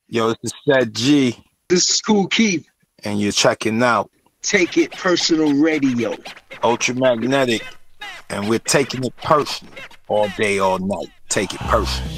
Yo, this is Ced Gee, This is Kool Keith. and you're checking out Take It Personal Radio. Ultramagnetic, and we're taking it personal all day, all night. Take it personal.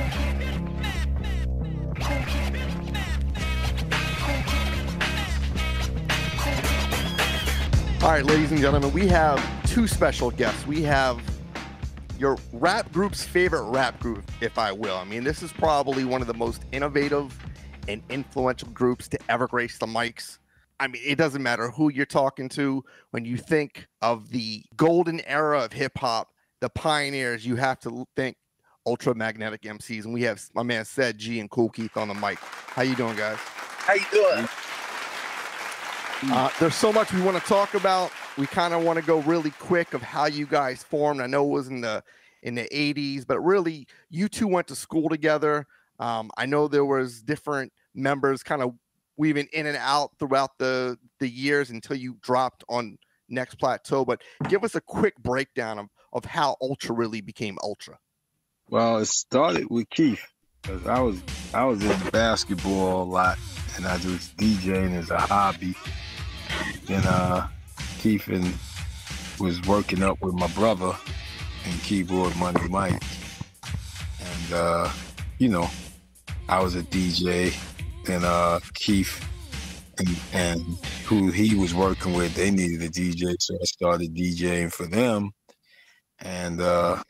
All right, ladies and gentlemen, we have two special guests. We have your rap group's favorite rap group, if I will. I mean, this is probably one of the most innovative and influential groups to ever grace the mics. I mean, it doesn't matter who you're talking to. When you think of the golden era of hip hop, the pioneers, you have to think Ultramagnetic MCs. And we have my man Ced Gee and Kool Keith on the mic. How you doing, guys? How you doing? There's so much we want to talk about. We kind of want to go really quick of how you guys formed. I know it was in the 80s, but really you two went to school together. I know there was different members kind of weaving in and out throughout the years until you dropped on Next Plateau. But give us a quick breakdown of how Ultra really became Ultra. Well, it started with Keith, because I was in basketball a lot, and I was DJing as a hobby. Then Keith was working up with my brother and Keyboard Money Mike, and I was a DJ. Then Keith and who he was working with, they needed a DJ, so I started DJing for them. And the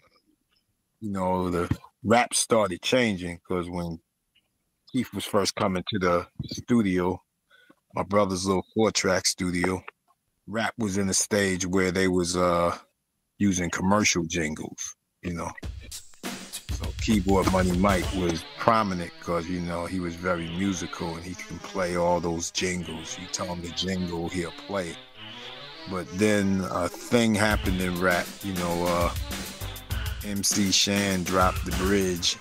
rap started changing, because when Keith was first coming to the studio, my brother's little 4-track studio, rap was in a stage where they was using commercial jingles, So Keyboard Money Mike was prominent because, he was very musical and he can play all those jingles. You tell him the jingle, he'll play it. But then a thing happened in rap, MC Shan dropped the bridge,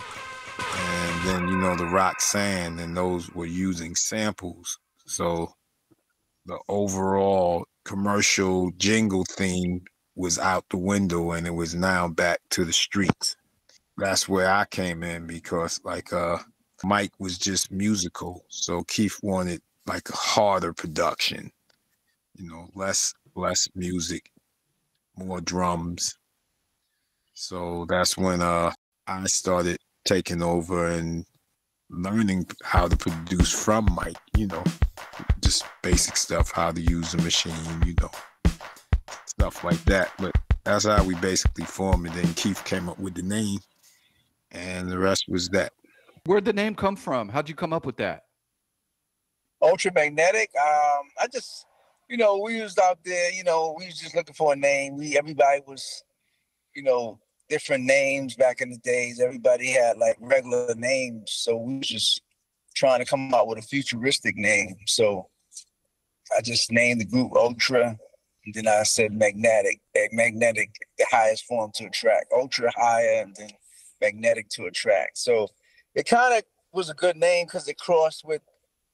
and then, the Roxanne, and those were using samples. So the overall commercial jingle theme was out the window, and it was now back to the streets. That's where I came in, because Mike was just musical. So Keith wanted a harder production, less music, more drums. So that's when I started taking over and learning how to produce from Mike, just basic stuff, how to use the machine, stuff like that. But that's how we basically formed it. Then Keith came up with the name, and the rest was that. Where'd the name come from? How'd you come up with that? Ultramagnetic. I just, we was out there, we was just looking for a name. Everybody was, different names back in the days. Everybody had regular names. So we was just trying to come out with a futuristic name. So I just named the group Ultra. And then I said magnetic, the highest form to attract. Ultra higher, and then magnetic to attract. So it kind of was a good name because it crossed with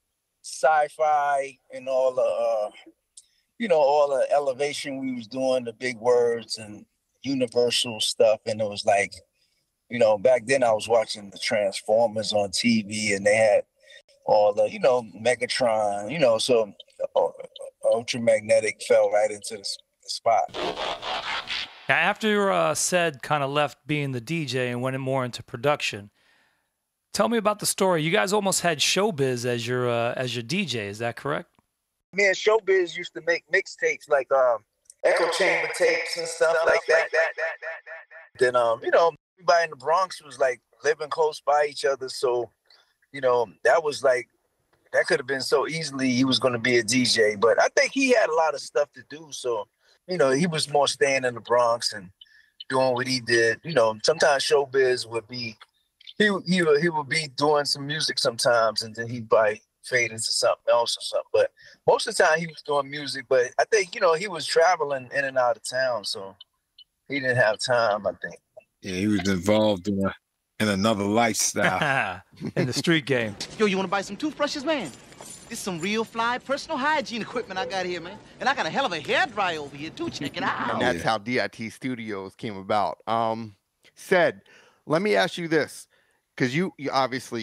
sci-fi and all the, all the elevation we was doing, the big words and universal stuff. And it was back then I was watching the Transformers on TV, and they had all the, Megatron, so Ultramagnetic fell right into the spot. Now, after Ced kind of left being the DJ and went more into production, tell me about the story. You guys almost had Showbiz as your DJ. Is that correct? Me and Showbiz used to make mixtapes echo chamber tapes and stuff like that. Then everybody in the Bronx was living close by each other, so that was that could have been so easily he was going to be a DJ. But I think he had a lot of stuff to do, so he was more staying in the Bronx and doing what he did. Sometimes Showbiz would be he would be doing some music sometimes, and then he'd fade into something else or something. But most of the time he was doing music. But I think he was traveling in and out of town, so he didn't have time, I think. Yeah, he was involved in another lifestyle. In the street game. Yo, you want to buy some toothbrushes, man? This is some real fly personal hygiene equipment I got here, man. And I got a hell of a hairdryer over here, too. Check it out. And that's how DIT Studios came about. Ced, let me ask you this, because you obviously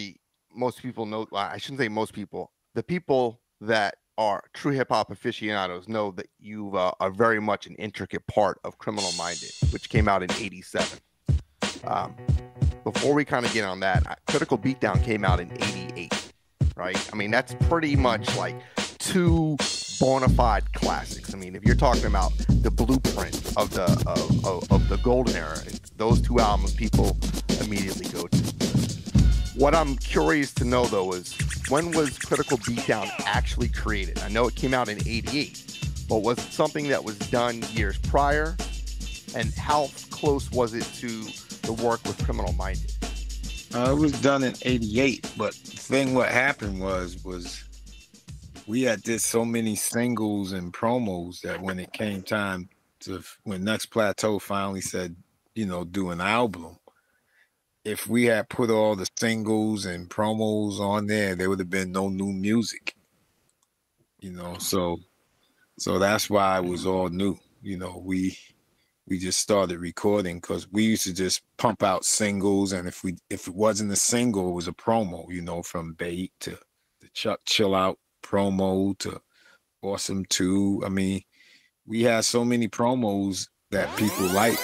most people know, well, I shouldn't say most people, the people that are true hip hop aficionados know that you are very much an intricate part of Criminal Minded, which came out in '87. Before we kind of get on that, Critical Beatdown came out in '88, right? I mean, that's pretty much like two bona fide classics. I mean, if you're talking about the blueprint of the golden era, those two albums people immediately go to. What I'm curious to know, though, is when was Critical Beatdown actually created? I know it came out in '88, but was it something that was done years prior? And how close was it to the work with Criminal Minded? It was done in '88, but the thing what happened was we had did so many singles and promos that when it came time to, when Next Plateau finally said, you know, do an album, if we had put all the singles and promos on there would have been no new music, you know. So that's why it was all new. You know, we just started recording because we used to just pump out singles, and if it wasn't a single, it was a promo, you know, from Bait to the Chuck Chill Out promo to Awesome 2. I mean, we had so many promos that people liked.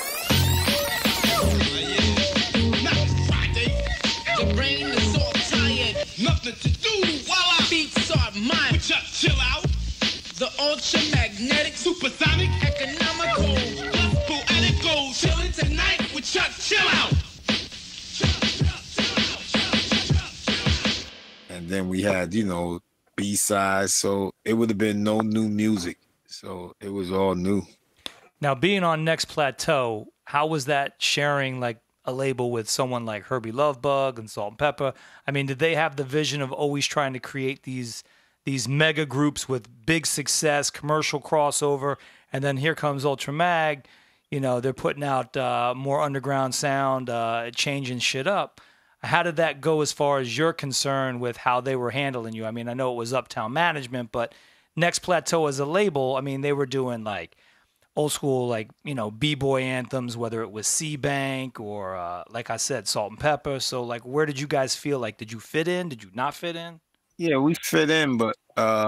Nothing to do while our beats are mine. Just chill out. The Ultramagnetic, supersonic, economical, plus poetical. Chilling tonight with Chuck Chill Out. And then we had, you know, B-sides, so it would have been no new music. So it was all new. Now, being on Next Plateau, how was that sharing like a label with someone like Herbie Lovebug and Salt and Pepper? I mean, did they have the vision of always trying to create these mega groups with big success, commercial crossover, and then here comes Ultramag, you know, they're putting out more underground sound, changing shit up. How did that go as far as you're concerned with how they were handling you? I mean, I know it was Uptown Management, but Next Plateau as a label, I mean, they were doing like old school, like, you know, B-boy anthems, whether it was C-Bank or, like I said, Salt and Pepper. So, like, where did you guys feel like? Did you fit in? Did you not fit in? Yeah, we fit in, but,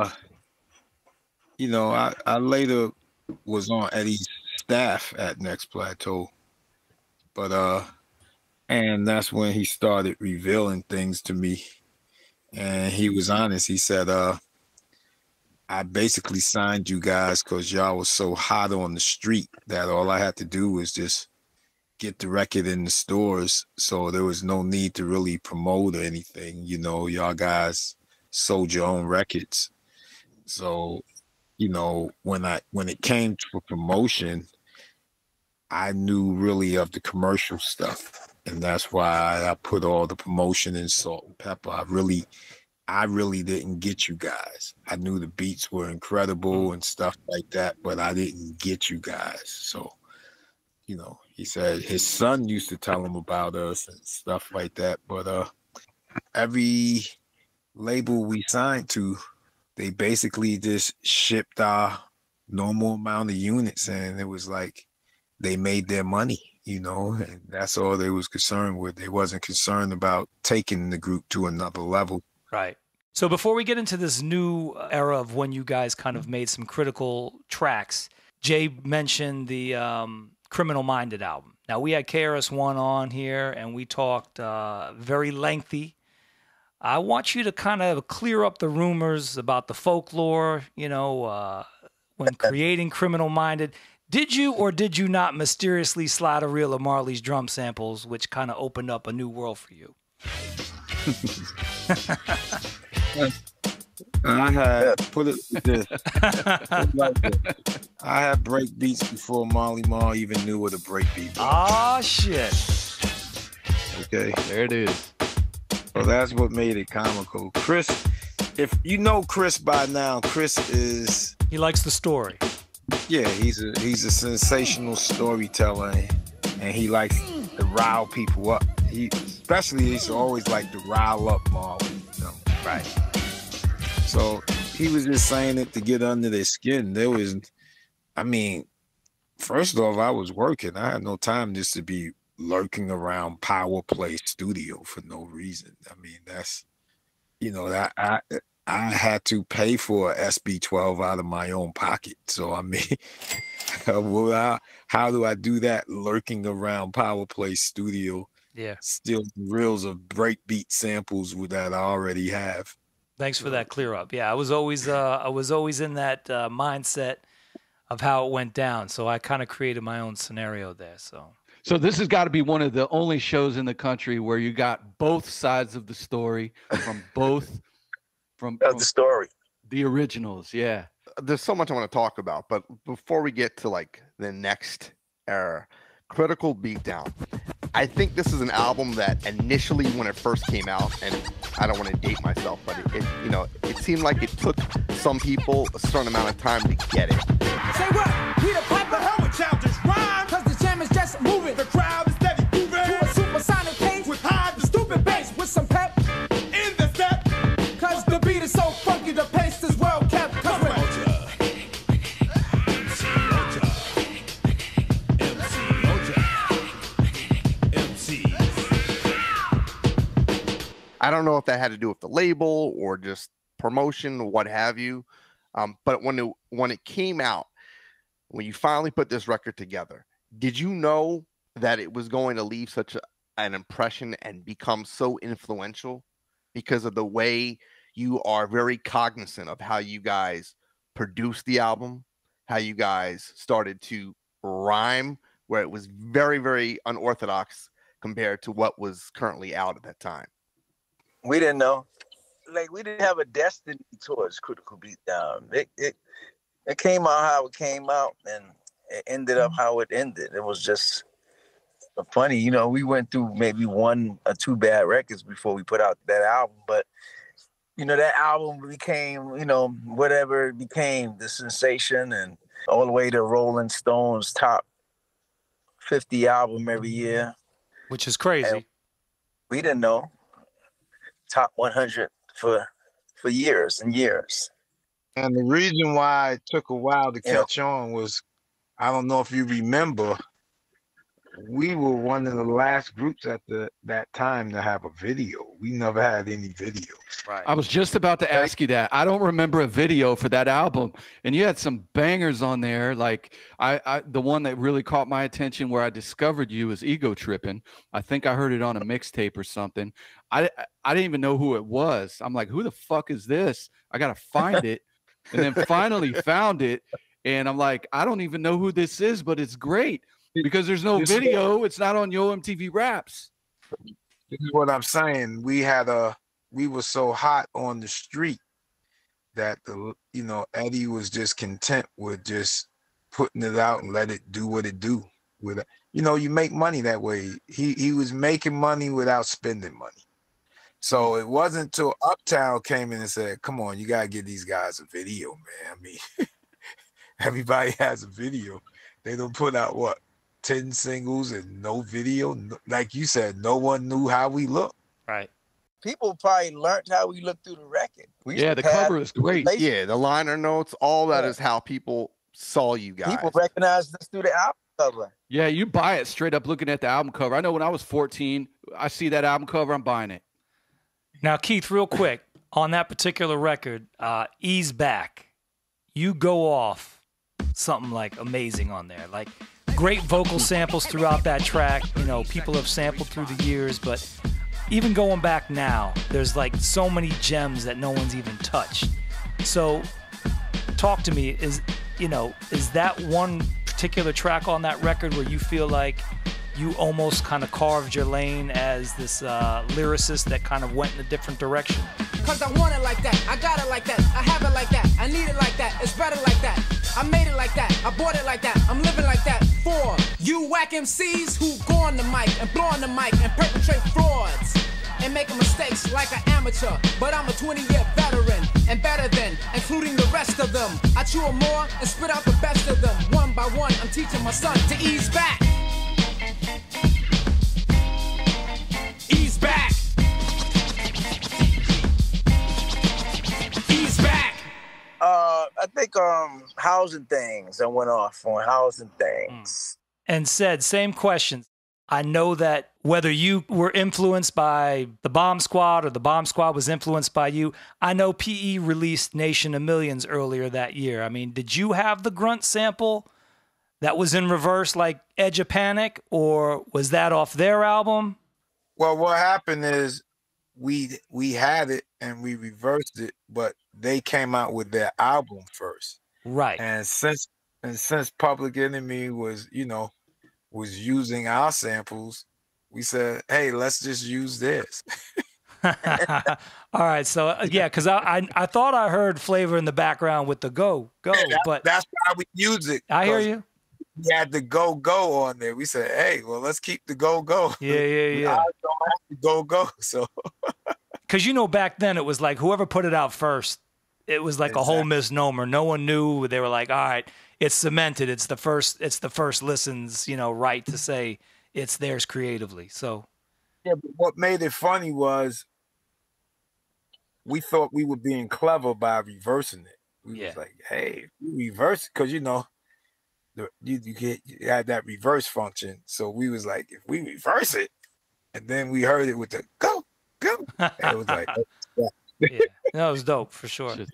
you know, I later was on Eddie's staff at Next Plateau. But, and that's when he started revealing things to me. And he was honest. He said, I basically signed you guys because y'all was so hot on the street that all I had to do was just get the record in the stores. So there was no need to really promote or anything. You know, y'all guys sold your own records. So, you know, when it came to promotion, I knew really of the commercial stuff. And that's why I put all the promotion in Salt and Pepper. I really didn't get you guys. I knew the beats were incredible and stuff like that, but I didn't get you guys. So, you know, he said his son used to tell him about us and stuff like that. But every label we signed to, they basically just shipped our normal amount of units, and it was like they made their money, you know, and that's all they was concerned with. They wasn't concerned about taking the group to another level. Right. So before we get into this new era of when you guys kind of made some critical tracks, Jay mentioned the Criminal Minded album. Now, we had KRS-One on here, and we talked very lengthy. I want you to kind of clear up the rumors about the folklore, you know, when creating Criminal Minded. Did you or did you not mysteriously slide a reel of Marley's drum samples, which kind of opened up a new world for you? I had put it this. I had break beats before Marley Marl even knew what a break beat was. Ah, shit. Okay. There it is. So that's what made it comical. Chris, if you know Chris by now, Chris is... He likes the story. Yeah, he's a sensational storyteller, and he likes to rile people up. Especially he's always like to rile up Marley, you know. Right. So he was just saying it to get under their skin. I mean, first off, I was working. I had no time just to be lurking around Power Play Studio for no reason. I mean, you know, that I had to pay for a SB12 out of my own pocket. So I mean, well, how do I do that? Lurking around Power Play Studio, Yeah. still reels of breakbeat samples that I already have. Thanks for that clear up. Yeah, I was always in that mindset of how it went down. So I kind of created my own scenario there. So this has got to be one of the only shows in the country where you got both sides of the story from both from the story. the originals. Yeah. There's so much I want to talk about, but before we get to like the next era, Critical Beatdown. I think this is an album that initially when it first came out, and I don't want to date myself, but it seemed like it took some people a certain amount of time to get it. Say what? We the pipe the hell with childish rhyme. Cause the jam is just moving. The crowd is steady moving. To a supersonic pace with high the stupid bass with some pep in the step. Cause the beat is so funky, the pace is well kept. Cause we're I don't know if that had to do with the label or just promotion or what have you. But when it came out, when you finally put this record together, did you know that it was going to leave such an impression and become so influential because of the way you are very cognizant of how you guys produced the album, how you guys started to rhyme, where it was very, very unorthodox compared to what was currently out at that time? We didn't know. Like, we didn't have a destiny towards Critical Beatdown. It came out how it came out, and it ended up how it ended. It was just funny. You know, we went through maybe 1 or 2 bad records before we put out that album, but, you know, that album became, you know, whatever it became, the sensation, and all the way to Rolling Stone's top 50 album every year. Which is crazy. And we didn't know. Top 100 for years and years. And the reason why it took a while to catch on was, I don't know if you remember, we were one of the last groups at that time to have a video. We never had any video. Right. I was just about to ask you that. I don't remember a video for that album, and you had some bangers on there. Like the one that really caught my attention where I discovered you was Ego Tripping. I think I heard it on a mixtape or something. I didn't even know who it was. I'm like, who the fuck is this? I gotta find it, and then finally found it, and I'm like, I don't even know who this is, but it's great. Because there's no video, it's not on Yo MTV Raps. This is what I'm saying. We were so hot on the street that Eddie was just content with just putting it out and let it do what it do. With it, you make money that way. He was making money without spending money. So it wasn't until Uptown came in and said, "Come on, you gotta give these guys a video, man." I mean, everybody has a video. They don't put out what? 10 singles and no video. Like you said, no one knew how we looked. Right. People probably learned how we looked through the record. Yeah, the cover is great. Yeah, the liner notes, all that is how people saw you guys. People recognized us through the album cover. Yeah, you buy it straight up looking at the album cover. I know when I was 14, I see that album cover, I'm buying it. Now, Keith, real quick, on that particular record, Ease Back, you go off something like amazing on there. Like, great vocal samples throughout that track. People have sampled through the years, but even going back now, there's like so many gems that no one's even touched. So talk to me, is that one particular track on that record where you feel like you almost kind of carved your lane as this lyricist that kind of went in a different direction? Cause I want it like that, I got it like that, I have it like that, I need it like that, it's better like that. I made it like that, I bought it like that, I'm living like that. For you whack MCs who go on the mic and blow on the mic and perpetrate frauds and making mistakes like an amateur, but I'm a 20-year veteran and better than, including the rest of them. I chew them more and spit out the best of them. One by one, I'm teaching my son to ease back. Ease back. Ease back. I think Housing Things. I went off on Housing Things. And said, same question. I know that whether you were influenced by the Bomb Squad or the Bomb Squad was influenced by you, I know PE released Nation of Millions earlier that year. I mean, did you have the grunt sample that was in reverse like Edge of Panic, or was that off their album? Well, what happened is we had it and we reversed it, but they came out with their album first. Right. And since Public Enemy was, was using our samples, we said, hey, let's just use this. All right. So, yeah, because I thought I heard Flavor in the background with the go, but that's why we use it. I hear you. We had the go on there. We said, hey, well, let's keep the go. Yeah. I don't have to go. So, because back then it was like whoever put it out first, it was like a whole misnomer. No one knew. They were like, all right, it's cemented. It's the first listens, right to say it's theirs creatively. So, yeah. But what made it funny was we thought we were being clever by reversing it. We was like, hey, we reverse it because you had that reverse function. So we was like, if we reverse it, and then we heard it with the go, and it was like, yeah, that was dope for sure. It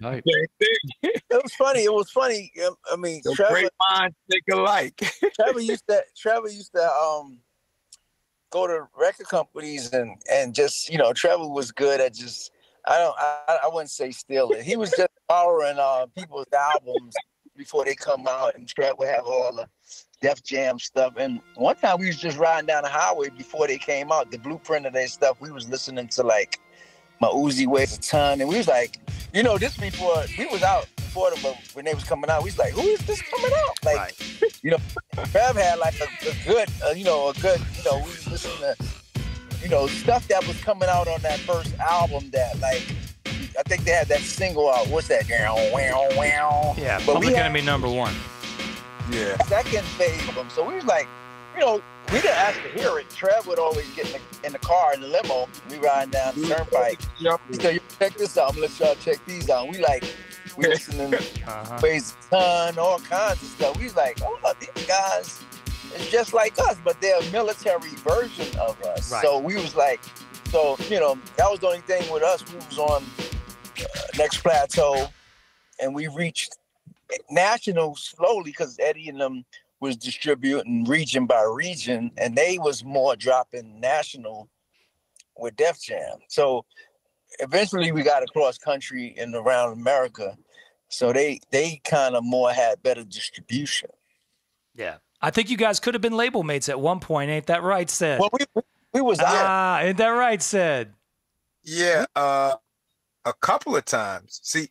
was funny. I mean, Trevor, great minds think alike. Trevor used to go to record companies and just Trevor was good at just I wouldn't say stealing. He was just borrowing people's albums before they come out, and Trevor would have all the Def Jam stuff. And one time we was just riding down the highway before they came out, the blueprint of their stuff. We was listening to like My Uzi Weighs a Ton, and we was like, this before we was out before them, but when they was coming out, we was like, who is this coming out? Like, Trev had like a good, we was listening to, stuff that was coming out on that first album that like, I think they had that single out. What's that? Yeah, but Public Enemy #1. Yeah. Second phase of them. So we was like, we didn't ask to hear it. Trev would always get in the car in the limo. We riding down the turnpike. He said, check this out. I'm gonna let y'all check these out. We listening to Weighs a Ton, all kinds of stuff. We was like, oh, these guys is just like us, but they're a military version of us. Right. So we was like, that was the only thing with us. We was on Next Plateau, and we reached national slowly because Eddie and them was distributing region by region, and they was more dropping national with Def Jam. So eventually we got across country and around America. So they kind of more had better distribution. Yeah. I think you guys could have been label mates at one point. Ain't that right, Ced? Well, we was out. Ain't that right, Ced? Yeah, a couple of times. See,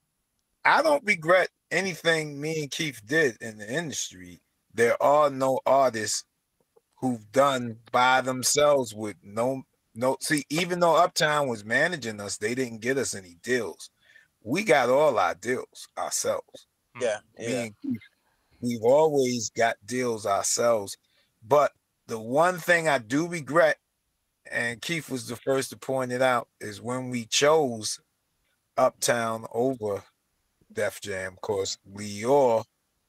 I don't regret anything me and Keith did in the industry. There are no artists who've done by themselves with no. See, even though Uptown was managing us, they didn't get us any deals. We got all our deals ourselves. Yeah. Me and Keith, we've always got deals ourselves. But the one thing I do regret, and Keith was the first to point it out, is when we chose Uptown over Def Jam. Of course, Lior,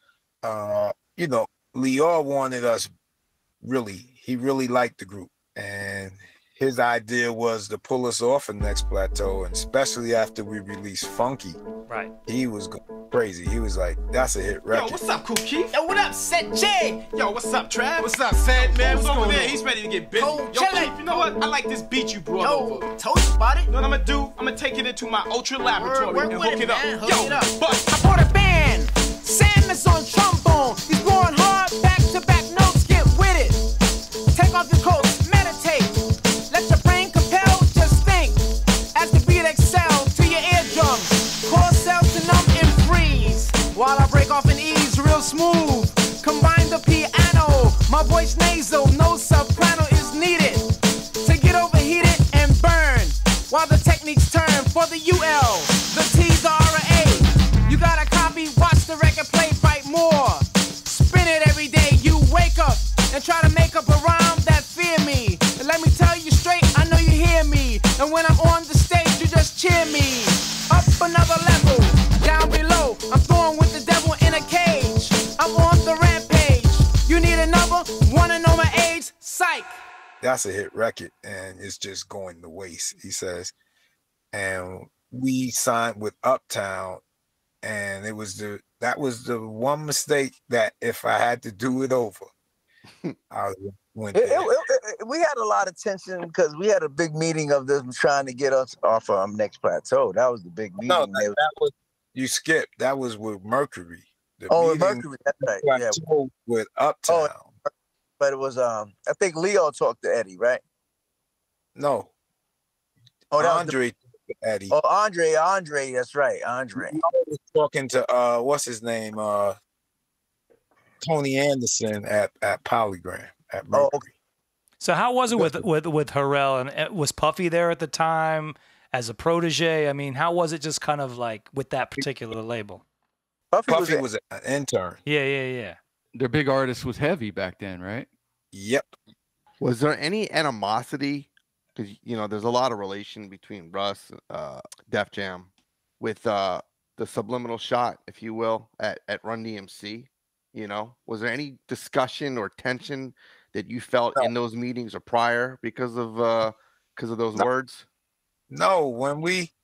Lior wanted us he really liked the group. And his idea was to pull us off of Next Plateau, and especially after we released Funky. Right. He was crazy. He was like, that's a hit record. Yo, what's up, Kool Keith? Yo, what up, Ced Gee? Yo, what's up, Trav? What's up, Ced, man? Who's over there? He's ready to get busy. Yo, Keith, you know what? I like this beat you brought over. Told you about it. You know what I'm gonna do? I'm gonna take it into my Ultra Laboratory and hook it up. Man. Yo, bust. I brought a band. Sam is on trombone. He's going hard, back-to-back notes. Get with it. Take off your coats, meditate. Let your brain compel, just think. As the beat excel to your eardrums. Core cells to numb and freeze. While I break off an ease real smooth. Combine the piano. My voice nasal, no soprano is needed. To get overheated and burn. While the techniques turn for the UL. The T's the RA. You gotta copy, watch the record play, bite more. Spin it every day, you wake up and try to make up a rhyme that fear me. And let me tell you straight, I know you hear me. And when I'm on the stage, you just cheer me. Up another level, down below, I'm throwing with the devil in a cage. I'm on the rampage. You need another, wanna know my age? Psych. that's a hit record, and it's just going to waste, he says. And we signed with Uptown, and that was the one mistake that if I had to do it over, I went there. We had a lot of tension because we had a big meeting of them trying to get us off next plateau. That was the big meeting. No, that was, you skipped. That was with Mercury. With Mercury, that's right. Yeah, with Uptown. Oh, but it was I think Leo talked to Eddie, right? No. Oh, that Andre talked to Eddie. Oh, Andre, that's right, Andre. I was talking to what's his name? Tony Anderson at Polygram at Mercury. Oh, okay. So how was it with Harrell, and was Puffy there at the time as a protege? I mean, how was it just kind of like with that particular label? Puffy was an intern. Yeah. Their big artist was Heavy back then, right? Yep. Was there any animosity? Because, you know, there's a lot of relation between Russ, Def Jam, with the subliminal shot, if you will, at Run DMC. You know, was there any discussion or tension that you felt in those meetings or prior because of those words? No, when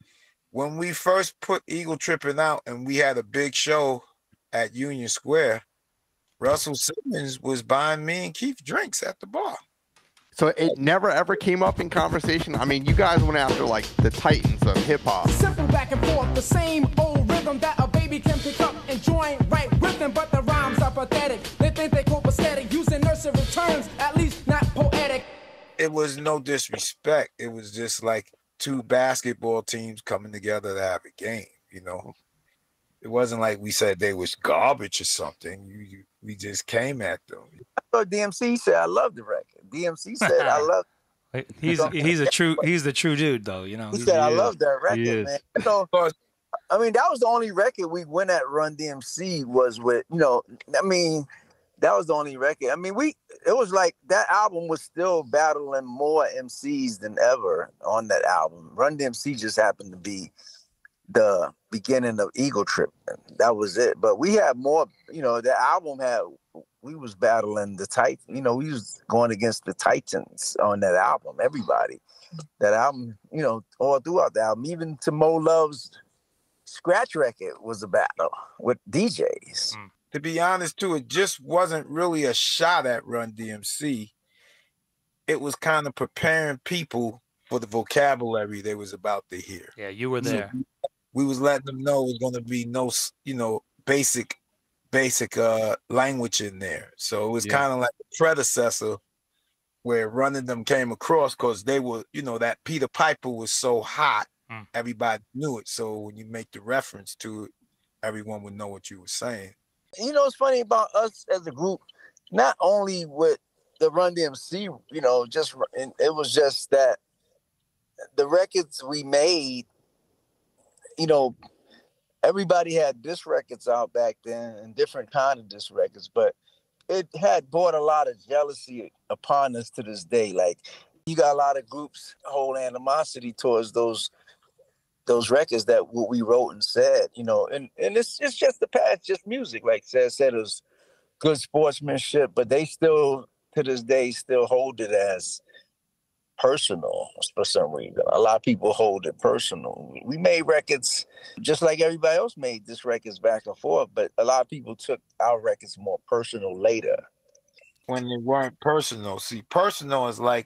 we first put Eagle Trippin' out and we had a big show at Union Square, Russell Simmons was buying me and Keith drinks at the bar. So it never ever came up in conversation. I mean, you guys went after like the titans of hip hop. Simple back and forth, the same old rhythm that a baby can pick up and join right with them, but the rhymes are pathetic. They think they copacetic, using nursery terms, at least not poetic. It was no disrespect. It was just like two basketball teams coming together to have a game, you know. It wasn't like we said they was garbage or something. We just came at them. I thought DMC said I love the record. DMC said I love it. He's the true dude though, you know. He said I love that record, man. So I mean, that was the only record we went at Run DMC was with, you know, I mean, that was the only record. I mean, it was like that album was still battling more MCs than ever on that album. Run DMC just happened to be the beginning of Eagle Trip. That was it. But we had more, you know, the album we was battling the Titans, you know, we was going against the Titans on that album, everybody. That album, you know, all throughout the album, even to Mo Love's scratch record was a battle with DJs. To be honest, too, it just wasn't really a shot at Run DMC. It was kind of preparing people for the vocabulary they was about to hear. Yeah, you were there. So we was letting them know it was going to be no, you know, basic language in there. So it was kind of like the predecessor where Running Them came across because they were, you know, that Peter Piper was so hot, everybody knew it. So when you make the reference to it, everyone would know what you were saying. You know, what's funny about us as a group, not only with the Run DMC, you know, it was just that the records we made, you know, everybody had disc records out back then and different kind of disc records, but it had brought a lot of jealousy upon us to this day. Like, you got a lot of groups hold animosity towards those records that what we wrote and said, you know, and it's just the past, just music. Like said it was good sportsmanship, but they still, to this day, still hold it as personal for some reason. A lot of people hold it personal. We made records just like everybody else made this records back and forth, but a lot of people took our records more personal later. When they weren't personal. See, personal is like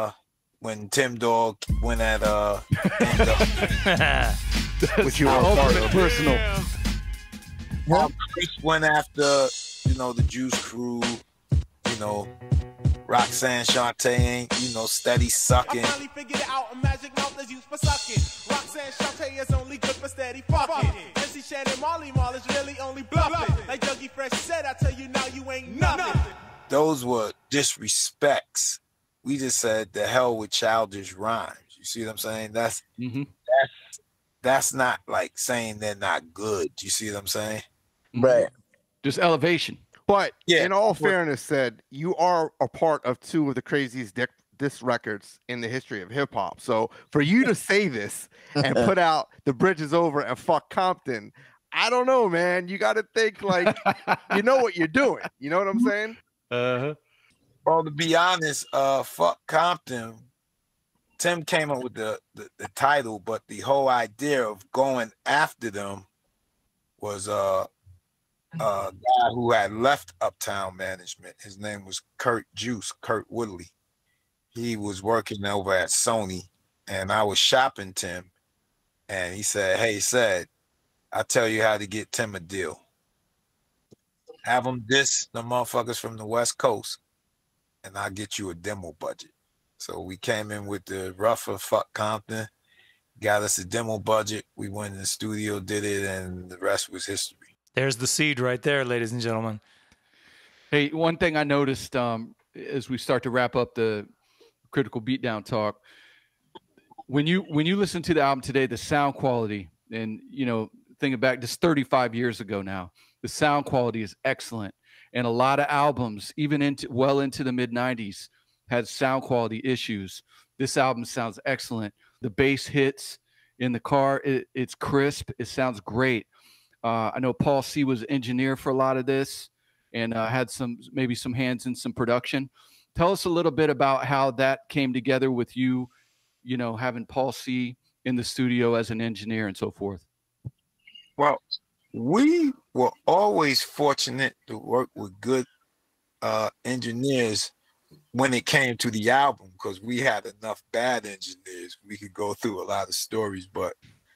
when Tim Dog went at which you were a part of. Personal. Chris went after, you know, the Juice Crew, you know, Roxanne Shante ain't, you know, steady sucking. I finally figured it out. A magic mouth is used for sucking. Roxanne Shante is only good for steady fucking. MC Shannon Marley is really only bluffing. Like Dougie Fresh said, I tell you now, you ain't nothing. Those were disrespects. We just said the hell with childish rhymes. You see what I'm saying? That's not like saying they're not good. You see what I'm saying? Right. Just elevation. But in all fairness, said you are a part of two of the craziest disc records in the history of hip hop. So for you to say this and put out The Bridge Is Over and Fuck Compton, I don't know, man. You got to think like you know what you're doing. You know what I'm saying? Well, Well, to be honest, fuck Compton. Tim came up with the title, but the whole idea of going after them was a guy who had left Uptown Management. His name was Kurt Woodley. He was working over at Sony, and I was shopping Tim, and he said, "Hey, Ced, I'll tell you how to get Tim a deal. Have him diss the motherfuckers from the West Coast, and I'll get you a demo budget." So we came in with the rougher fuck Compton, got us a demo budget. We went in the studio, did it, and the rest was history. There's the seed right there, ladies and gentlemen. Hey, one thing I noticed as we start to wrap up the Critical Beatdown talk, when you listen to the album today, the sound quality, and thinking back just 35 years ago now, the sound quality is excellent. And a lot of albums, even into the mid 90s, had sound quality issues. This album sounds excellent. The bass hits in the car. It's crisp. It sounds great. I know Paul C was engineer for a lot of this and had maybe some hands in some production. Tell us a little bit about how that came together with you, having Paul C in the studio as an engineer and so forth. Well, we were always fortunate to work with good engineers when it came to the album, because we had enough bad engineers. We could go through a lot of stories, but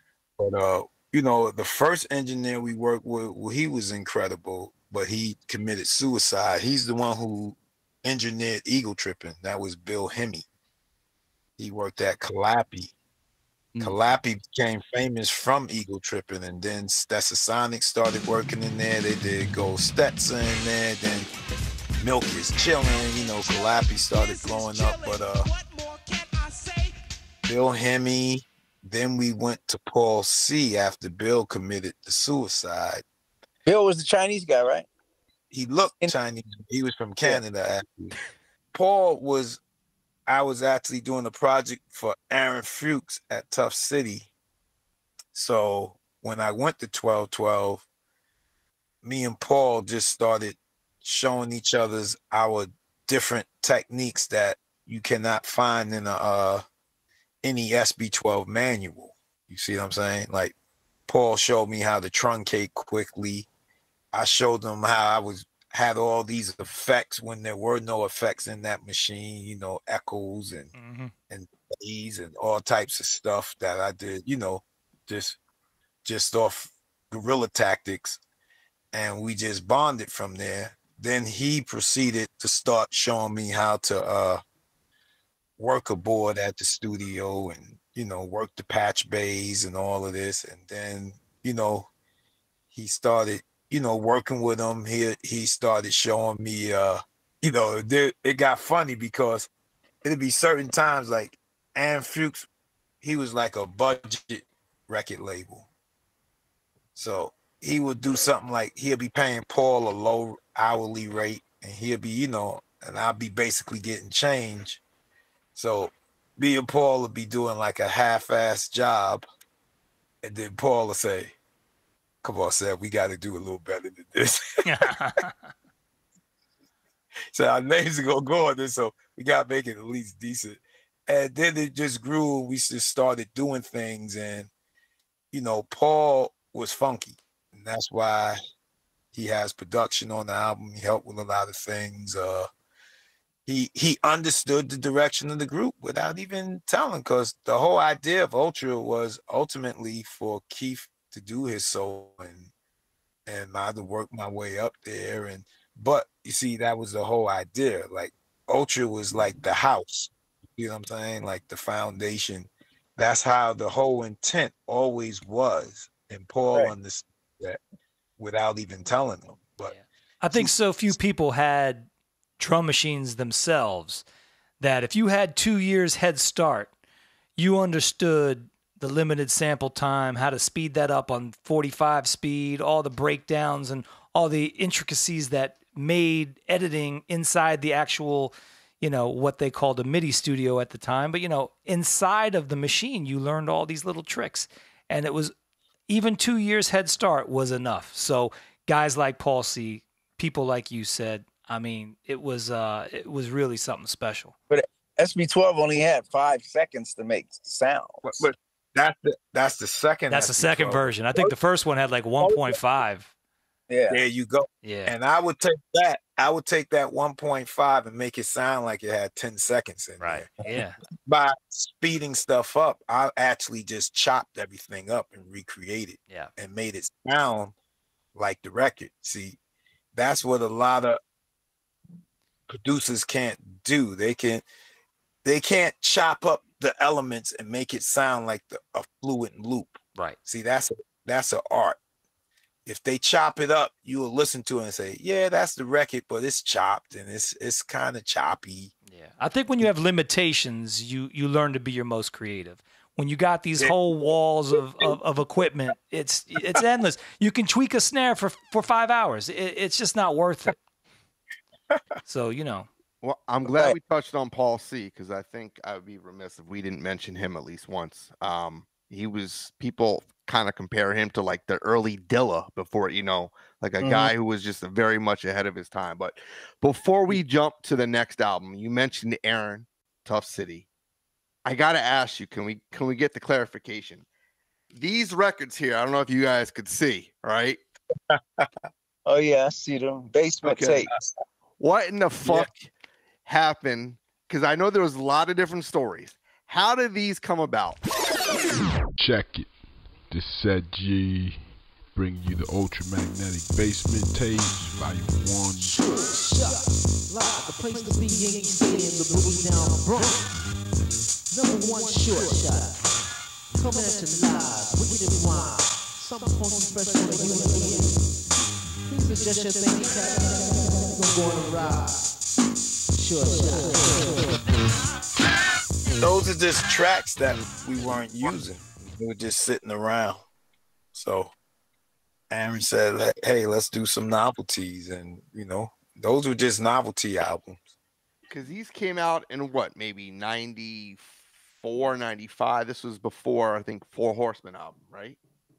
the first engineer we worked with, well, he was incredible, but he committed suicide. He's the one who engineered Eagle Trippin'. That was Bill Hemme. He worked at Calliope. Calliope became famous from Eagle Trippin', and then Stetsasonic started working in there. They did Gold Stetson in there, then Milk is Chillin', Calliope started blowing up, but Bill Hemme, then we went to Paul C after Bill committed the suicide. Bill was the Chinese guy, right? He looked Chinese. He was from Canada, actually. I was actually doing a project for Aaron Fuchs at Tough City. So when I went to 1212, me and Paul just started showing each other's our different techniques that you cannot find in any SB12 manual. You see what I'm saying? Like, Paul showed me how to truncate quickly. I showed him how I had all these effects when there were no effects in that machine, echoes and and keys and all types of stuff that I did, just off guerrilla tactics, and we just bonded from there. Then he proceeded to start showing me how to work a board at the studio and, work the patch bays and all of this. And then, he started, working with him. He started showing me, it got funny because it'd be certain times like Aaron Fuchs, he was like a budget record label. So he would do something like he'll be paying Paul a low hourly rate, and he'll be, and I'll be basically getting change. So me and Paul would be doing like a half-ass job, and then Paul will say, "Come on, Ced, we got to do a little better than this." So our names are gonna go on this, so we got to make it at least decent. And then it just grew. We just started doing things, and Paul was funky, and that's why he has production on the album. He helped with a lot of things. He understood the direction of the group without even telling, because the whole idea of Ultra was ultimately for Keith to do his soul and I to work my way up there. But you see, that was the whole idea. Like, Ultra was like the house. You know what I'm saying? Like the foundation. That's how the whole intent always was. And Paul understood that without even telling them. But I think so few people had drum machines themselves that if you had 2 years head start, you understood the limited sample time, how to speed that up on 45 speed, all the breakdowns and all the intricacies that made editing inside the actual, what they called a MIDI studio at the time. But, inside of the machine, you learned all these little tricks. And it was even 2 years head start was enough. So guys like Paul C, people like you said, I mean, it was really something special. But SB12 only had 5 seconds to make sound. But that's the second. That's the second SB12. version. I think the first one had like 1.5. Yeah. There you go. Yeah. And I would take that. I would take that 1.5 and make it sound like it had 10 seconds in Right. there. Yeah. By speeding stuff up, I actually just chopped everything up and recreated. Yeah. And made it sound like the record. See, that's what a lot of producers can't do. They can't chop up the elements and make it sound like a fluent loop. Right. See, that's an art. If they chop it up, you will listen to it and say, yeah, that's the record, but it's chopped and it's kind of choppy. Yeah. I think when you have limitations, you learn to be your most creative. When you got these whole walls of equipment, it's endless. You can tweak a snare for 5 hours. It's just not worth it. So, you know. Well, I'm glad we touched on Paul C, because I think I would be remiss if we didn't mention him at least once. People kind of compare him to like the early Dilla before, you know, like a guy who was just very much ahead of his time. But before we jump to the next album, you mentioned Aaron, Tough City. I got to ask you, can we get the clarification? These records here, I don't know if you guys could see, right? Oh, yeah, I see them. Basement tapes. What in the fuck happened? Because I know there was a lot of different stories. How did these come about? Check it. This Ced Gee bringing you the Ultramagnetic Basement Tapes, Volume 1. Sure shot, live, the place to be, Yankee Stadium, the boogie down Bronx. #1 short shot, coming at you live, wicked and wild. Something funky fresh on the human ear. Please adjust your thinking cap. Gonna go on a ride. Short shot. Those are just tracks that we weren't using. We were just sitting around. So Aaron said, hey, let's do some novelties. And, you know, those were just novelty albums. Because these came out in what, maybe 94, 95. This was before, I think, Four Horsemen album, right?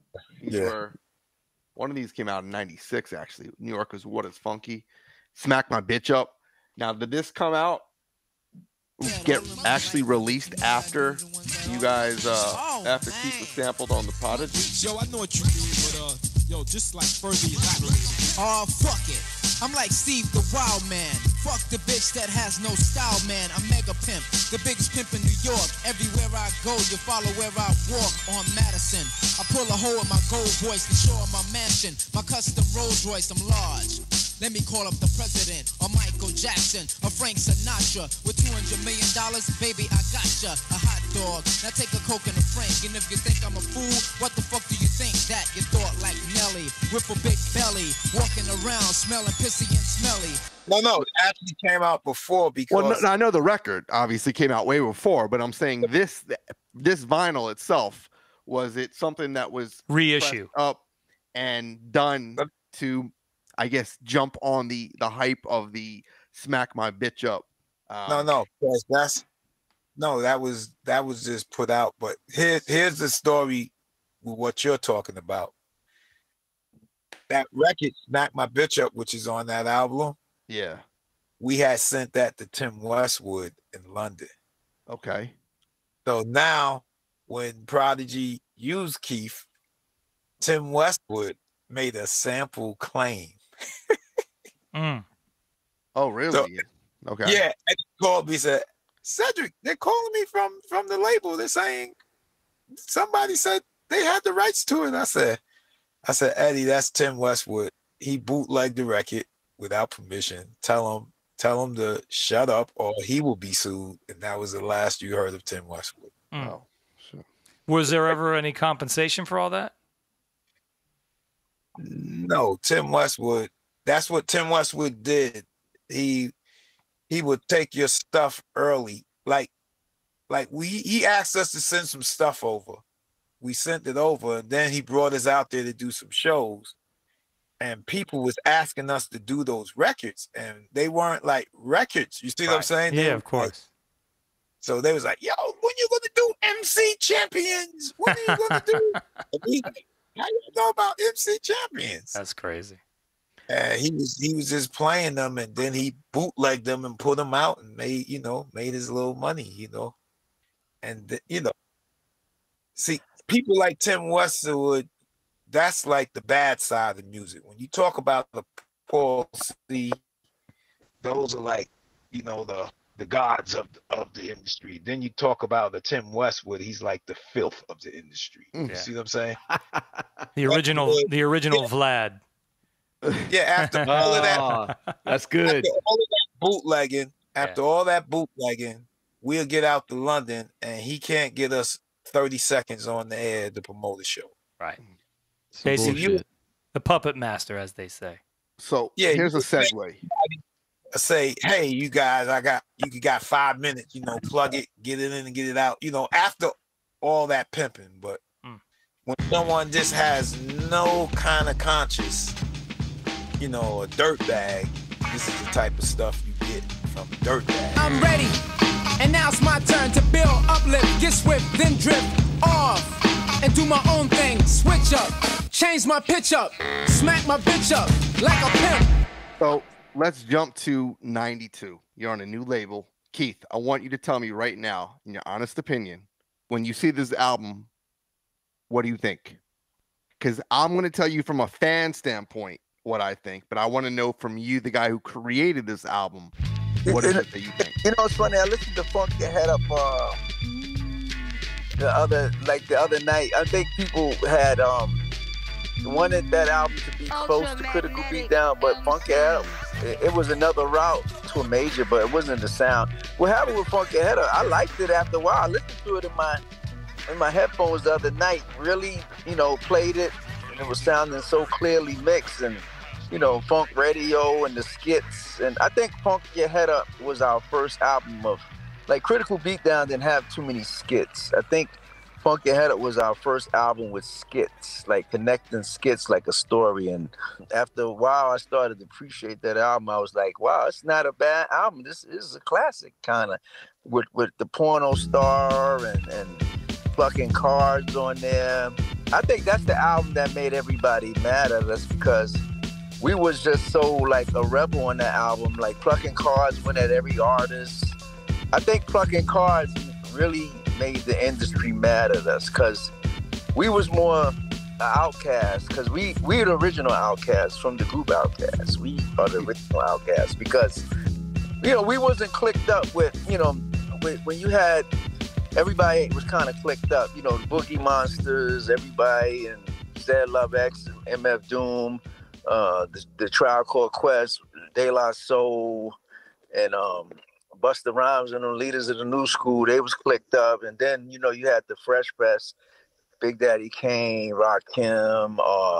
One of these came out in 96, actually. New York was What Is Funky. Smack My Bitch Up. Now, did this come out, get actually released after you guys, after Keith was sampled on the Prodigy? Yo, I know what you mean, but yo, just like further elaborate. Oh, fuck it. I'm like Steve the Wild Man. Fuck the bitch that has no style, man. I'm mega pimp, the biggest pimp in New York. Everywhere I go, you follow where I walk on Madison. I pull a hole in my gold voice to show my mansion. My custom Rolls Royce, I'm large. Let me call up the president, or Michael Jackson, or Frank Sinatra. With $200 million, baby, I gotcha. A hot dog. Now take a Coke and a Frank. And if you think I'm a fool, what the fuck do you think that? You thought like Nelly, with a big belly, walking around smelling pissy and smelly. No, it actually came out before because... Well, no, I know the record obviously came out way before, but I'm saying this vinyl itself, was it something that was reissue up and done to, I guess, jump on the hype of the Smack My Bitch Up? No, that was just put out. But here's the story with what you're talking about. That record, Smack My Bitch Up, which is on that album. Yeah. We had sent that to Tim Westwood in London. Okay. So now when Prodigy used Keith, Tim Westwood made a sample claim. Oh, really? So, okay. Yeah, and he called me and said, Cedric, they're calling me from the label. They're saying somebody said they had the rights to it. I said, Eddie, that's Tim Westwood. He bootlegged the record without permission. Tell him to shut up or he will be sued. And that was the last you heard of Tim Westwood. Oh, sure. Was there ever any compensation for all that? No, Tim Westwood. That's what Tim Westwood did. He would take your stuff early. Like he asked us to send some stuff over. We sent it over, and then he brought us out there to do some shows. And people was asking us to do those records, and they weren't like records. You see what I'm saying? Yeah, of course. So they was like, yo, when you gonna do MC Champions? When are you gonna do? And we like, how you know about MC Champions? That's crazy. And he was just playing them, and then he bootlegged them and put them out and made his little money, and see, people like Tim Westwood, that's like the bad side of music. When you talk about the Paul C, those are like, the gods of the industry. Then you talk about the Tim Westwood, he's like the filth of the industry. You see what I'm saying? The original Vlad. Yeah, after all of that, that's good. After all that bootlegging, we'll get out to London, and he can't get us 30 seconds on the air to promote a show. Right. Basically, the puppet master, as they say. So here's a segue. Say, hey, you guys, you got 5 minutes, plug it, get it in and get it out, after all that pimping. But when someone just has no kind of conscience, a dirt bag, this is the type of stuff you get from a dirt bag. I'm ready, and now it's my turn to build, uplift, get swift, then drift off, and do my own thing, switch up, change my pitch up, smack my bitch up like a pimp. So let's jump to 92. You're on a new label. Keith, I want you to tell me right now, in your honest opinion, when you see this album, what do you think? Because I'm going to tell you from a fan standpoint what I think, but I want to know from you, the guy who created this album, what is it that you think? It's funny. I listened to Funk Your Head Up the other night. I think people had wanted that album to be close to Critical Beatdown, but Funk Your Head Up, it was another route to a major, but it wasn't the sound. What happened with Funk Your Head Up, I liked it after a while. I listened to it in my headphones the other night, really, played it, and it was sounding so clearly mixed, and Funk Radio and the skits. And I think Funk Your Head Up was our first album of, like, Critical Beatdown didn't have too many skits. I think Funk Your Head Up was our first album with skits, like connecting skits like a story. And after a while, I started to appreciate that album. I was like, wow, it's not a bad album. This is a classic, kind of, with the porno star and fucking cards on there. I think that's the album that made everybody mad at us, because we was just so like a rebel on that album. Like, plucking cards went at every artist. I think plucking cards really made the industry mad at us, because we was more outcasts, because we the original outcasts from the group Outcasts. We are the original outcasts, because we wasn't clicked up with, when you had, everybody was kind of clicked up, the Boogie Monsters, everybody, and Zed Love X, MF Doom, the Tribe Called Quest, De La Soul, and Busta Rhymes and the leaders of the new school. They was clicked up. And then, you had the Fresh Press, Big Daddy Kane, Rakim,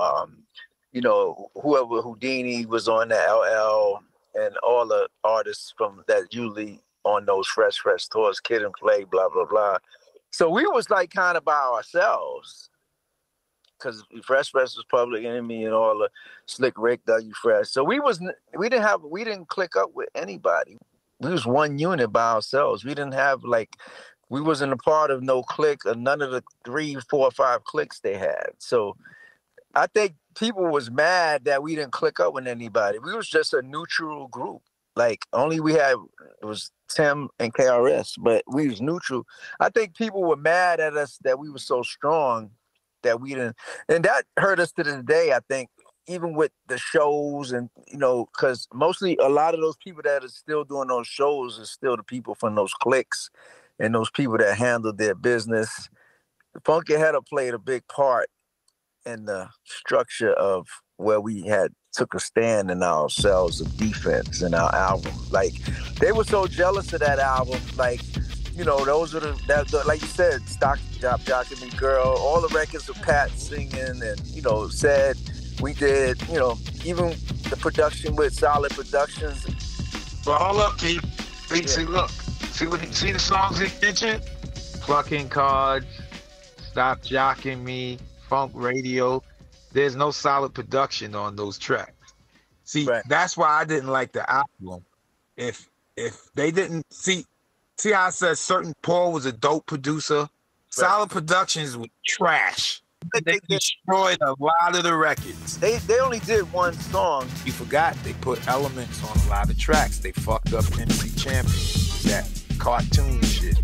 whoever, Houdini was on the LL, and all the artists from that usually on those Fresh tours, Kid and Play, blah, blah, blah. So we was like kind of by ourselves, because Fresh Press was Public Enemy and all the Slick Rick, W Fresh. So we didn't click up with anybody. We was one unit by ourselves. We didn't have, like, we wasn't a part of no clique or none of the 3, 4, 5 cliques they had. So I think people was mad that we didn't click up with anybody. We was just a neutral group. Like, only it was Tim and KRS, but we was neutral. I think people were mad at us that we were so strong that we didn't, and that hurt us to this day, I think. Even with the shows, and because mostly a lot of those people that are still doing those shows are still the people from those cliques and those people that handled their business. Funk Your Head Up played a big part in the structure of where we had took a stand in ourselves of defense in our album. Like, they were so jealous of that album. Like, those are the like you said, Stock Jock and Me Girl, all the records of Pat singing, and said. We did, even the production with Solid Productions. But hold up, Keith. See, look. See the songs he mentioned? Plucking Cards, Stop Jocking Me, Funk Radio. There's no solid production on those tracks. See, That's why I didn't like the album. If they didn't see how I said Paul was a dope producer. Solid Productions was trash. They destroyed a lot of the records. They only did one song. You forgot they put elements on a lot of tracks. They fucked up MC Champion, that cartoon shit.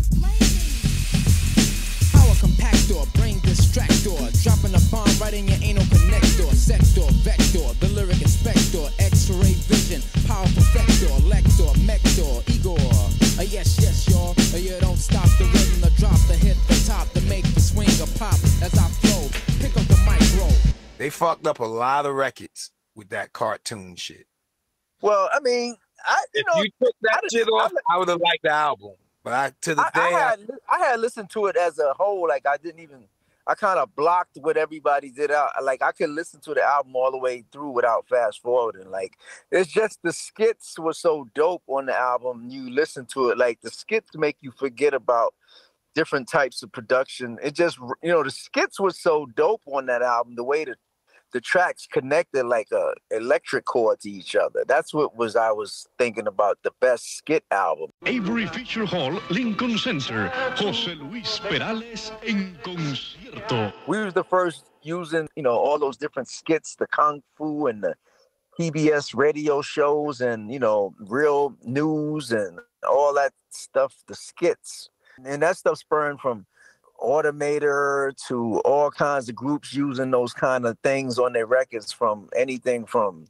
Power compactor, brain distractor, dropping a bomb right in your anal connector, sector, vector, the lyric inspector, X-ray vision, power perfector, lector, mector, Igor. Yes, y'all. You don't stop the rhythm, the drop, the hit, the top, to make the swing a pop as I flow. Pick up the micro. They fucked up a lot of records with that cartoon shit. Well, I mean, if you took that shit off, I would have liked the album. But I had listened to it as a whole. Like I kind of blocked what everybody did out. Like I could listen to the album all the way through without fast forwarding. Like it's just the skits were so dope on the album. You listen to it, like the skits make you forget about different types of production. It just, the skits were so dope on that album. The way that the tracks connected like a electric cord to each other. That's what I was thinking about the best skit album. Avery Feature Hall, Lincoln Center. José Luis Perales en concierto. We was the first using, all those different skits, the Kung Fu and the PBS radio shows and, real news and all that stuff, the skits. And that stuff spurned from Automator to all kinds of groups using those kind of things on their records, from anything from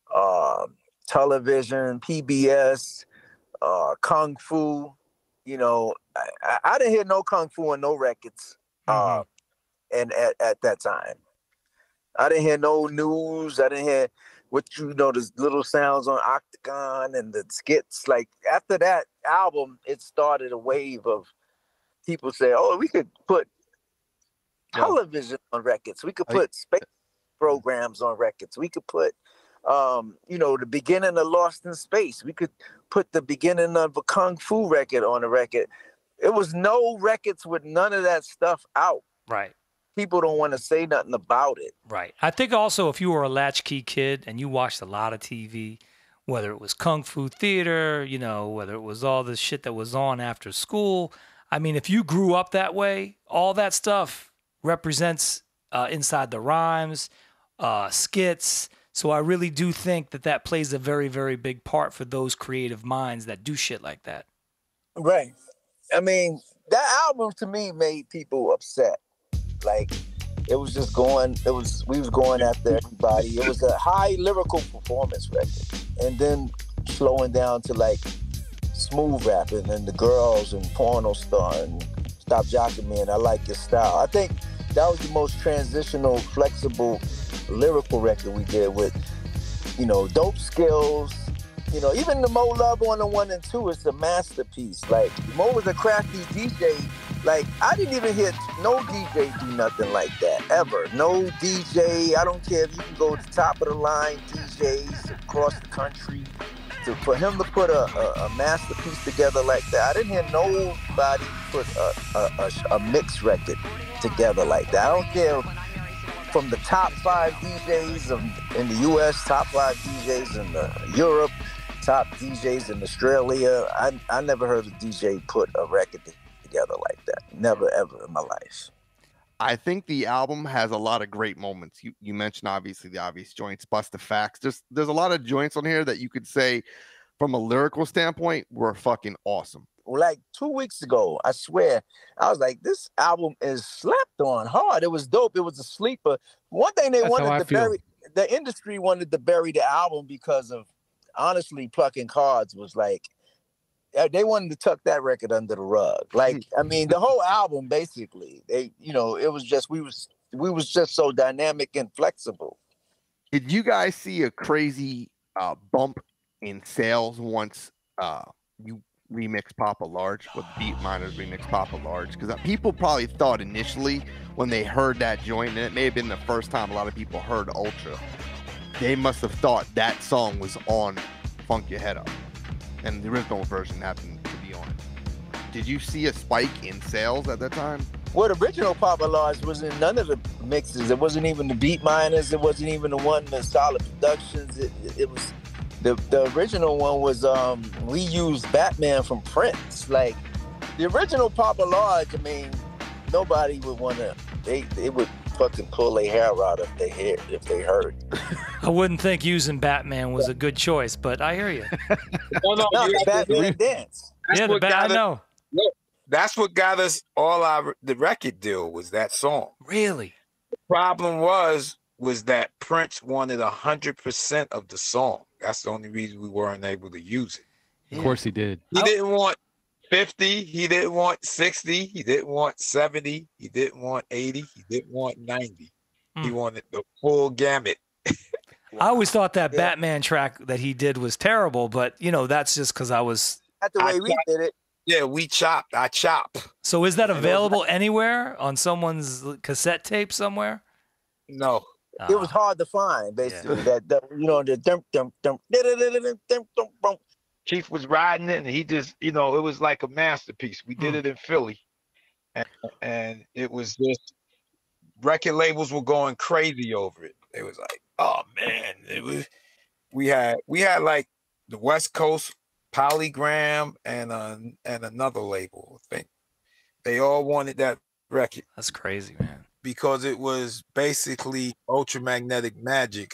television, PBS, Kung Fu. I didn't hear no Kung Fu on no records and at that time. I didn't hear no news. I didn't hear the little sounds on Octagon and the skits. Like after that album, it started a wave of people say, "Oh, we could put television on records. We could put space programs on records. We could put, the beginning of Lost in Space. We could put the beginning of a Kung Fu record on a record." It was no records with none of that stuff out. Right. People don't want to say nothing about it. Right. I think also if you were a latchkey kid and you watched a lot of TV, whether it was Kung Fu theater, whether it was all the shit that was on after school. I mean, if you grew up that way, all that stuff represents inside the rhymes, skits. So I really do think that plays a very, very big part for those creative minds that do shit like that. Right. I mean, that album to me made people upset. Like, it was just we was going after everybody. It was a high lyrical performance record. And then slowing down to like smooth rapping and the girls and porno star and Stop Jocking Me and I Like Your Style. I think that was the most transitional, flexible lyrical record we did with, dope skills. Even the Mo Love on the 1 and 2 is a masterpiece. Like, Mo was a crafty DJ. Like, I didn't even hear no DJ do nothing like that, ever. No DJ, I don't care if you can go to top of the line DJs across the country. For him to put a masterpiece together like that, I didn't hear nobody put a mix record together like that. I don't care from the top 5 DJs in the U.S., top 5 DJs in Europe, top DJs in Australia. I never heard a DJ put a record together like that. Never, ever in my life. I think the album has a lot of great moments. You mentioned obviously the obvious joints, Bust the Facts. There's a lot of joints on here that you could say from a lyrical standpoint were fucking awesome. Like 2 weeks ago, I swear, I was like, this album is slept on hard. It was dope. It was a sleeper. One thing they wanted to bury, the industry wanted to bury the album because of, honestly, Plucking Cards was like, they wanted to tuck that record under the rug. Like, I mean, the whole album, basically, it was just, we was just so dynamic and flexible. Did you guys see a crazy bump in sales once you remixed Papa Large, with Beat Miners remixed Papa Large? Because people probably thought initially when they heard that joint, and it may have been the first time a lot of people heard Ultra, they must have thought that song was on Funk Your Head Up. And the original version happened to be on it. Did you see a spike in sales at that time? Well, the original Papa Large was in none of the mixes. It wasn't even the Beat Miners. It wasn't even the one with Solid Productions. It was the original one was we used Batman from Prince. Like the original Papa Large. I mean, nobody would want to. They would fucking pull their hair out if they heard. I wouldn't think using Batman was a good choice, but I hear you. No, the Batman dance. Yeah, I know. Look, that's what got us all the record deal was that song. Really? The problem was that Prince wanted 100% of the song. That's the only reason we weren't able to use it. Of course he did. He didn't want 50. He didn't want 60. He didn't want 70. He didn't want 80. He didn't want 90. He wanted the full gamut. I always thought that Batman track that he did was terrible, but that's just because I was. That's the way we did it. Yeah, I chop. So is that available anywhere on someone's cassette tape somewhere? No. It was hard to find, basically. Yeah. The Keith was riding it, and he just, it was like a masterpiece. We did it in Philly, and it was just record labels were going crazy over it. It was like, oh man, we had like the West Coast Polygram and another label. I think they all wanted that record. That's crazy, man. Because it was basically Ultramagnetic magic.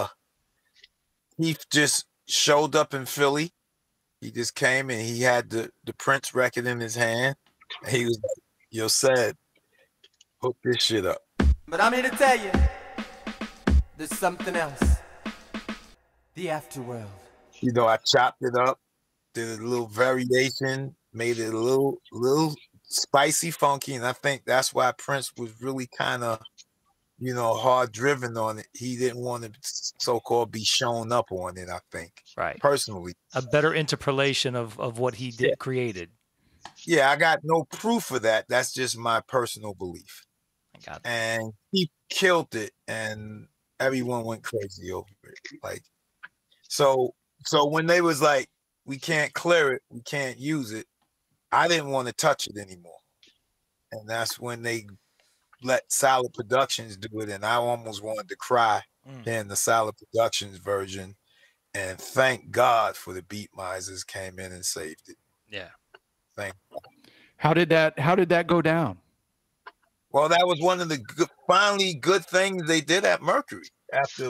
He just showed up in Philly. He just came and he had the Prince record in his hand. And he was like, yo, Ced, hook this shit up. But I'm here to tell you, there's something else. The afterworld. I chopped it up, did a little variation, made it a little spicy, funky, and I think that's why Prince was really kind of, hard driven on it. He didn't want to so-called be shown up on it, I think. Right. Personally. A better interpolation of what he created. Yeah, I got no proof of that. That's just my personal belief. I got that. And he killed it, and everyone went crazy over it. Like, so when they was like, we can't clear it, we can't use it, I didn't want to touch it anymore. And that's when they let Solid Productions do it. And I almost wanted to cry in the Solid Productions version. And thank God for the Beat Misers came in and saved it. Yeah. Thank God. How did that go down? Well, that was one of the finally good things they did at Mercury after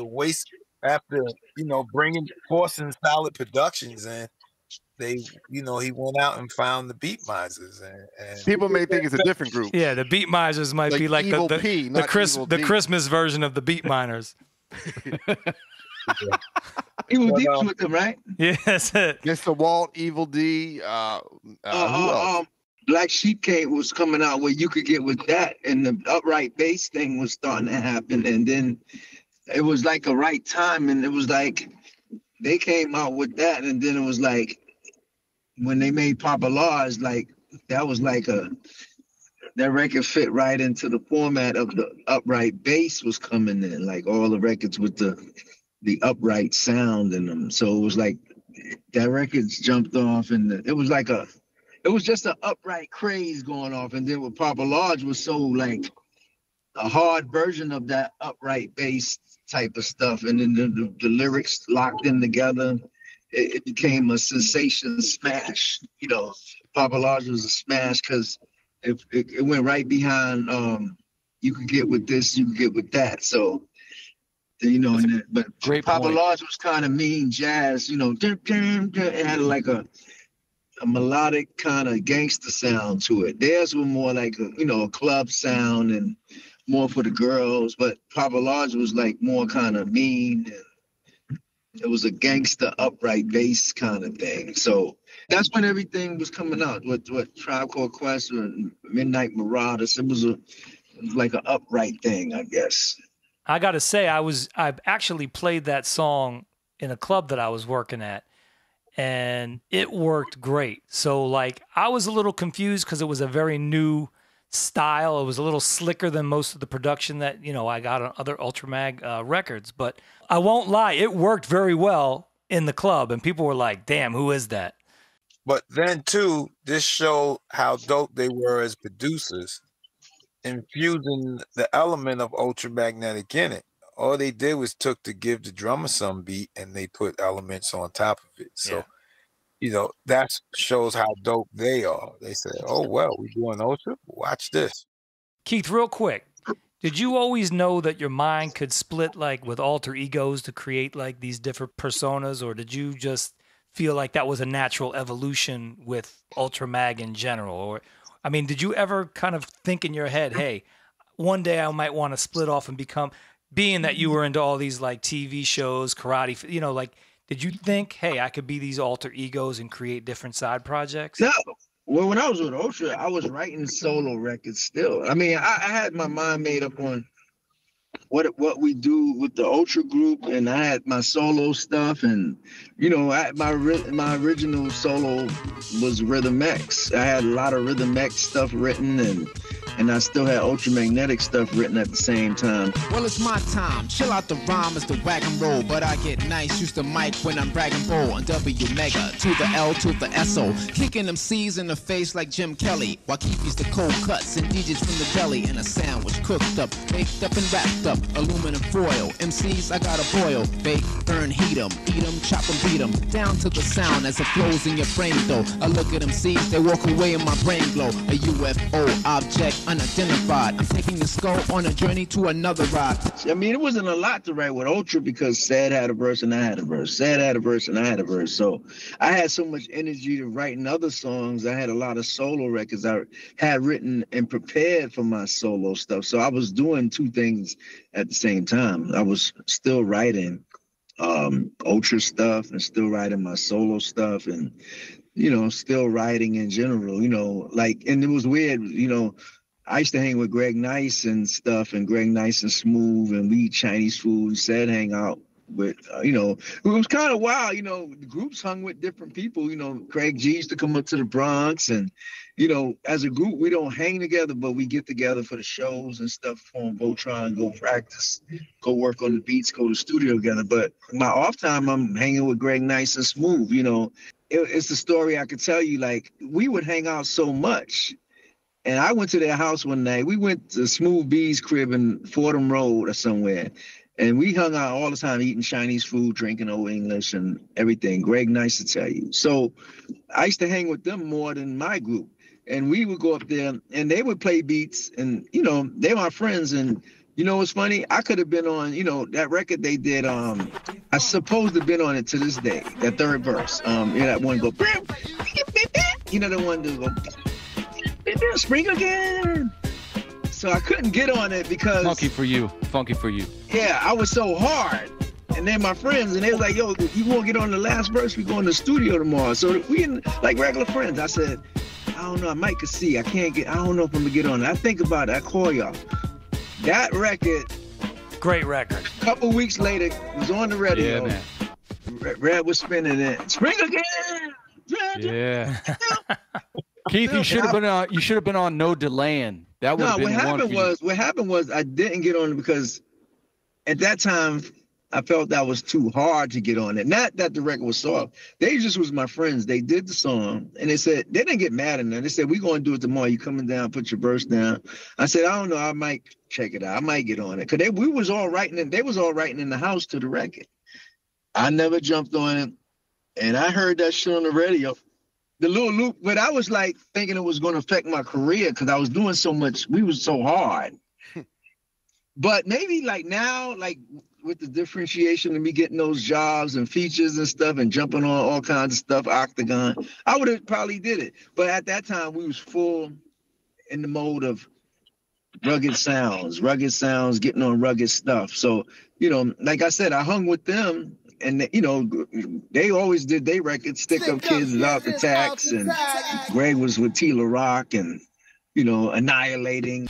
forcing Solid Productions in. They, he went out and found the Beat Misers, and people may think it's a different group. Yeah, the Beat Misers might be like the Christmas version of the Beat Miners. Evil D was with them, right? Yeah, that's it. Mr. Walt, Evil D. Who else? Black Sheep Cave was coming out where you could get with that, and the upright bass thing was starting to happen, and then it was like a right time, and it was like they came out with that, and then it was like when they made Papa Lars, like that was like that record fit right into the format of the upright bass was coming in, like all the records with the upright sound in them. So it was like that records jumped off, and it was just an upright craze going off. And then with Papa Lodge was so like a hard version of that upright bass type of stuff. And then the lyrics locked in together. It became a sensation smash. Papa Lodge was a smash because it went right behind you could get with this, you could get with that. So, but Papa Lodge was kind of mean jazz, it had like a melodic kind of gangster sound to it. Theirs were more like a club sound and more for the girls, but Papa Lodge was like more kind of mean, and it was a gangster upright bass kind of thing. So that's when everything was coming out with Tribe Called Quest and Midnight Marauders. It was like an upright thing, I guess. I got to say, I actually played that song in a club that I was working at, and it worked great. So like I was a little confused because it was a very new style. It was a little slicker than most of the production that, I got on other Ultramag records. But I won't lie, it worked very well in the club, and people were like, damn, who is that? But then too, this showed how dope they were as producers, infusing the element of Ultramagnetic in it. All they did was took to give the drummer some beat, and they put elements on top of it. So, that shows how dope they are. They said, oh, well, we're doing Ultra? Watch this. Keith, real quick, Did you always know that your mind could split like with alter egos to create like these different personas, or did you just feel like that was a natural evolution with Ultramag in general? Or, I mean, did you ever kind of think in your head, hey, one day I might want to split off and become, being that you were into all these like TV shows, karate, you know, like, did you think, hey, I could be these alter egos and create different side projects? No. Well, when I was with Ultra, I was writing solo records still. I mean, I had my mind made up on what we do with the Ultra group, and I had my solo stuff, and you know, my original solo was Rhythm X. I had a lot of Rhythm X stuff written, and I still had Ultramagnetic stuff written at the same time. Well, it's my time. Chill out the rhyme is the whack and roll, but I get nice. Use the mic when I'm bragging bold. On W mega to the L to the SO, kicking them C's in the face like Jim Kelly. While Keefy's the cold cuts and DJs from the belly, and a sandwich cooked up, baked up and wrapped up, aluminum foil. MCs I gotta boil, bake, burn, heat 'em, eat 'em, chop 'em, beat 'em, down to the sound as it flows in your brain. Though I look at them C's, they walk away in my brain glow. A UFO object unidentified. I'm taking the skull on a journey to another ride. I mean, it wasn't a lot to write with Ultra because Ced had a verse and I had a verse. Ced had a verse and I had a verse. So I had so much energy to writing other songs. I had a lot of solo records I had written and prepared for my solo stuff. So I was doing two things at the same time. I was still writing Ultra stuff and still writing my solo stuff, and you know, still writing in general, you know, like, and it was weird, you know, I used to hang with Greg Nice and stuff, and Greg Nice and Smooth, and we eat Chinese food and Ced hang out with, you know, it was kind of wild, you know, the groups hung with different people, you know, Craig G used to come up to the Bronx, and, you know, as a group, we don't hang together, but we get together for the shows and stuff, form Voltron, go practice, go work on the beats, go to the studio together. But my off time, I'm hanging with Greg Nice and Smooth, you know. It's a story I could tell you, like, we would hang out so much. And I went to their house one night. We went to Smooth B's crib in Fordham Road or somewhere. And we hung out all the time, eating Chinese food, drinking Old English and everything. Greg Nice to tell you. So I used to hang with them more than my group. And we would go up there and they would play beats. And, you know, they were my friends. And, you know what's funny? I could have been on, you know, that record they did. I supposed to have been on it to this day, that third verse. You know, that one go, you know, the one to go, spring again. So I couldn't get on it because funky for you. Yeah, I was so hard. And then my friends, and they was like, yo, you won't get on the last verse? We go in the studio tomorrow. So we like regular friends. I said, I don't know, I might could see. I don't know if I'm gonna get on it. I think about it, I call y'all. That record, great record. A couple weeks later, it was on the radio. Yeah, man. Red was spinning it. Spring again. Yeah. Keith, you should have been on No Delaying. That would have been what happened was I didn't get on it because at that time I felt that was too hard to get on it. Not that the record was soft. They just was my friends. They did the song and they said, they didn't get mad at them. They said, we're going to do it tomorrow. You coming down, put your verse down. I said, I don't know. I might check it out. I might get on it. Cause they was all writing in the house to the record. I never jumped on it. And I heard that shit on the radio. The little loop, but I was like thinking it was going to affect my career because I was doing so much. We was so hard. But maybe like now, like with the differentiation of me getting those jobs and features and stuff and jumping on all kinds of stuff, Octagon, I would have probably did it. But at that time, we was full in the mode of rugged sounds, getting on rugged stuff. So, you know, like I said, I hung with them. And, you know, they always did their records, Stick Up Kids Without the Tax. And Greg was with Tila Rock and, you know, Annihilating.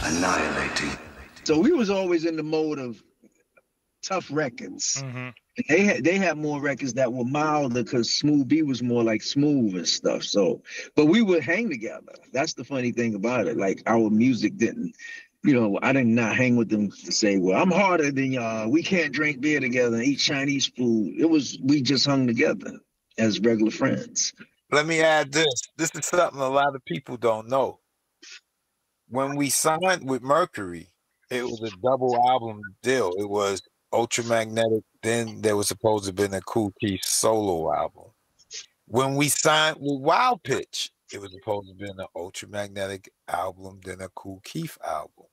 So we was always in the mode of tough records. Mm-hmm. They had more records that were milder because Smooth B was more like smooth and stuff. So, but we would hang together. That's the funny thing about it. Like our music didn't, you know, I did not hang with them to say, well, I'm harder than y'all. We can't drink beer together and eat Chinese food. We just hung together as regular friends. Let me add this. This is something a lot of people don't know. When we signed with Mercury, it was a double album deal. It was Ultramagnetic. Then there was supposed to have been a Kool Keith solo album. When we signed with Wild Pitch, it was supposed to have been an Ultramagnetic album, then a Kool Keith album.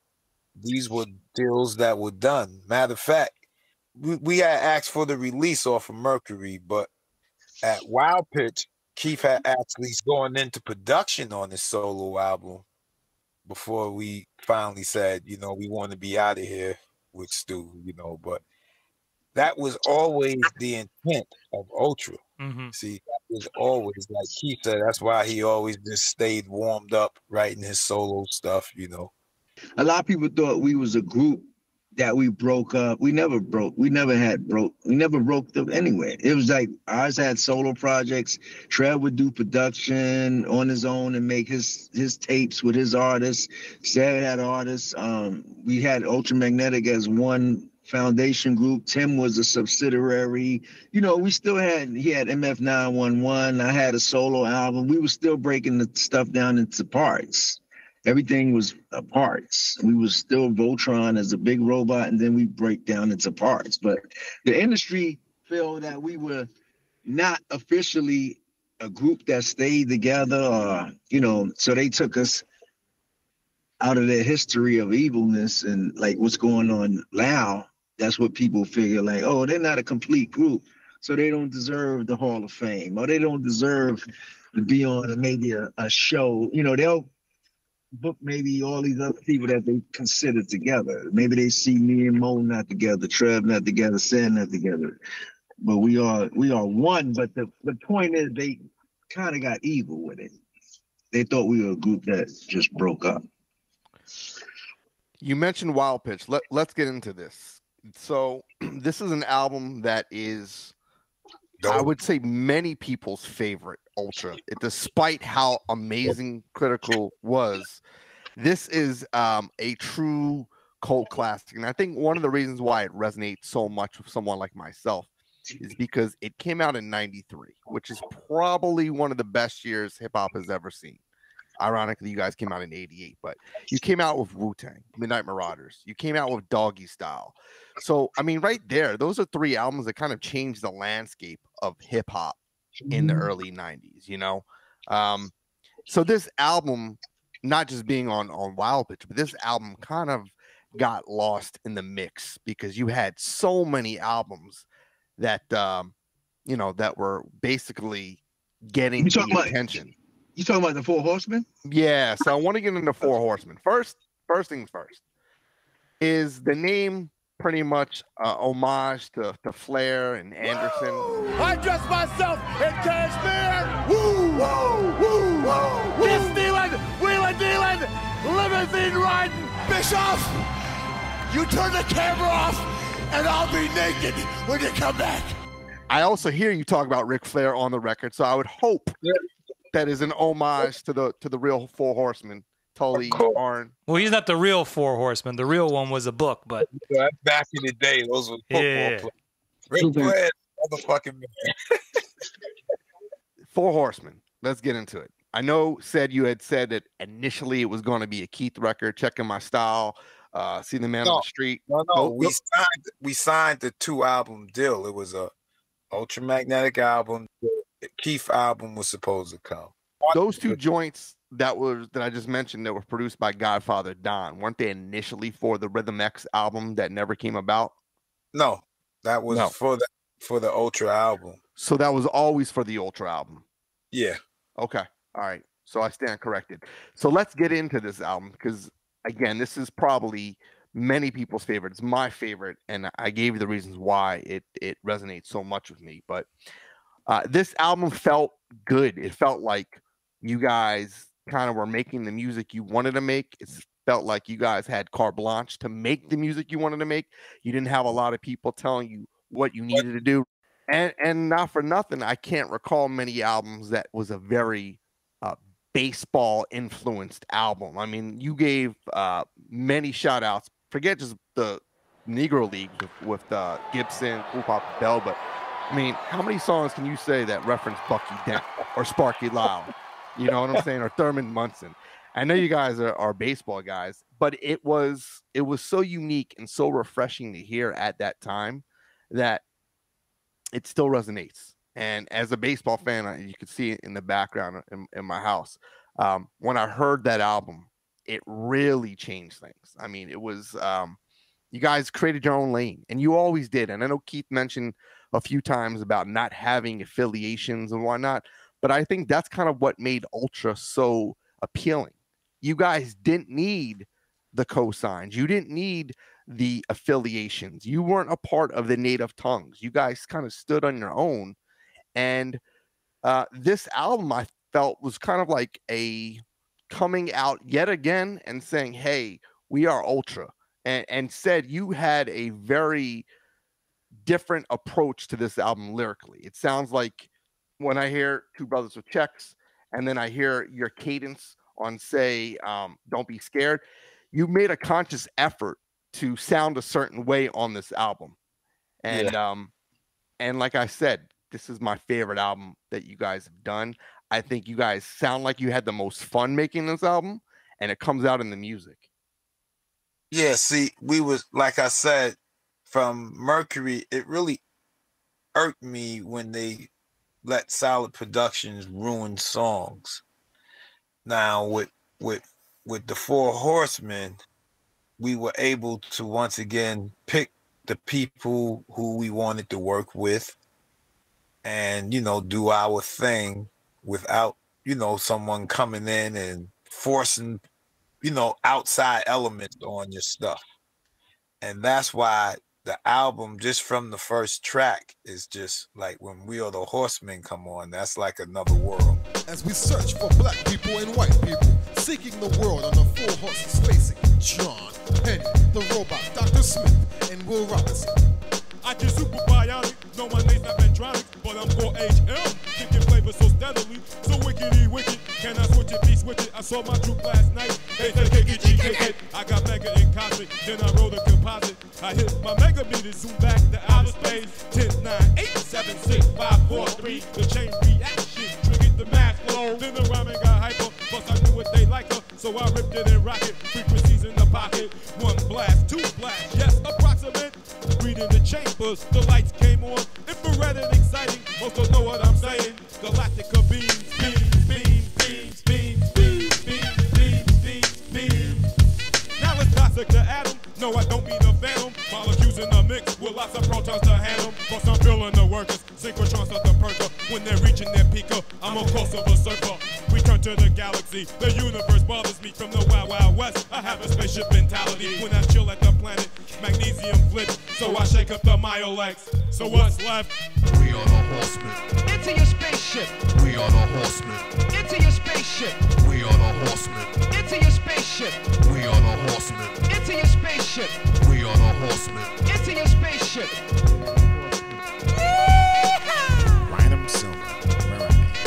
these were deals that were done. Matter of fact, we had asked for the release off of Mercury, but at Wild Pitch, Keith had actually gone into production on his solo album before we finally said, you know, we want to be out of here with Stu, you know, but that was always the intent of Ultra. See, that was always, like Keith said, that's why he always just stayed warmed up writing his solo stuff, you know. A lot of people thought we was a group that we broke up. We never broke. We never broke them anyway. It was like ours had solo projects. Trev would do production on his own and make his tapes with his artists. Sad had artists. We had Ultramagnetic as one foundation group. Tim was a subsidiary. You know, he had MF 911. I had a solo album. We were still breaking the stuff down into parts. Everything was parts. We was still Voltron as a big robot, and then we break down into parts. But the industry felt that we were not officially a group that stayed together, or, you know, so they took us out of their history of evilness and like what's going on now. That's what people figure, like, oh, they're not a complete group, so they don't deserve the Hall of Fame, or they don't deserve to be on maybe a show. You know, they'll book maybe all these other people that they consider together. Maybe they see me and Mo not together, Trev not together, Sam not together. But we are one. But the point is, they kind of got evil with it. They thought we were a group that just broke up. You mentioned Wild Pitch. Let's get into this. So this is an album that is, I would say, many people's favorite Ultra. Despite how amazing Critical was, this is a true cult classic. And I think one of the reasons why it resonates so much with someone like myself is because it came out in '93, which is probably one of the best years hip hop has ever seen. Ironically, you guys came out in '88, but you came out with Wu-Tang, Midnight Marauders. You came out with Doggy Style. So, I mean, right there, those are three albums that kind of changed the landscape of hip hop in the early '90s, you know? So this album, not just being on Wild Pitch, but this album kind of got lost in the mix because you had so many albums that, you know, that were basically getting the attention. You talking about the Four Horsemen? Yeah, so I want to get into Four Horsemen. First things first. Is the name pretty much homage to Flair and Anderson? I dress myself in cashmere. Woo, woo, woo, woo. This stealing, wheeling, dealing, limousine riding. Bischoff, you turn the camera off, and I'll be naked when you come back. I also hear you talk about Ric Flair on the record, so I would hope that is an homage to the real Four Horsemen. Totally aren't. Well, he's not the real Four Horsemen. The real one was a book, but back in the day, those were football players. Ric Flair, motherfucking man. Four Horsemen. Let's get into it. I know you had said that initially it was going to be a Keith record. Checking My Style, See the Man on the Street. No. We signed the 2-album deal. It was a Ultramagnetic album. The Keith album was supposed to come. Those two joints that I just mentioned that were produced by Godfather Don, weren't they initially for the Rhythm X album that never came about? No, that was for the Ultra album. So that was always for the Ultra album. Yeah. Okay. All right. So I stand corrected. So let's get into this album because, again, this is probably many people's favorite. It's my favorite, and I gave you the reasons why it resonates so much with me. But this album felt good. It felt like you guys kind of were making the music you wanted to make. It felt like you guys had carte blanche to make the music you wanted to make. You didn't have a lot of people telling you what you needed to do. And not for nothing, I can't recall many albums that was a very baseball influenced album. I mean, you gave many shout outs. Forget just the Negro League with Gibson, Cool Pop Bell, but I mean, how many songs can you say that reference Bucky Dent or Sparky Lau? You know what I'm saying? Or Thurman Munson. I know you guys are baseball guys, but it was so unique and so refreshing to hear at that time that it still resonates. And as a baseball fan, you could see it in the background in my house. When I heard that album, it really changed things. I mean, it was you guys created your own lane, and you always did. And I know Keith mentioned a few times about not having affiliations and whatnot, but I think that's kind of what made Ultra so appealing. You guys didn't need the cosigns. You didn't need the affiliations. You weren't a part of the native tongues. You guys kind of stood on your own. And this album, I felt, was kind of like a coming out yet again and saying, hey, we are Ultra. And said you had a very different approach to this album lyrically. It sounds like when I hear Two Brothers with Checks, and then I hear your cadence on, say, Don't Be Scared, you made a conscious effort to sound a certain way on this album. And and like I said, this is my favorite album that you guys have done. I think you guys sound like you had the most fun making this album, and it comes out in the music. Yeah, see, we was, like I said, from Mercury, it really irked me when they let Solid Productions ruin songs. Now with the Four Horsemen, we were able to once again pick the people who we wanted to work with and, you know, do our thing without, you know, someone coming in and forcing, you know, outside elements on your stuff. And that's why the album, just from the first track, is just like when We Are the Horsemen come on, that's like another world. As we search for black people and white people, seeking the world on the four horses, facing John, Penny, the robot, Dr. Smith, and Will Robinson. I just super bionic, no my name's not Ventronic, but I'm 4HM, kicking flavor so steadily, so wickedy wicked, can I switch it, be switch it, I saw my troop last night, they said kick it, I got mega and cosmic, then I wrote a composite, I hit my mega meter, zoom back to outer space, 10, 9, 8, 7, 6, 5, 4, 3, the chain reaction, triggered the mass flow, then the rhyming got hyper, plus I knew what they like her, so I ripped it and rocket, frequencies in the pocket, 1 blast, 2 blast, yes, approximate, reading the chambers, the lights came on, infrared and exciting, most don't know what I'm saying, Galactica beams, beams, beams, beams, beams, beams, beams, beams, beams, beams. Now it's toxic to atom, no I don't mean a phantom, molecules in the mix with lots of protons to handle, plus I'm feeling the workers, synchrotrons at the perker, when they're reaching their peaker, I'm a course of a surfer, we turn to the galaxy, the universe bothers me from the wild wild west, I have a spaceship mentality, when I chill at the planet, magnesium flips, so I shake up the Myolex. So what's left? We are the horsemen. Into your spaceship. We are the horsemen. Into your spaceship. We are the horsemen. Into your spaceship. We are the horsemen. Into your spaceship. We are the horsemen. Into your spaceship. Rhymem Silver, where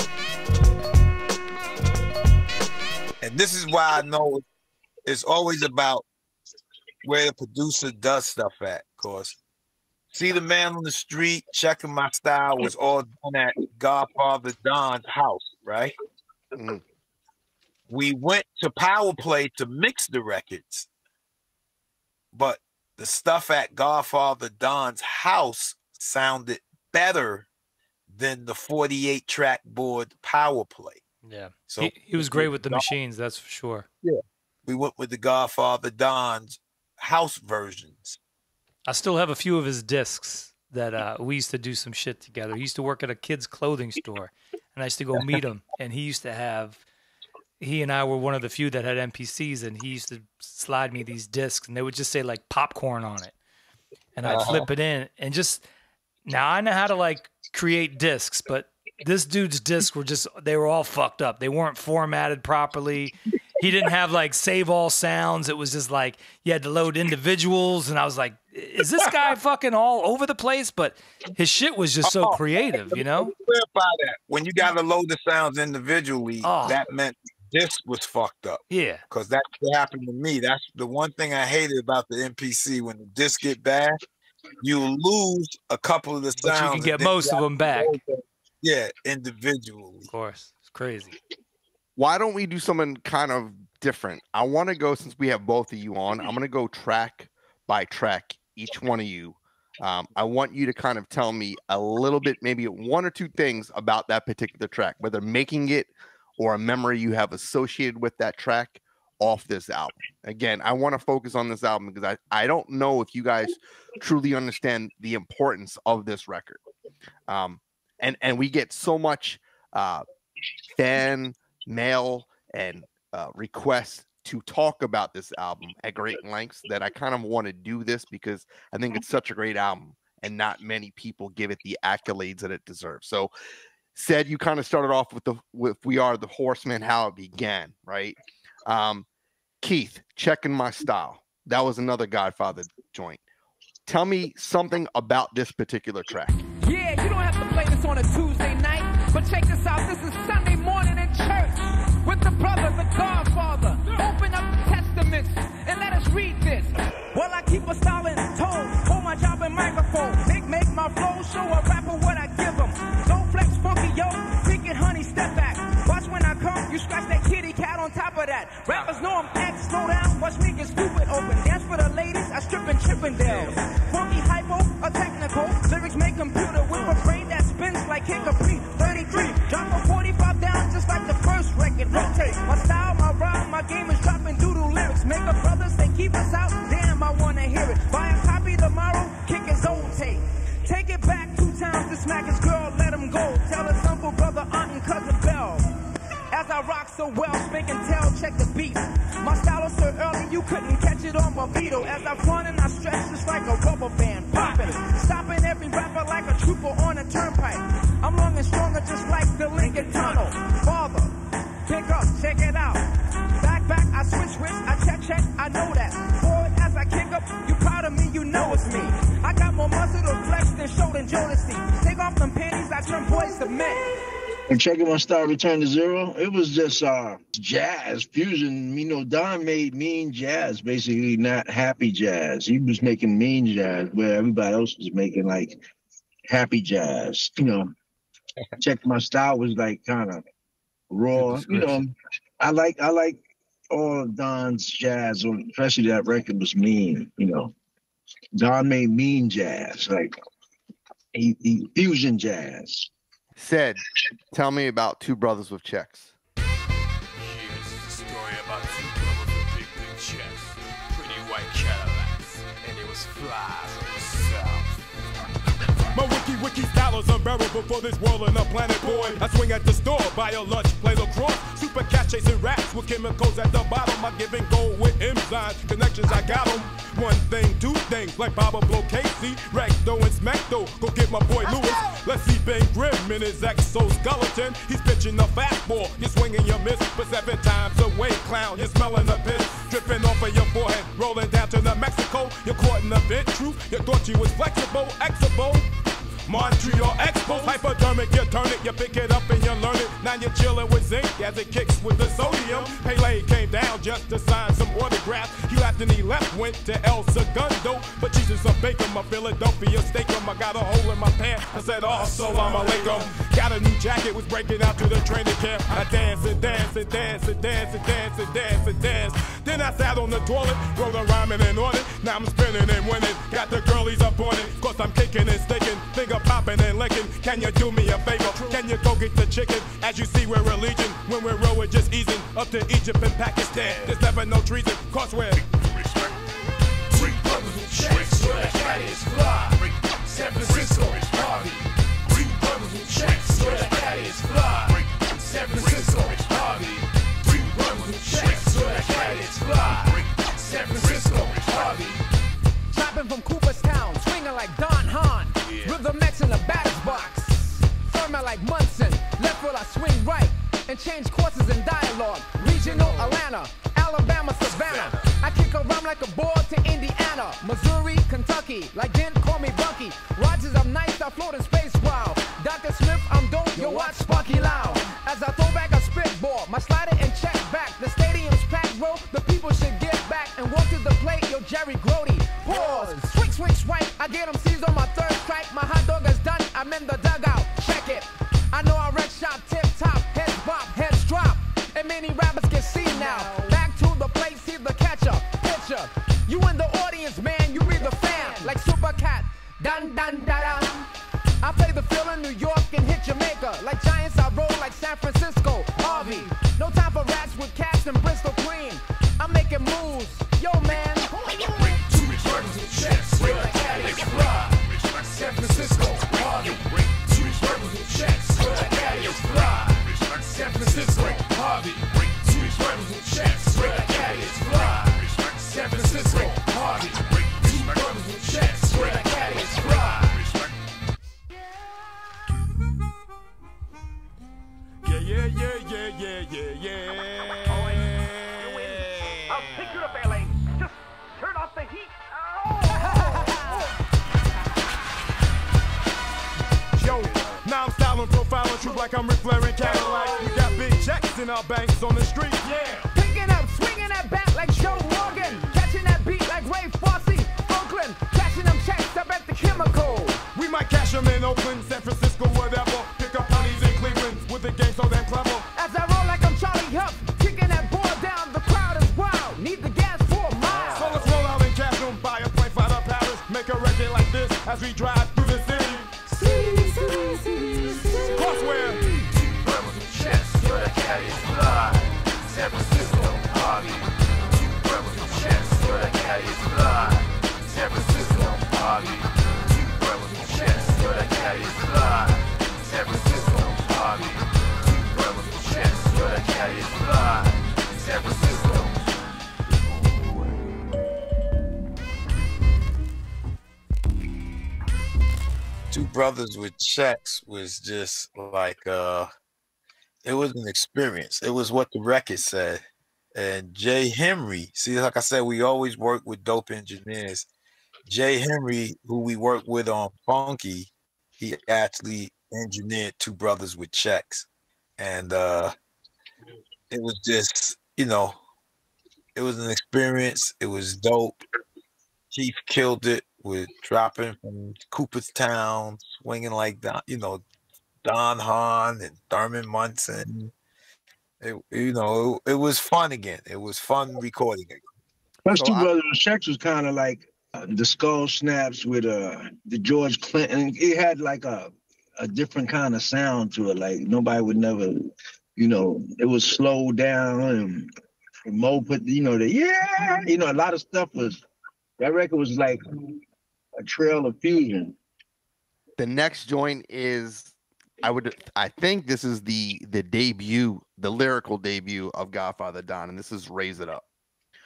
are they? And this is why I know it's always about where the producer does stuff at, cause See the Man on the Street, Checking My Style was all done at Godfather Don's house, right? Mm. We went to Power Play to mix the records, but the stuff at Godfather Don's house sounded better than the 48-track board Power Play. Yeah, so he was great with the machines, that's for sure. Yeah, we went with the Godfather Don's house versions. I still have a few of his discs that we used to do some shit together. He used to work at a kid's clothing store, and I used to go meet him. And he and I were one of the few that had MPCs, and he used to slide me these discs, and they would just say like popcorn on it. And I'd flip it in, and just, now I know how to like create discs, but this dude's discs they were all fucked up. They weren't formatted properly. He didn't have like save all sounds. It was just like you had to load individuals, and I was like, is this guy fucking all over the place? But his shit was just so creative, you know? Clarify that. When you got to load the sounds individually, that meant disc was fucked up. Yeah. Because that happened to me. That's the one thing I hated about the MPC. When the disc get bad, you lose a couple of the sounds. But you can get most of them back. Yeah, individually. Of course. It's crazy. Why don't we do something kind of different? I want to go, since we have both of you on, I'm going to go track by track, each one of you. I want you to kind of tell me a little bit, maybe 1 or 2 things about that particular track, whether making it or a memory you have associated with that track. off this album. Again, I want to focus on this album because I don't know if you guys truly understand the importance of this record. And we get so much fan mail and requests to talk about this album at great lengths that I kind of want to do this because I think it's such a great album and not many people give it the accolades that it deserves. So, Ced, you kind of started off with We Are the Horsemen, how it began, right? Keith, Checking My Style. That was another Godfather joint. Tell me something about this particular track. Yeah, you don't have to play this on a Tuesday night, but check this out. This is Sunday morning in church with the brother, the Godfather. Open up the testaments and let us read this. Well, I keep a style in tone, hold my job and microphone. Make my flow, show a rapper what I give him. Don't flex funky, yo, pick it, honey, step back. Watch when I come, you scratch that kitty cat on top of that. Rappers know I'm X, slow down, watch me get stupid open. Dance for the ladies, I strip and Chippendales. Funky hypo, a technical, lyrics make computer with a brain that spins like Hickory. 33, drop a 45 down just like the first record. Rotate, my style, my rhyme, my game is dropping doodle lyrics. Make a brother say keep us out, damn I wanna hear it. Buy a copy tomorrow, kick his old tape. Take it back 2 times to smack his girl, let him go. Tell his uncle, brother, aunt, and cousin Bell. As I rock so well, speak and tell, check the beat. My style was so early, you couldn't catch it on my Vito. As I run and I stretch just like a rubber band, popping, stopping every rapper like a trooper on a turnpike. I'm long and stronger just like the Lincoln Tunnel. Father, pick up, check it out. Back, I switch, I check, I know that. Forward as I kick up, you proud of me, you know it's me. I got more muscle to flex than shoulder and Jodeci. Take off them panties, I turn boys to men. And Checking My Style, Return to Zero, it was just jazz fusion. You know, Don made mean jazz, basically not happy jazz. He was making mean jazz where everybody else was making like happy jazz. You know, Checking My Style was like kind of raw. You know, I like all of Don's jazz, especially that record was mean. You know, Don made mean jazz, like he fusion jazz. Ced, tell me about Two Brothers with Checks. Here's the story about 2 brothers with big checks, pretty white Cadillacs, and it was fly from the south. My wiki style is unbearable for this world and a planet, boy. I swing at the store, buy a lunch, play lacrosse. Super cat chasing rats with chemicals at the bottom. I give and go with enzymes, connections, I got them. One thing, 2 things, like Baba Blow Casey, Recto and Smecto. Go get my boy Lewis. Let's see Ben Grimm in his exoskeleton. He's pitching a fastball, you're swinging your miss, but 7 times away, clown. You're smelling the piss, dripping off of your forehead, rolling down to New Mexico. You're caught in the vent, true. You thought you was flexible, exable. Montreal Expos, hypodermic, you turn it, you pick it up and you learn it. Now you're chilling with zinc as it kicks with the sodium. Pele came down just to sign some autographs. He laughed and he left, went to El Segundo. But Jesus a bacon, my Philadelphia steakum. I got a hole in my pants, I said, oh, salam alaikum. Got a new jacket, was breaking out to the training camp. I dance and dance and dance and dance and dance and dance and dance. Then I sat on the toilet, wrote a rhyming and on it. Now I'm spinning and winning, got the girlies up on it. Cause I'm kicking and sticking, finger popping and licking. Can you do me a favor? Can you go get the chicken? As you see, we're a legion. When we're rowing, just easing up to Egypt and Pakistan. There's never no treason, cause we're 3 brothers with checks, where the cat is fly. San Francisco, Harvey. 3 brothers with checks, where the cat is fly. San Francisco, Harvey. 3 brothers with checks, where the cat is fly. San Francisco, Harvey. Trapping from Cooperstown, swinging like Don Hahn. Rhythm X in the batter's box. Firmer like Munson. Left foot I swing right and change courses in dialogue. Regional Atlanta, Alabama, Savannah. I kick around like a ball to Indiana, Missouri, Kentucky. Like then call me Bucky. Rogers, I'm nice, I float in space wild. Dr. Smith, I'm dope, yo watch Sparky Loud. As I throw back a spitball, my slider and check back. The stadium's packed, bro. The people should get back and walk to the plate, yo Jerry Grody. Pause, swing, swipe. I get him seized on my 3rd strike. My hot dog is done, I'm in the dugout. Check it. I know I wreck shop, tip top, heads bop, heads drop. And many rappers can see now. Back to the plate, see the catcher, pitcher. You in the audience, man, you be the fan. Like Super Cat, dun dun da da. I play the field in New York and hit Jamaica. Like Giants, I roll like San Francisco, Harvey. No time for rats with cats and Bristol Queen. Yo, man. Two brothers with checks, where the caddies fly. San Francisco, Harvey. Two brothers with checks, where the caddies fly. San Francisco, Harvey. Two brothers with checks, where the caddies fly. San Francisco, Harvey. Two brothers with checks, where the caddies fly. Yeah. I'll take you to ballet. Just turn off the heat. Yo, now I'm styling, profiling, true like I'm Ric Flair and Cadillac. We got big checks in our banks on the street, yeah. Picking up, swinging that bat like Joe Morgan. Catching that beat like Ray Fosse, Oakland. Cashing them checks up at the Chemical. We might cash them in Oakland, San Francisco, whatever. Pick up honeys in Cleveland with the game so damn clever. As I roll like I'm Charlie Huff, kicking that ball down, the crowd is wild. Need the gas for a mile. So let's roll out and cash them, buy a plane, fly to Paris. Make a record like this as we drive through the city. Crossware. Two brothers with checks, where the caddies fly. San Francisco, Harvey. Two brothers with checks, where the caddies fly. San Francisco, Harvey. Two brothers with checks, where the caddies fly. San Francisco, Harvey. Two brothers with checks, where the caddies fly. San Francisco. Two Brothers with Checks was just like it was an experience. It was what the record said. And Jay Henry, see, like I said, we always work with dope engineers. Jay Henry, who we work with on Funky, he actually engineered Two Brothers with Checks. And it was just, you know, it was an experience. It was dope. Keith killed it with dropping from Cooperstown, swinging like that, you know, Don Hahn and Thurman Munson. It was fun again. It was fun recording again. First Two Brothers with Checks was kind of like the Skull Snaps with the George Clinton. It had like a different kind of sound to it. Like nobody would never, you know, it was slowed down and Mo put, you know, a lot of stuff was, that record was like a trail of fusion. The next joint is, I think this is the debut, the lyrical debut of Godfather Don, and this is Raise It Up.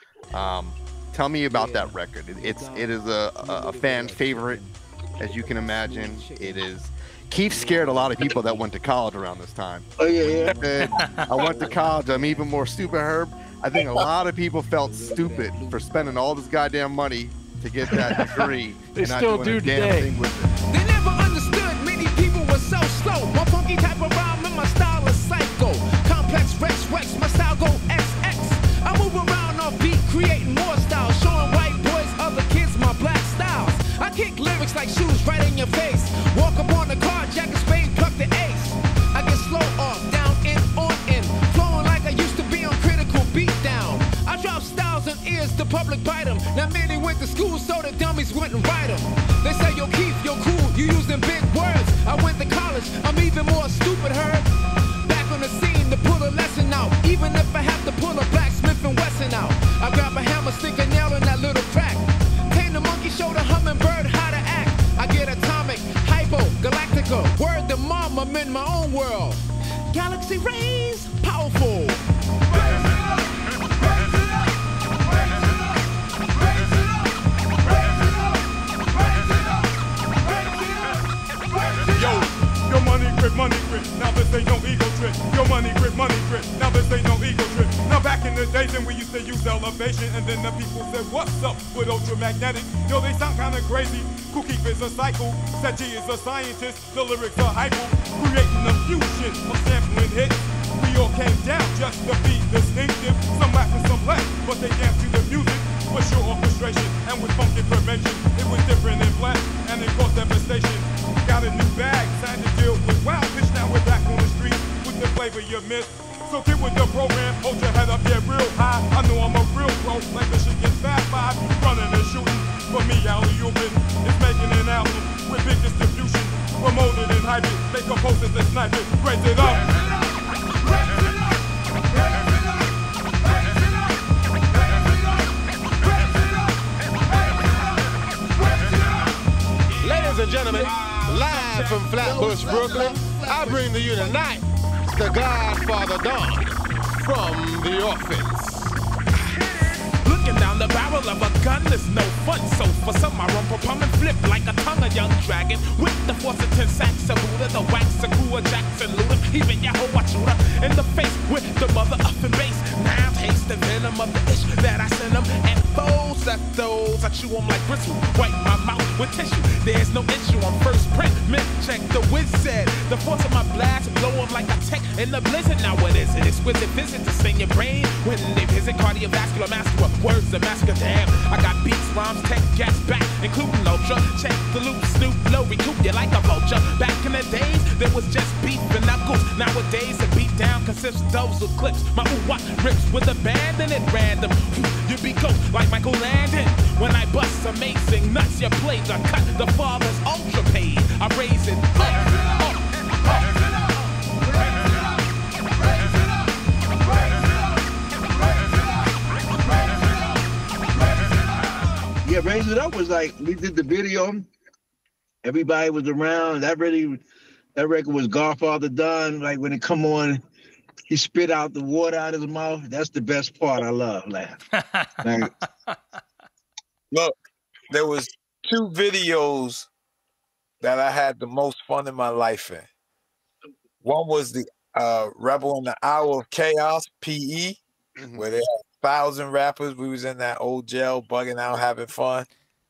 Tell me about that record. It is a fan favorite, as you can imagine. It is. Keith scared a lot of people that went to college around this time. Oh yeah. I went to college. I'm even more stupid, Herb. I think a lot of people felt stupid for spending all this goddamn money to get that degree. They and not still doing do a damn today. thing with it. They never understood many people were so slow. My funky type of rhyme and my style is psycho. Complex, Rex, my style go XX. I move around off beat, creating more styles. Showing white boys, other kids, my black styles. I kick lyrics like shoes right in your face. Walk up on the car, jack a spade, pluck the ace. I get slow off, down in, on in. Flowing like I used to be on Critical Beatdown. I drop styles and ears, the public bite them. Now many went to school so the dummies wouldn't write them. They say, yo Keith, yo cool, you using big words. I went to college, I'm even more stupid, heard. Back on the scene to pull a lesson out. Even if I have to pull a Blacksmith and Wesson out. I grab a hammer, stick a nail in that little crack. Tame the monkey, show the hummingbird how to act. I get atomic, hypo, galactica. Word to mom, I'm in my own world. Galaxy rays, powerful. Your money grip, now this ain't no ego trip. Your money grip, now this ain't no ego trip. Now back in the days when we used to use elevation, and then the people said, what's up with Ultramagnetic? Yo, they sound kinda crazy. Kool Keith is a cycle, Ced Gee is a scientist, the lyrics are hypo, creating a fusion of sampling hits. We all came down just to be distinctive. Some rap and some left, but they dance to the music. For sure orchestration, and with funk information, it was different in black, and it caused devastation. Got a new bag, signed to deal with wild bitch. Now we're back on the street with the flavor you missed. So get with the program, hold your head up, yeah, real high. I know I'm a real pro, like the shit gets Fat 5, running and shooting. For me, alley-ooping is making an album with big distribution, promoted and hyped it, make a posters and snipe it, raise it up. gentlemen, live from Flatbush, Brooklyn, I bring to you tonight the Godfather Don from the Orphans. Looking down the barrel of a gun is no fun. So for some, I run for pump and flip like a tongue of young dragon. With the force of 10 sacks of Buddha, the wax of Kua Jackson Luda, even Yahoo shooter in the face with the mother up and bass. Now taste the venom of the ish that I send them. And foes left those, I chew them like bristle. Wipe my mouth with tissue. There's no issue on first print. Mint check the whiz said. The force of my blast blow them like a tech in the blizzard. Now what is it? Exquisite visit to sing your brain when they visit cardiovascular master. Words of massacre, damn. I got beats, rhymes, tech, gas back, including Ultra. Check the loop, Snoop, low, recoup you like a vulture. Back in the days, there was just beef and knuckles. Nowadays, a beat down consists of those with clips. My ooh-wah rips with abandon at random. You be ghost like Michael Landon. When I bust amazing nuts, your plays are cut. The father's ultra paid. I raise it up. Yeah, Raise It Up was like, we did the video. Everybody was around. That record was Godfather Don. Like when it come on, he spit out the water out of his mouth. That's the best part. I love. Like look, there was 2 videos that I had the most fun in my life in. One was the Rebel in the Hour of Chaos, PE, where they had 1,000 rappers. We was in that old jail, bugging out, having fun.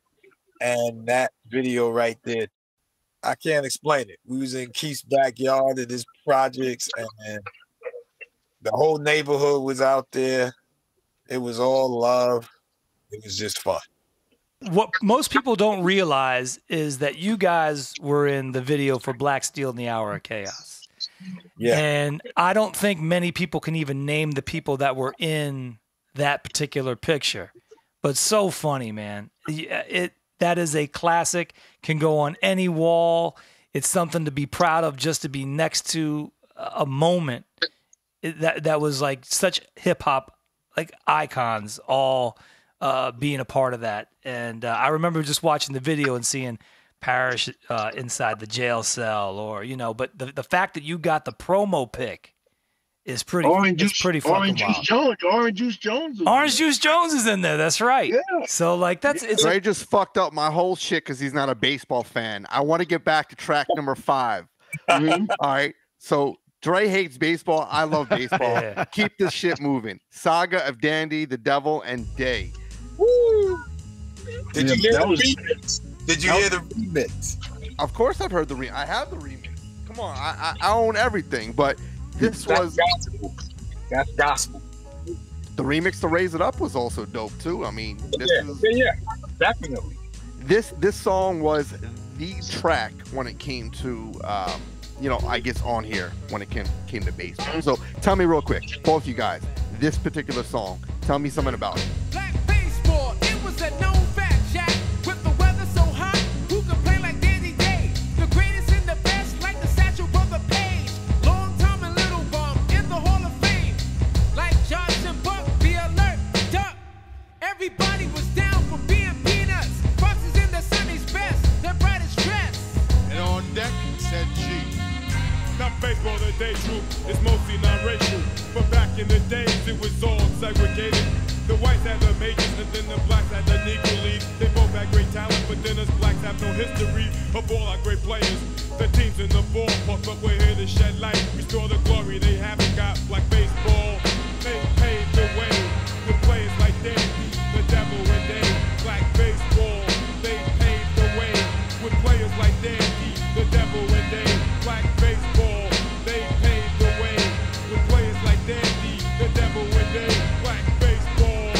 And that video right there, I can't explain it. We was in Keith's backyard at his projects, and the whole neighborhood was out there. It was all love. It was just fun. What most people don't realize is that you guys were in the video for Black Steel in the Hour of Chaos. Yeah. And I don't think many people can even name the people that were in that particular picture. But so funny, man. That is a classic, can go on any wall. It's something to be proud of, just to be next to a moment that was like such hip hop like icons all being a part of that. And I remember just watching the video and seeing Parrish inside the jail cell, or but the fact that you got the promo pic is pretty fucking wild. Orange Juice Jones. Orange Juice Jones is in there. That's right. Yeah. So like Dre just fucked up my whole shit because he's not a baseball fan. I want to get back to track number 5. All right. So Dre hates baseball. I love baseball. Yeah. Keep this shit moving. Saga of Dandy, The Devil, and Day. Woo! Did you hear the remix? Did you hear the remix? Of course I've heard the remix. I have the remix. Come on. I own everything, but that's gospel. That's gospel. The remix to Raise It Up was also dope too. I mean, yeah, definitely. This song was the track when it came to, I guess on here when it came to baseball. So tell me real quick, both you guys, this particular song. Tell me something about it. Black baseball, it was a known fact, Jack. With the weather so hot, who could play like Danny Day? The greatest and the best, like the Satchel Brother Page. Long Tom and Little Bum in the Hall of Fame. Like Josh and Buck, be alert, duck. Everybody was down for being peanuts. Buses in the Sunny's best, their brightest dress. And on deck, Ced Gee. Not baseball today, true. It's mostly non-racial. But back in the days, it was all segregated. The whites had the majors, and then the blacks had the Negro League. They both had great talent, but then us blacks have no history of all our great players. The teams in the ballpark, but we're here to shed light. Restore the glory they haven't got. Black baseball, they paved the way with players like Dandy, the Devil, and Day. Black baseball, they paved the way with players like Dandy, the Devil, and Day. Black baseball, they paved the way with players like Dandy, the Devil, and Day. Black baseball.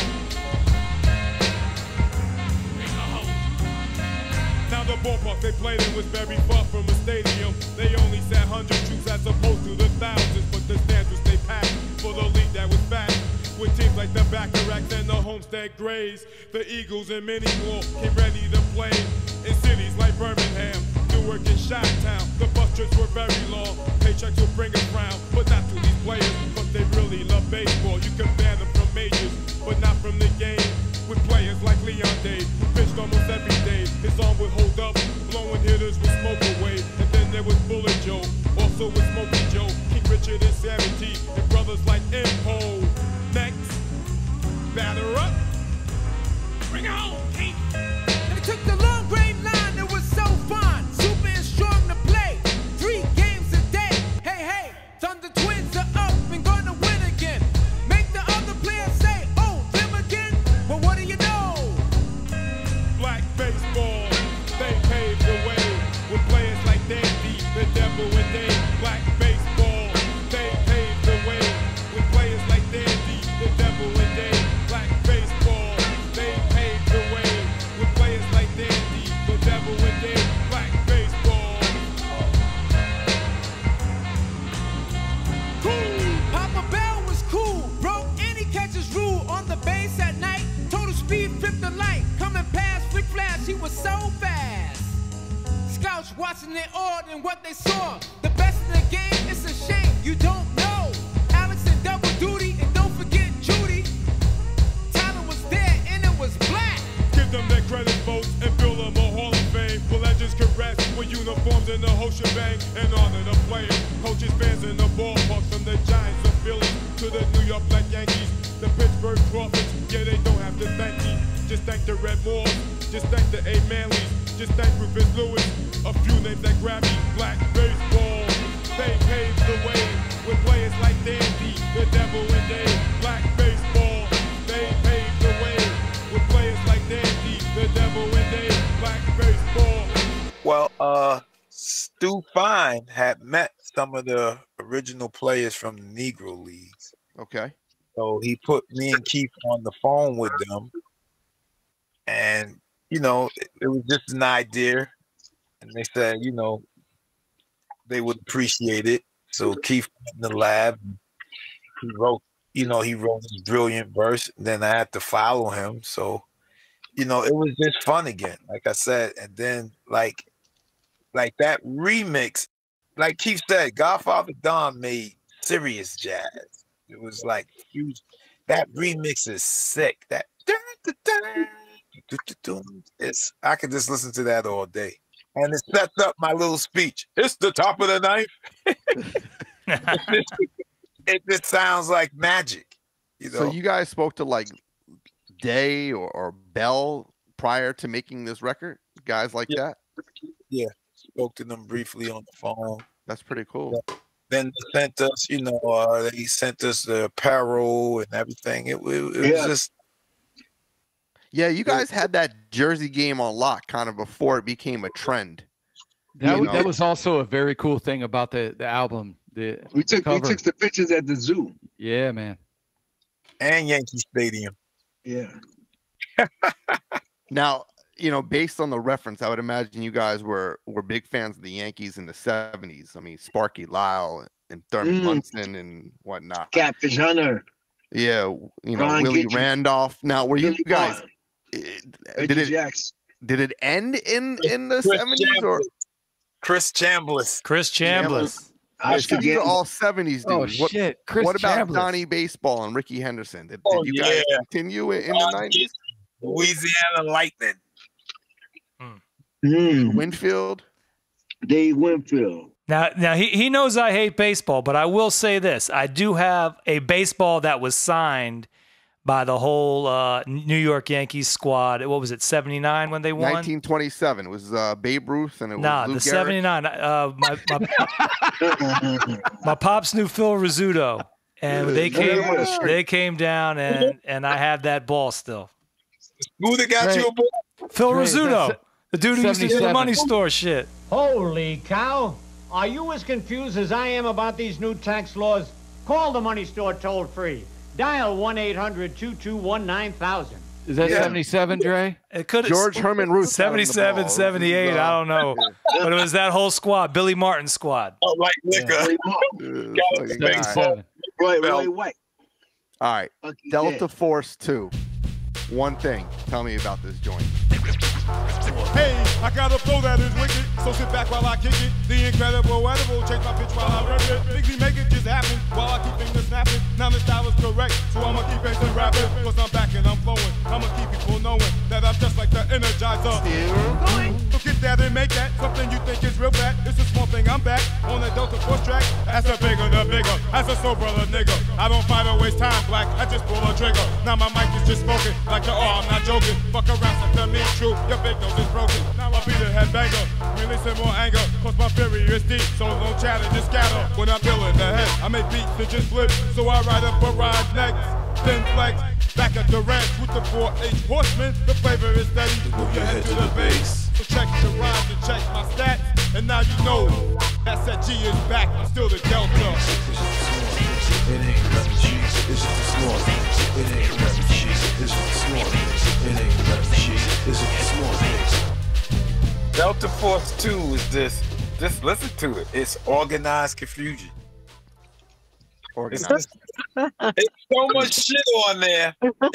Now the ballpark they played in was very far from a stadium. They only sat 100 troops as opposed to the thousands, but the stands would stay packed for the league that was back. With teams like the Bacharachs and the Homestead Grays, the Eagles and many more came ready to play. In cities like Birmingham, Newark and Chi-Town, the bus trips were very long. Paychecks would bring a crown, but not to these players. But they really love baseball. You can ban them from majors, but not from the game. With players like Leon Day, who pitched almost every day. His arm would hold up blowing hitters with smoke away. And then there was Bullet Joe, also with Smokey Joe, King Richard and Sammy T, and brothers like Impo. Next, batter up. Bring it home, King. They took the long grade line, it was so fun. Super and strong to play, 3 games a day. Hey, hey, Thunder Twins are up and gonna win again. Make the other players say, oh, them again? Well, what do you know? Black baseball, they paved the way with players like Dandy, the Devil and Dave. Black baseball, they paved the way with players like Dandy, the Devil and Dave. Black baseball, they paved the way with players like Dandy, the Devil and Dave. Black baseball. Cool. Papa Bell was cool, broke any catcher's rule on the base at night. Total speed, flipped the light, coming past Rick Flash, he was so fast. Scouts watching their awed and what they saw. The best in the game, it's a shame you don't know. Alex and double duty, and don't forget Judy. Tyler was there and it was black. Give them their credit, folks, and build them a Hall of Fame. Where legends can rest with uniforms in the whole shebang. And honor the players, coaches, fans in the ballpark. From the Giants of Philly to the New York Black Yankees, the Pittsburgh Crawfords. Yeah, they don't have to thank me. Just thank the Red Bulls, just thank the A. Manleys, just thank Rufus Lewis. A few names that grab me. Black baseball, they paved the way with players like Dandy, the Devil and Dave. Black baseball, they paved the way with players like Dandy, the Devil and Dave. Black baseball. Well, Stu Fine had met some of the original players from the Negro Leagues. Okay. So he put me and Keith on the phone with them. And, you know, it was just an idea. And they said, you know, they would appreciate it. So Keith went in the lab. He wrote this brilliant verse. Then I had to follow him. So, you know, it was just fun again, like I said. And then like that remix, like Keith said, Godfather Don made serious jazz. It was like huge. That remix is sick. That I could just listen to that all day. And it sets up my little speech. It's the top of the knife. It just sounds like magic. You know? So you guys spoke to like Day or Bell prior to making this record? Guys like that? Yeah. Spoke to them briefly on the phone. That's pretty cool. Then they sent us, they sent us the apparel and everything. It was just. Yeah, you guys had that Jersey game on lock kind of before it became a trend. That was also a very cool thing about the album. We took the pictures at the zoo. Yeah, man. And Yankee Stadium. Yeah. Now, based on the reference, I would imagine you guys were big fans of the Yankees in the 70s. I mean, Sparky Lyle and Thurman Munson and whatnot. Catfish Hunter. Yeah, Ron Willie Gidget. Randolph. Now, were you guys? Did it end in the 70s or Chris Chambliss? Chris Chambliss. So these are all 70s dudes. Oh, shit. Chris what about Chambliss. Donnie Baseball and Ricky Henderson? Did you yeah. guys continue in the 90s? Louisiana Lightning. Winfield? Dave Winfield. Now he knows I hate baseball, but I will say this. I do have a baseball that was signed by the whole New York Yankees squad. What was it, 79 when they won? 1927. It was Babe Ruth and it was Lou the Gehrig. 79. My pops knew Phil Rizzuto, and they came down, and I have that ball still. Who that got you a ball? Phil Rizzuto, the dude who used to do the money store shit. Holy cow! Are you as confused as I am about these new tax laws? Call the money store toll free. Dial 1-800-221-9000. Is that 77, Dre? It could George Herman Ruth. 77, 78, I don't know. But it was that whole squad, Billy Martin squad. Oh, like liquor. Roy White. All right. Delta Force 2. One thing. Tell me about this joint. Hey, I got a flow that is wicked, so sit back while I kick it. The incredible, edible, change my pitch while I run it. Bigly make it just happen while I keep things snapping. Now the style is correct, so I'ma keep it and rapping. Cause I'm back and I'm flowing. I'ma keep people knowing that I'm just like the Energizer. Still going. So get Get that and make that something you think is real fat. It's a small thing, I'm back on the Delta Force track. That's the bigger, that's a soul brother nigga. I don't fight or waste time, black, I just pull a trigger. Now my mic is just smoking, like I'm not joking. Fuck around, set the mean true, your big nose is broken. Now I'll be the headbanger, releasing more anger. Cause my fury is deep, so no chatter, just scatter. When I'm feeling the head, I make beats that just flip. So I ride up a ride next, then flex. Back at the ranch with the 4-H horsemen, the flavor is steady. Move your head to the base. So check the rhymes and check my stats, and now you know that Ced Gee is back. I'm still the Delta. It ain't nothing cheese, it's just a small thing. It ain't nothing cheese, it's just a small thing. It ain't nothing cheese, it's just a small thing. Delta Force 2 is this. Just listen to it. It's organized confusion. It's so much shit on there.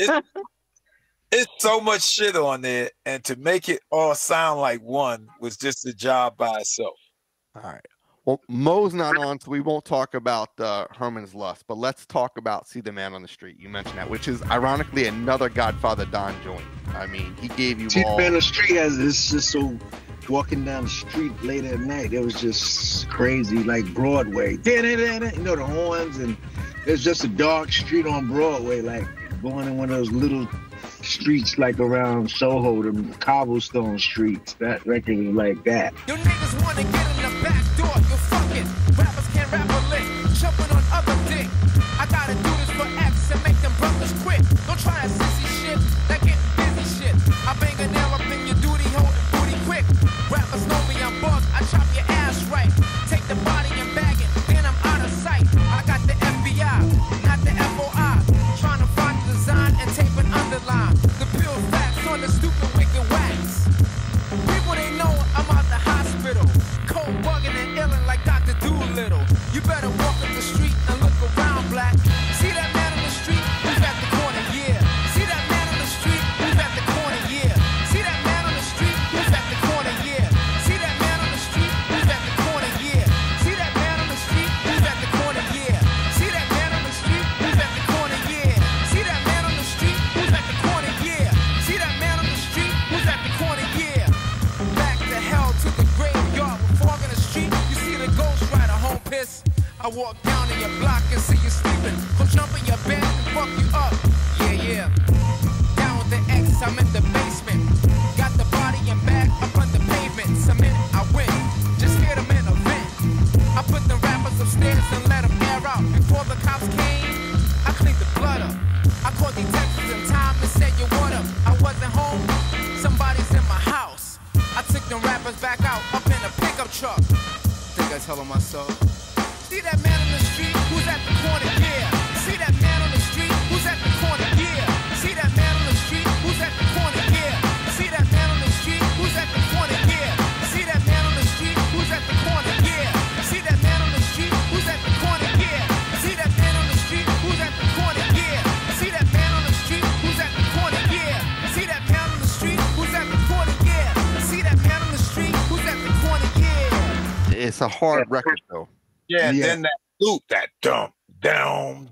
It's so much shit on there, and to make it all sound like one was just a job by itself. All right. Well, Mo's not on, so we won't talk about Herman's Lust, but let's talk about See the Man on the Street. You mentioned that, which is ironically another Godfather Don joint. I mean, he gave you See all. the Man on the Street it's just so walking down the street late at night. It was just crazy, like Broadway. You know, the horns, and it's just a dark street on Broadway, like going in one of those little streets like around Soho, the cobblestone streets. That record is like that. Your niggas wanna get in the back door, you fucking rappers can't rap a lick, jumping on other dick. I gotta do this for X and make them brothers quit. Don't try that sissy shit, that get busy shit. I bang a nail up in your duty hole and booty quick. Rappers know me, I'm bugged, I chop your ass right. Take the body and bag it, then I'm out of sight. I got the FBI, not the FOI. Trying to find the design and tape an underline. The pure facts on the stupid wicked wax. People they know I'm out the hospital. Cold bugging and illin' like Dr. Doolittle. You better walk up the street and look around, black. See that man on the street? Who's at the corner? Yeah. See that man on the street? Who's at the corner? Yeah. See that man on the street? Who's at the corner? Yeah. See that man on the street? Who's at the corner? Yeah. See that man on the street? Who's at the corner? Yeah. See that man on the street? Who's at the corner? Yeah. See that man on the street? Who's at the corner? Yeah. See that man on the street? Who's at the corner? Yeah. Back to hell to the graveyard with fog in the street. You see the ghost rider home piss. I walk down to your block and see you sleeping. Come jump in your bed and fuck you up. Yeah. Down with the X, I'm in the basement. Got the body and bag up on the pavement. Cement, I win. Just hit them in a vent. I put the rappers upstairs and let them air out. Before the cops came, I cleaned the blood up. I called detectives in time and said you what up. I wasn't home, somebody's in my house. I took them rappers back out up in a pickup truck. Think I tell them myself. See that man on the street? Who's at the corner? Yeah. See that man on the street? Who's at the corner? Yeah. See that man on the street? Who's at the corner? Yeah. See that man on the street? Who's at the corner? Yeah. See that man on the street? Who's at the corner? Yeah. See that man on the street? Who's at the corner? Yeah. See that man on the street? Who's at the corner? Yeah. See that man on the street? Who's at the corner? Yeah. See that man on the street? Who's at the corner? Yeah. See that man on the street? Who's at the corner? Yeah. It's a hard record, though. Yeah, and then that loop, that dump, down,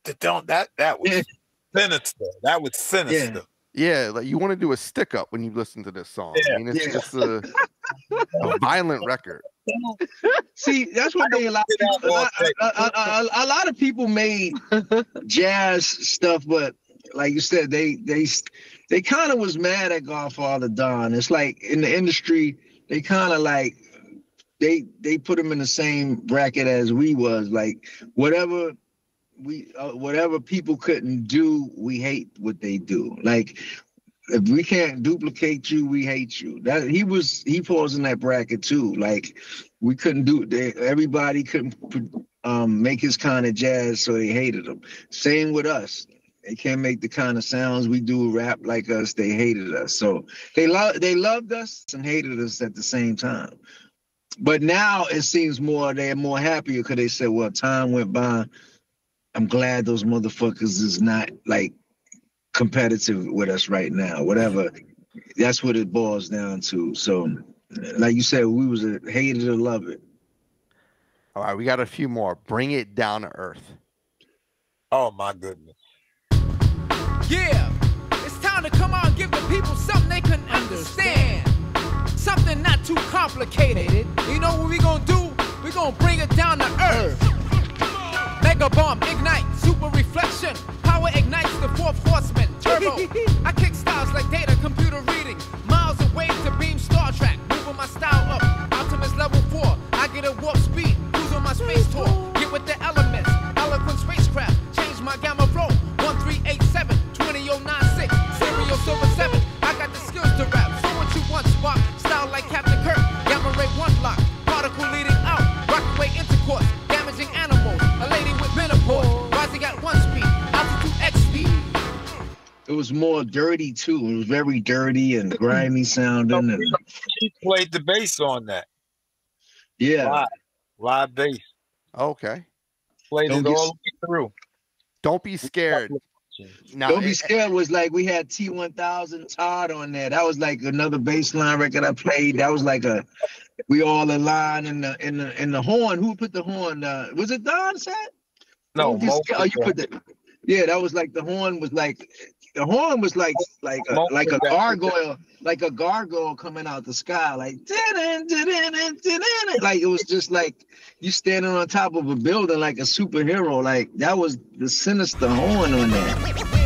that was sinister. That was sinister. Yeah, like you want to do a stick up when you listen to this song. I mean, it's just a violent record. See, that's what they a lot of people made jazz stuff, but like you said, they kind of was mad at Godfather Don. It's like in the industry, they kind of like they put him in the same bracket as we was. Like whatever people couldn't do, we hate what they do. Like if we can't duplicate you, we hate you. That he falls in that bracket too. Like we couldn't do it. Everybody couldn't make his kind of jazz, so they hated him. Same with us. They can't make the kind of sounds we do, rap like us. They hated us. So they loved us and hated us at the same time. But now it seems they're more happier because they said, well, time went by. I'm glad those motherfuckers is not like competitive with us right now. Whatever. That's what it boils down to. So like you said, we was a hate it or love it. All right, we got a few more. Bring It Down to Earth. Oh my goodness. Yeah, it's time to come out and give the people something they can understand. something not too complicated. You know what we gonna do? We gonna bring it down to earth. Mega bomb, ignite, super reflection. Power ignites the fourth horseman. Turbo. I kick styles like data, computer reading. Miles away to beam Star Trek. Moving my style up. Optimus level 4. I get a warp speed. Cruise on my space tour. Get with the elements. Eloquent spacecraft. Change my gamma flow. 1387 20096. Serial silver 7. I got the skills to rap. So what you want, Spock? Style like Captain Kirk. Gamma ray 1 block. Particle leading out. Rockaway intercourse. Damaging animals. A lady with menopause. Rising at 1 speed. Altitude X speed. It was more dirty too. It was very dirty and grimy sounding. And He played the bass on that. yeah, Live bass. Okay. Played Don't it get- all the way through. Don't be scared. Now, Don't Be Scared was like we had T1000 Todd on there. That was like another bass line record I played. That was like a we all in line in the horn. Who put the horn? Was it Don said? No, Don't Be Mo Scared. Oh, you put the yeah. That was like the horn was like a gargoyle, like a gargoyle coming out the sky, like like it was just like you standing on top of a building like a superhero. Like that was the sinister horn on there.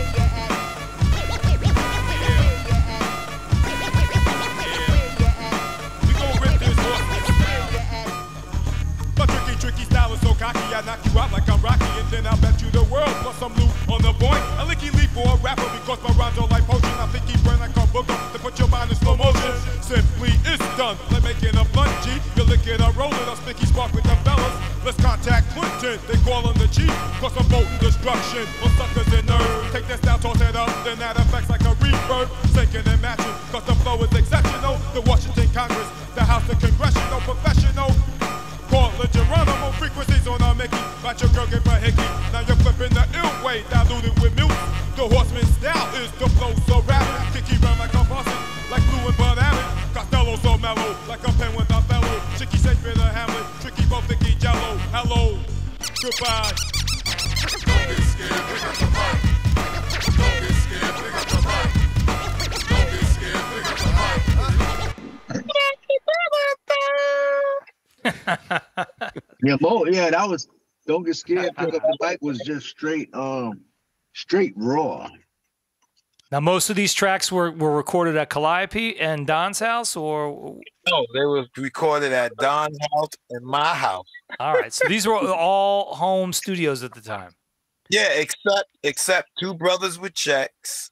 My tricky style is so cocky, I knock you out like I'm Rocky, and then I'll bet you the world plus some loot on the point. A licky leap for a rapper because my rhymes are like potion. I think he burn like a booger to put your mind in slow motion. Simply it's done, like making a blunt G. You're licking a rolling, a sticky spark with the fellas. Let's contact Clinton, they call him the chief. Cause I'm bolting destruction on suckers and nerds. Take that style, toss it up, then that affects like a reverb. Sinking and matching, cause the flow is exceptional. The Washington Congress, the House of Congressional Professional. Portland, Geronimo, frequencies on our Mickey. About your girl, give a hickey. Now you're flipping the ill way, diluted with milk. The horseman's style is the flow so rapid. Kicky round like a faucet, like blue and Bud Allen. Costello so mellow, like a pen with a fellow. Chicky Shakespeare the Hamlet, tricky both Thicky Jello. Hello, goodbye. Don't get scared, pick up the mic. Don't get scared, pick up the mic. Don't get scared, pick up the mic. Yeah, that was Don't Get Scared, Pick Up the Mic was just straight raw. Now, most of these tracks were recorded at Calliope and Don's house, or no, they were recorded at Don's house and my house. All right, so these were all home studios at the time. Yeah, except Two Brothers with Checks.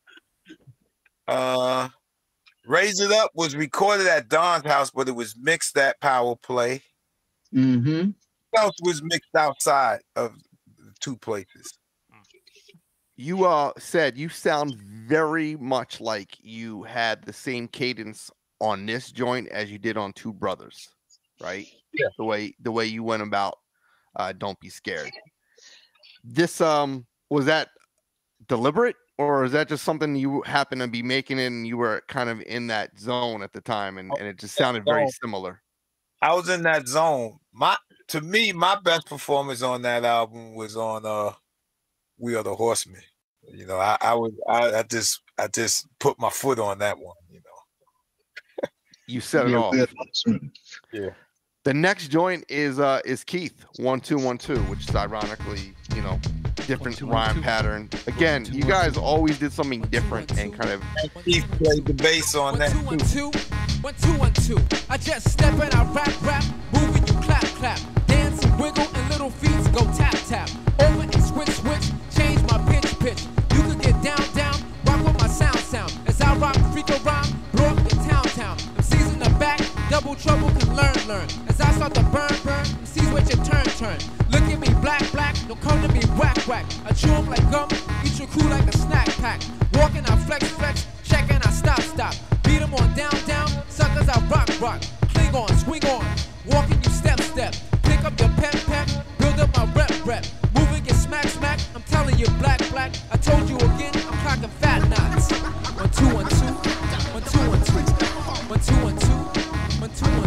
Raise It Up was recorded at Don's house, but it was mixed at Power Play. Mm-hmm. What else was mixed outside of the two places? You said you sound very much like you had the same cadence on this joint as you did on Two Brothers, right? Yeah. The way you went about Don't Be Scared. This was that deliberate, or is that just something you happened to be making it and you were kind of in that zone at the time and it just sounded very similar? I was in that zone. To me, my best performance on that album was on We Are the Horsemen. You know, I just put my foot on that one, you know. You set it off. Yeah. The next joint is Keith 1212, which is ironically, you know, different rhyme pattern. Again, you guys always did something different and kind of. Keith played the bass on that too. 1212. I just step and I rap, moving you clap, dance and wiggle and little feet go tap, over and switch, change my pitch. You could get down, rock with my sound. As I rock, freak a rhyme, blow up the town. MCs in the back, double trouble can learn. As I start to burn, MCs wait your turn. Look at me, black, don't come to me, whack. I chew 'em like gum, eat your crew like a snack pack. Walking, I flex, checking, I stop. Beat 'em on down, suckers I rock. Cling on, swing on, walking you step. Pick up your pep, build up my rep. Moving get smack. I'm telling you, black. I told you again, I'm clocking fat knots. 1212, 1212, 1212,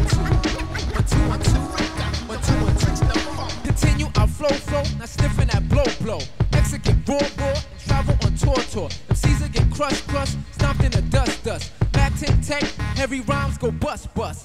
1212. Continue, I flow. Now sniffing that blow. Execute raw, and travel on tour. MCs get crushed, stomped in the dust. Mac 10 tech, heavy rhymes go bust.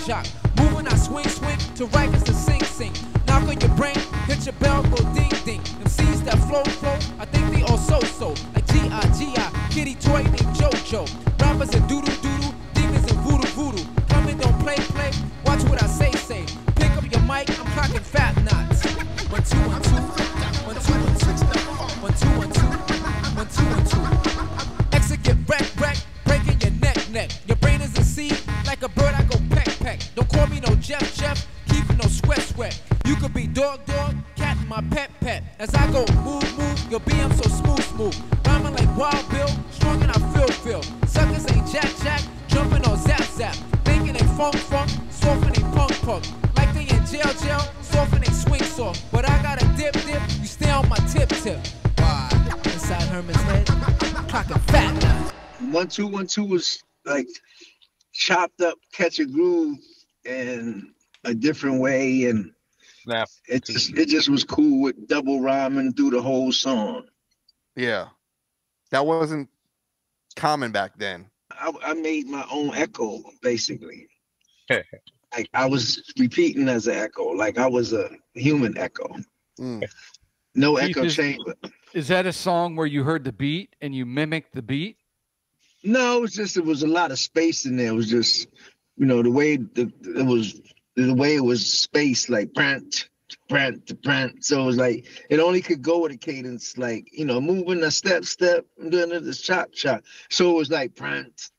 shock. Moving, I swing to Rikers to sing. Knock on your brain, hit your bell, go ding. MCs that flow, I think they all so. Like G.I. Kitty toy named JoJo. Rappers and doodle, demons and voodoo. Come in, don't play. Watch what I say. Pick up your mic, I'm clocking fat knots. 1, 2, 1, 2. 1, 2, 1, 2. 1, 2, 1, 2. 1, 2, 1, 2. Exit get wreck, breaking your neck. Your brain is a seed, like a bird I go peck. Don't call me no Jeff, keep no sweat. You could be dog, cat my pet. As I go move, your BM so smooth. Rhyming like Wild Bill, strong and I feel. Suckers ain't jack, jumping on zap. Thinking they funk, soft and they punk. Like they in jail, soft and they swing soft. But I got a dip, you stay on my tip. Why? Inside Herman's head, clocking fat now. 1, 2, 1, 2 was like chopped up, catch a groove in a different way, and it just was cool with double rhyming through the whole song. Yeah, that wasn't common back then. I made my own echo, basically. Like I was repeating as an echo, like I was a human echo. No Keith, echo chamber. Is that a song where you heard the beat and you mimicked the beat? No, it was a lot of space in there. It was just, the way it was spaced, like prant. So it was like it only could go with a cadence, like moving a step, and doing the chop. So it was like prant.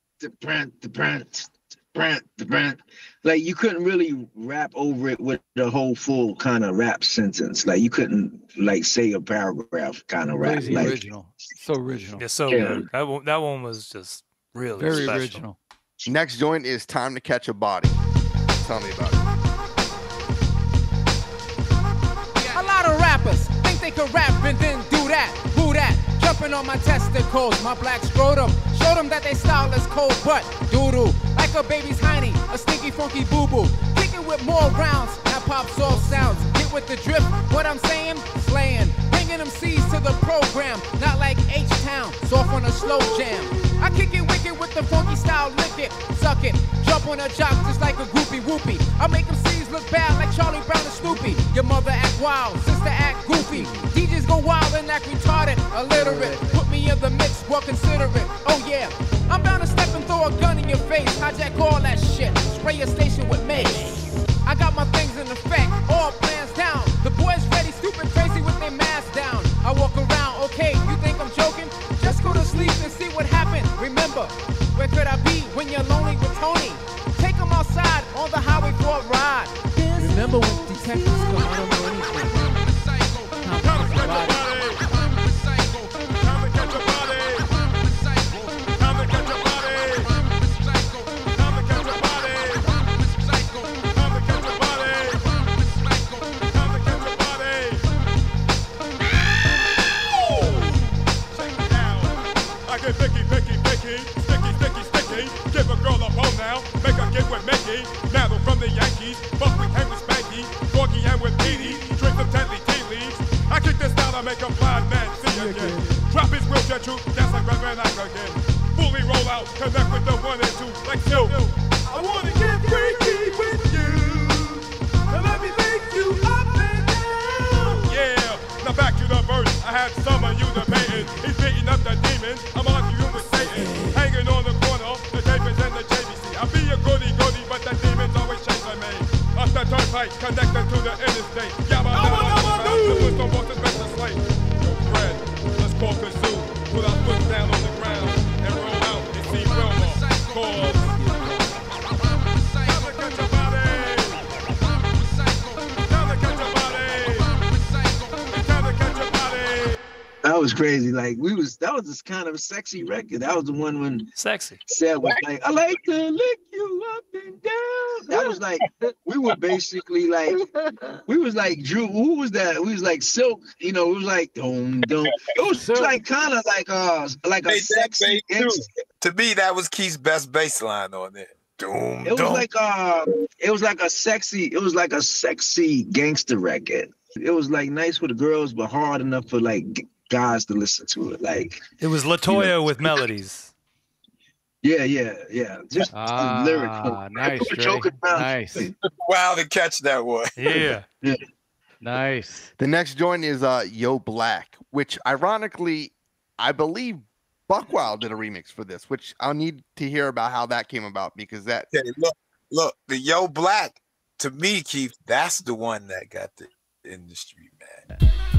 Like you couldn't really rap over it with the whole full kind of rap sentence. Like you couldn't like say a paragraph kind of rap. Crazy like, original. So original. Yeah, so good. That one was just really very special. original. Next joint is Time to Catch a Body. Tell me about it. A lot of rappers think they can rap and then do that. Jumping on my testicles, my black scrotum. Showed them that they style is cold, but doo-doo. Like a baby's hiney, a stinky funky boo-boo. Kicking with more rounds, now pop soft sounds. Get with the drift, what I'm saying? Slaying. Bringing them C's to the program, not like H-Town, soft on a slow jam. I kick it wicked with the funky style, lick it, suck it. Jump on a jock just like a groupie whoopie. I make them C's look bad like Charlie Brown and Snoopy. Your mother act wild, sister act goofy. DJs go wild and act retarded, illiterate. Put me in the mix, well consider it. Oh yeah, I'm bound to step and throw a gun in your face. Hijack all that shit, spray your station with mace. I got my things in effect, all plans down. The boys ready, stupid crazy with their mask down. I walk around, okay, you think I'm joking? Just go to sleep and see what happened. Remember, where could I be when you're lonely with Tony? Take him outside on the highway for a ride. Remember when detectives come, I don't know anything. Give a girl a bone now, make her get with Mickey. Now from the Yankees, but we hang with Spanky, Doggy and with Petey. Drink some deadly tea leaves. I kick this down, I make a blind man see again. Drop his wheelchair troop, dance like Red Van Eyck again. Fully roll out, connect with the 1 and 2, like Snoop. I wanna get freaky with you, and let me make you up and down. Yeah, now back to the verse. I had some of you debating. He's beating up the demon. I'm arguing with Satan, hanging on the corner, the tapers and the JVC. I'll be a goody, but the demons always chasing me. Up the turnpike, connected to the interstate. Yabba dabba dabba, the wisdom wants to best to slate. Yo, Fred, let's call Kazoo. Put our foot down on the ground and roll out and see Wilma. Cause that was crazy. Like that was this kind of a sexy record. That was the one when Sexy said was like, I like to lick you up and down. That was like we were basically like Drew. Who was that? We was like Silk. It was like dum. It was like kind of like a sexy. To me, that was Keith's best bass line on there. Doom. It was like a sexy gangster record. It was like nice for the girls, but hard enough for like guys to listen to it. Like it was LaToya with melodies. Yeah. Just a lyric. Nice, Dre. Choking down. Nice. Wow, to catch that one. Yeah. Nice. The next joint is Yo Black, which ironically, I believe Buckwild did a remix for this, which I'll need to hear about how that came about because that. Okay, look, the Yo Black, to me, Keith, that's the one that got the industry, man.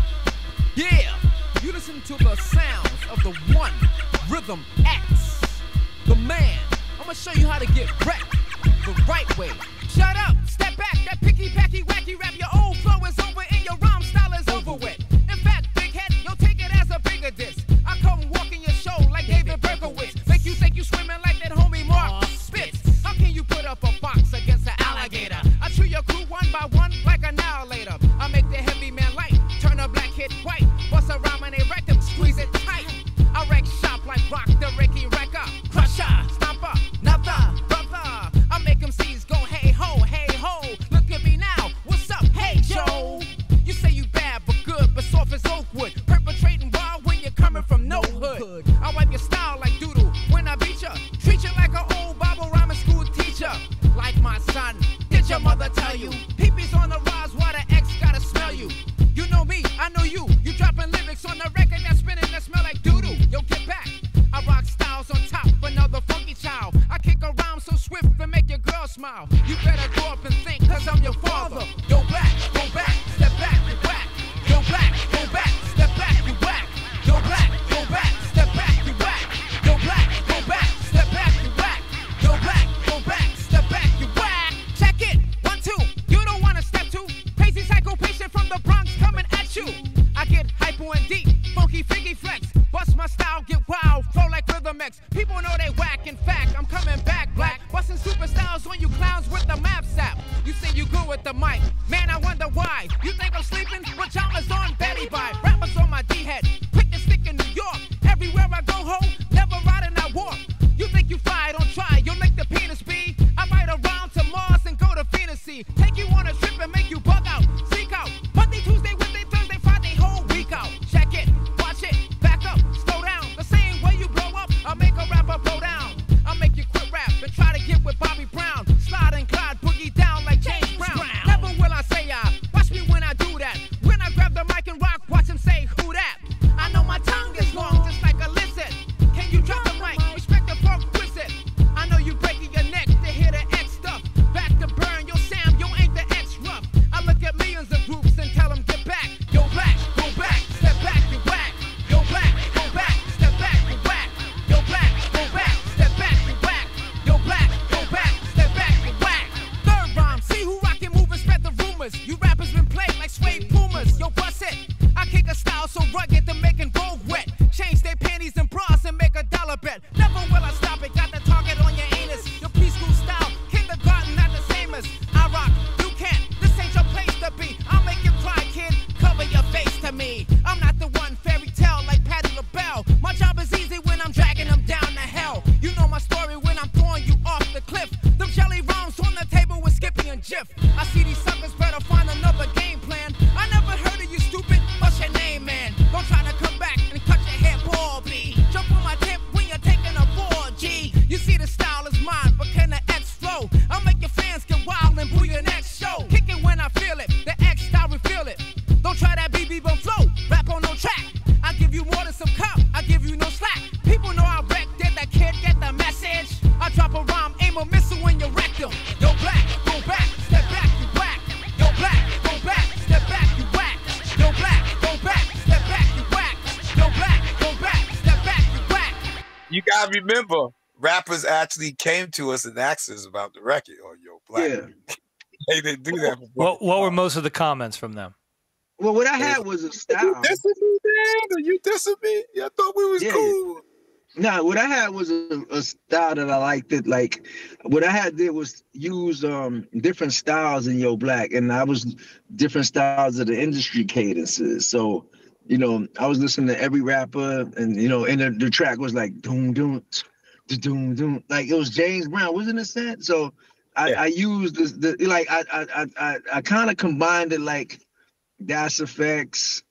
Yeah, you listen to the sounds of the one Rhythm X, the man. I'm gonna show you how to get wrecked the right way. Shut up, step back, that picky, packy, wacky rap. Your old flow is over and your rhyme style is over with. In fact, big head, you'll take it as a bigger diss. I come walking your show like David Berkowitz. Make you think you swimming like that homie Mark Spitz. How can you put up a box against an alligator? I chew your crew one by one like an annihilator. I make the heavy man light, turn a black kid white. Bust a rhyme and they wreck them, squeeze it tight. I wreck shop like Rock the Ricky Wrecker. Crusher, stomper, another brother. I make them C's go hey ho, look at me now, what's up, hey Joe? You say you bad but good, but soft as Oakwood. Perpetrating wild when you're coming from no hood. I wipe your style like doodle when I beat ya. Treat you like an old Bible rhyming school teacher. Like my son, did your mother tell you? Peepees on the rise, why the X gotta smell you? You know me, I know you. You dropping lyrics on the record that's spinning that smell like doodoo. Yo, get back. I rock styles on top, another funky child. I kick a rhyme so swift and make your girl smile. You better go up and think, cause I'm your father. Go back, step back, you whack. Go back, step back, you whack. Go back, step back, you whack. Go back, step back, you whack. Go back, step back, you whack. Check it, 1, 2, you don't wanna step 2. Crazy psycho patient from the Bronx coming at you. I get hypo and deep, funky figgy flex. Bust my style, get wild, flow like Rhythm X. People know they whack, in fact, I'm coming back black. Busting super styles on you clowns with the map sap. You say you good with the mic, man, I wonder why. You think I'm sleeping? Pajamas on Betty by. Rappers on my D-head, quick to stick in New York. Everywhere I go, ho, never ride and I walk. You think you fly, don't try, you'll make the penis be. I ride around to Mars and go to Venus. Take you on a trip and make you bug out, seek out. Monday, Tuesday, Wednesday, Thursday, Friday, whole week out. Check it, watch it, back up, slow down. The same way you blow up, I'll make a rapper blow down. I'll make you quit rap and try to get with Bobby Brown. Slide and glide, boogie down like James Brown. Never will I say I, watch me when I do that. When I grab the mic and rock, watch him say, who that? I know my tongue is long, just like a lizard. Can you drop the mic, respect the funk wizard? I know you breaking your neck to hear the X stuff. Back to burn, yo Sam, yo ain't the X rough. I look at millions of groups and tell them get back. Yo black, go back, step back, you whack. Yo black, go back, step back, you whack. Yo black, go back, step back, you whack. Yo black, go back, step back, you whack. Third rhyme, see who rock and move and spread the rumors. You rappers been played like suede pumas. Yo bust it, I kick a style so rugged to making Vogue wet. Change their panties and bras and make a dollar bet. Never will I stop it, got the target on your anus. Your preschool style, kindergarten not the same as I rock. You can't, this ain't your place to be. I'll make you cry, kid, cover your face to me. I'm not the one fairy tale like Patti LaBelle. My job is easy when I'm dragging them down to hell. You know my story when I'm throwing you off the cliff. Them jelly rounds on the table with Skippy and Jiff. I see these suckers better find another game plan. I never heard of you stupid, what's your name, man? Don't try to come back and cut your head, ball B. Jump on my tip when you're taking a 4G. You see the style is mine, but can the X flow? I'll make your fans get wild and boo your next show. Kick it when I feel it, the X style reveal it. Don't try that BB bum flow, rap on no track. I give you more than some cup, I give you no slack. People know I wreck, did that kid get the message? I drop a rhyme, aim a missile when you wreck them. Yo black, go back, step back, you whack. Yo black, go back, step back, you whack. Yo black, go back, step back, you whack. Yo black, go back, step back, you whack. You gotta remember, rappers actually came to us and asked us about the record on Yo Black. Yeah. They didn't do that before. What were most of the comments from them? Well, what I had was a style. You dissing me, man? Are you dissing me? I thought we was cool. No, what I had was a style that I liked. It like what I had did was use different styles in Yo Black, and I was different styles of the industry cadences. So, you know, I was listening to every rapper, and you know, and the track was like doom doom, doom doom, like it was James Brown, wasn't it? That? So I used I kind of combined it like Das Effects,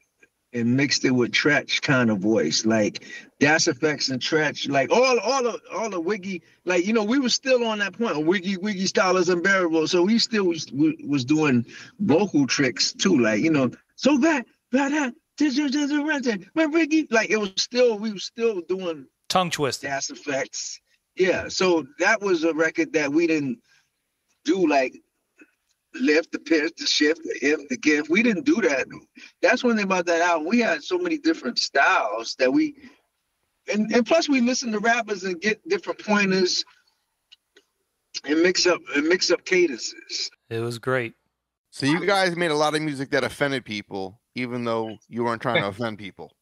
and mixed it with Tretch kind of voice, like Das Effects and Tretch, like all the Wiggy, like, you know, we were still on that point. Wiggy style is unbearable, so we still was doing vocal tricks too, like, you know, so that Wiggy, like we were still doing tongue twisting Das Effects. Yeah, so that was a record that we didn't do, like lift, the pitch, the shift, the hip, the gift. We didn't do that. That's one thing about that album. We had so many different styles that we, and plus we listen to rappers and get different pointers and mix up cadences. It was great. So you guys made a lot of music that offended people, even though you weren't trying to offend people.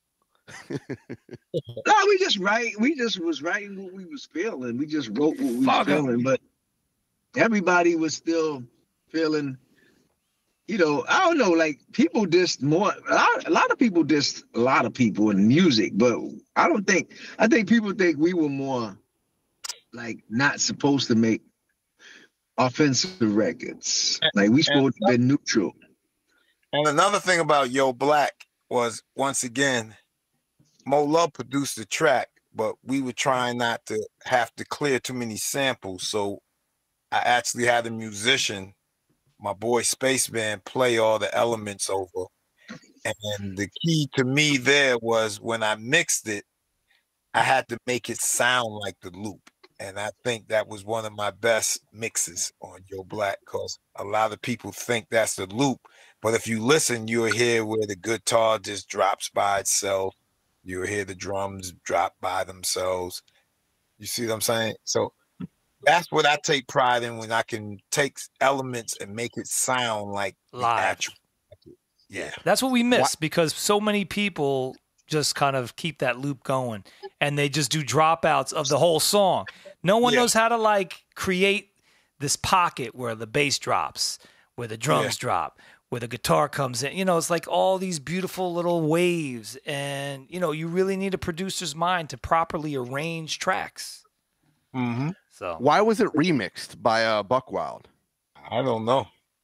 No, we just was writing what we was feeling. We just wrote what we was feeling, but everybody was still feeling, you know, I don't know, like people dissed more. A lot of people dissed a lot of people in music, but I think people think we were more like not supposed to make offensive records. Like we supposed to be neutral. And another thing about Yo Black was, once again, Mo Love produced the track, but we were trying not to have to clear too many samples. So I actually had a musician, my boy Spaceman, play all the elements over. And the key to me there was when I mixed it, I had to make it sound like the loop. And I think that was one of my best mixes on Yo Black, because a lot of people think that's the loop. But if you listen, you'll hear where the guitar just drops by itself. You'll hear the drums drop by themselves. You see what I'm saying? So that's what I take pride in, when I can take elements and make it sound like live. Actual. Yeah. That's what we miss, because so many people just kind of keep that loop going and they just do dropouts of the whole song. No one knows how to like create this pocket where the bass drops, where the drums drop, where the guitar comes in. You know, it's like all these beautiful little waves, and you know, you really need a producer's mind to properly arrange tracks. Mm-hmm. So why was it remixed by Buck Wild? I don't know.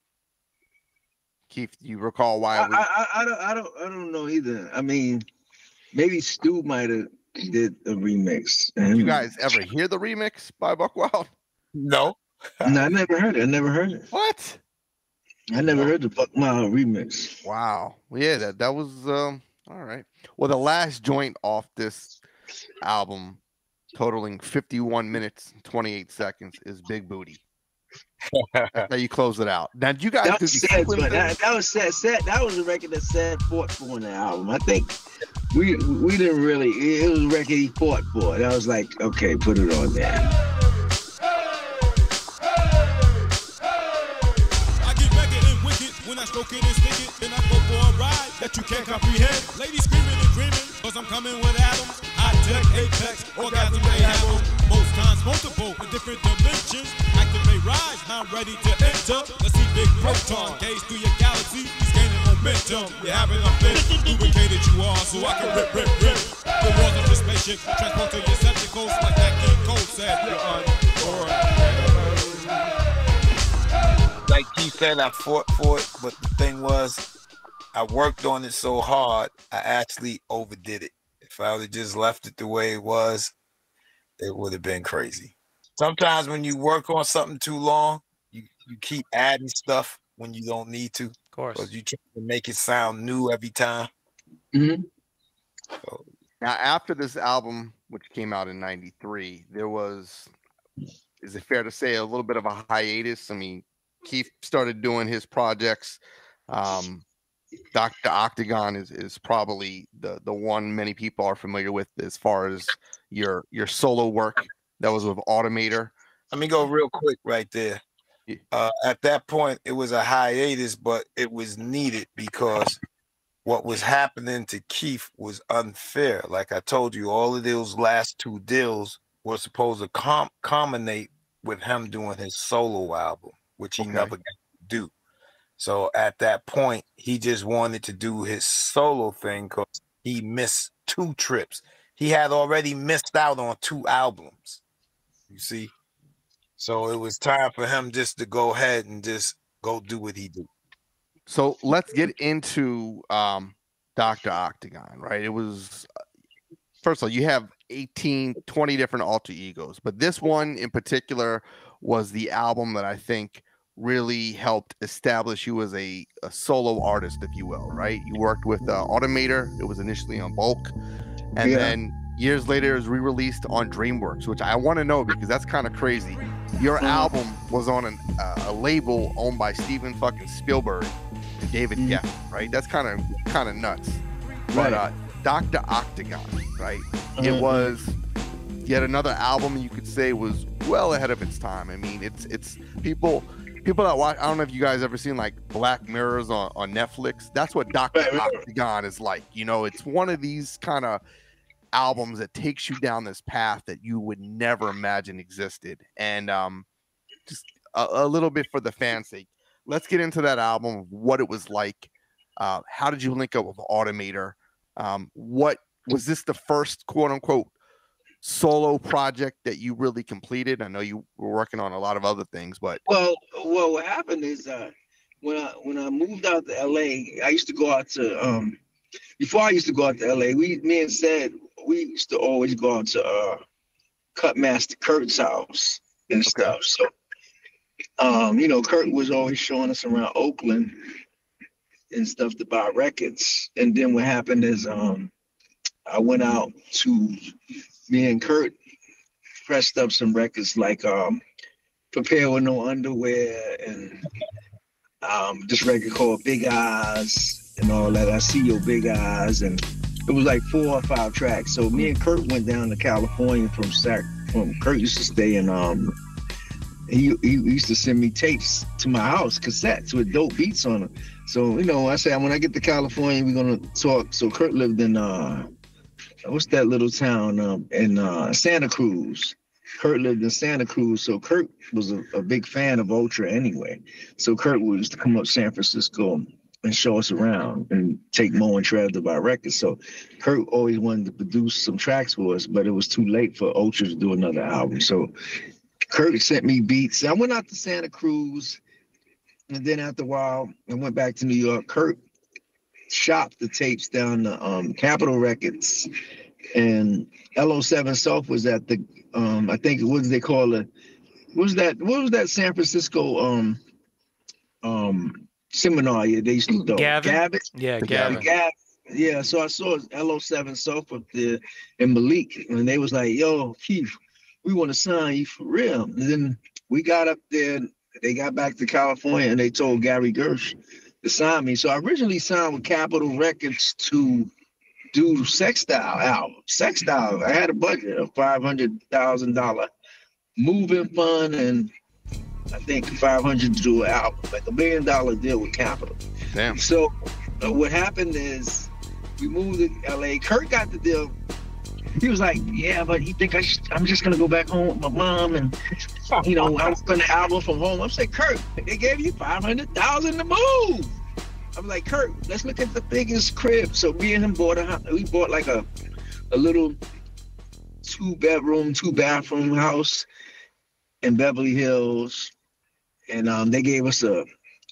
Keith, you recall why? I don't know either. I mean, maybe Stu might have did a remix. Did you guys ever hear the remix by Buck Wild? No. No, I never heard it. What? I never heard the Buck Wild remix. Wow. Well, yeah, that was all right. Well, the last joint off this album, totaling 51 minutes and 28 seconds, is Big Booty. That's how you close it out. Now, you guys that was sad, but that was sad. That was a record that Sad fought for on the album. I think we didn't really. It was a record he fought for. That was like, okay, put it on there. When I stroke it and stick it, then I go for a ride that you can't comprehend. Ladies screaming and dreaming, cause I'm coming with atoms. High tech, apex, orgasm they have them. Most times multiple in different dimensions. Activate rise, now I'm ready to enter. Let's see big proton gaze through your galaxy. He's gaining momentum. You're having a fit. Lubricated you are, so I can rip. The walls of your spaceship, transport to your septicals like that King Cole said. You're unborn. Like he said, I fought for it, but the thing was, I worked on it so hard, I actually overdid it. If I would have just left it the way it was, it would have been crazy. Sometimes when you work on something too long, you keep adding stuff when you don't need to. Of course. Because you try to make it sound new every time. Mm-hmm. So, now, after this album, which came out in '93, there was, is it fair to say, a little bit of a hiatus? I mean, Keith started doing his projects. Dr. Octagon is probably the one many people are familiar with as far as your solo work. That was with Automator. Let me go real quick right there. At that point, it was a hiatus, but it was needed because what was happening to Keith was unfair. Like I told you, all of those last two deals were supposed to culminate with him doing his solo album, which he never got to do. So at that point, he just wanted to do his solo thing because he missed 2 trips. He had already missed out on 2 albums, you see? So it was time for him just to go ahead and just go do what he do. So let's get into Dr. Octagon, right? It was, first of all, you have 18, 20 different alter egos, but this one in particular was the album that I think really helped establish you as a solo artist, if you will, right? You worked with Automator. It was initially on Bulk, and then years later it was re-released on DreamWorks, which I want to know because that's kind of crazy. Your album was on a label owned by Steven fucking Spielberg and David Geffen, right? That's kind of nuts. But Dr. Octagon, right? It was yet another album you could say was well ahead of its time. I mean, it's people that watch, I don't know if you guys ever seen like Black Mirrors on Netflix. That's what Dr. Octagon is like. You know, it's one of these kind of albums that takes you down this path that you would never imagine existed. And just a little bit for the fans' sake, let's get into that album, what it was like. How did you link up with Automator? What was this the first quote unquote solo project that you really completed? I know you were working on a lot of other things, but well, what happened is when I moved out to LA, I used to go out to before I used to go out to LA, me and Ced, we used to always go out to Cutmaster Kurt's house and stuff. So you know, Kurt was always showing us around Oakland and stuff to buy records. And then what happened is I went out to, me and Kurt pressed up some records like Prepare With No Underwear and this record called Big Eyes and all that. I See Your Big Eyes, and it was like 4 or 5 tracks. So me and Kurt went down to California from Kurt used to stay in he used to send me tapes to my house, cassettes with dope beats on them. So, you know, I said, when I get to California, we're going to talk. So Kurt lived in, what's that little town in Santa Cruz. Kurt lived in Santa Cruz. So Kurt was a big fan of Ultra anyway. So Kurt used to come up to San Francisco and show us around and take Mo and Trev to buy records. So Kurt always wanted to produce some tracks for us, but it was too late for Ultra to do another album. So Kurt sent me beats. I went out to Santa Cruz, and then after a while, I went back to New York. Kurt shopped the tapes down to Capitol Records, and LO7 Self was at the, I think, what did they call it? What was that San Francisco seminar they used to do? Gavin? Yeah, Gavin. Yeah, so I saw LO7 Self up there and Malik, and they was like, yo, Keith, we want to sign you for real. And then we got up there, they got back to California, and they told Gary Gersh to sign me. So I originally signed with Capitol Records to do Sextile album. Sextile, I had a budget of $500,000 moving fund, and I think $500 to do an album, like $1 million deal with Capitol. Damn. So what happened is we moved to LA. Kurt got the deal. He was like, yeah, but he think I'm just gonna go back home with my mom, and you know, I was gonna album from home. I'm saying, Kurt, they gave you $500,000 to move. I'm like, Kurt, let's look at the biggest crib. So me and him bought we bought like a little 2-bedroom, 2-bathroom house in Beverly Hills, and they gave us a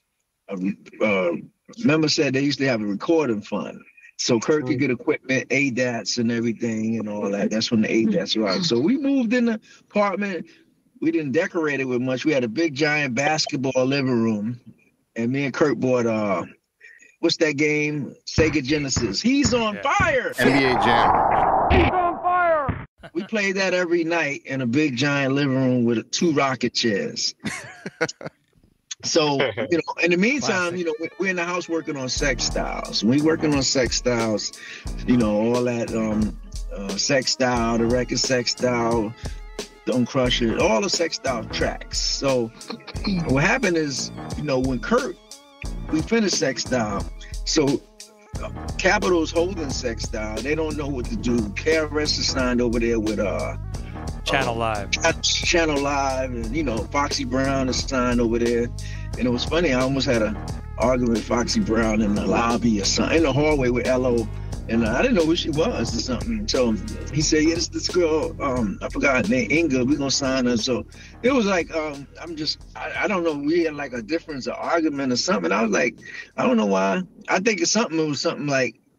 member said they used to have a recording fund. So Kurt could get equipment, ADATs and everything and all that. That's when the ADATs were out. So we moved in the apartment. We didn't decorate it with much. We had a big, giant basketball living room. And me and Kurt bought, what's that game? Sega Genesis. He's on fire! NBA Jam. He's on fire! We played that every night in a big, giant living room with 2 rocket chairs. So, you know, in the meantime, you know, we're in the house working on Sextiles. We working on Sextiles, you know, all that Sextile, the record Sextile, Don't Crush It, all the Sextile tracks. So what happened is, you know, when we finished Sextile, so Capitol's holding Sextile. They don't know what to do. KRS is signed over there with Channel Live. Channel Live, and you know, Foxy Brown is signed over there. And it was funny, I almost had an argument with Foxy Brown in the lobby or something, in the hallway with LO. And I didn't know who she was or something. So he said, yeah, this girl, I forgot her name, Inga, we're gonna sign her. So it was like, I don't know, we had like a difference, an argument or something. I was like, I don't know why. I think it was something like,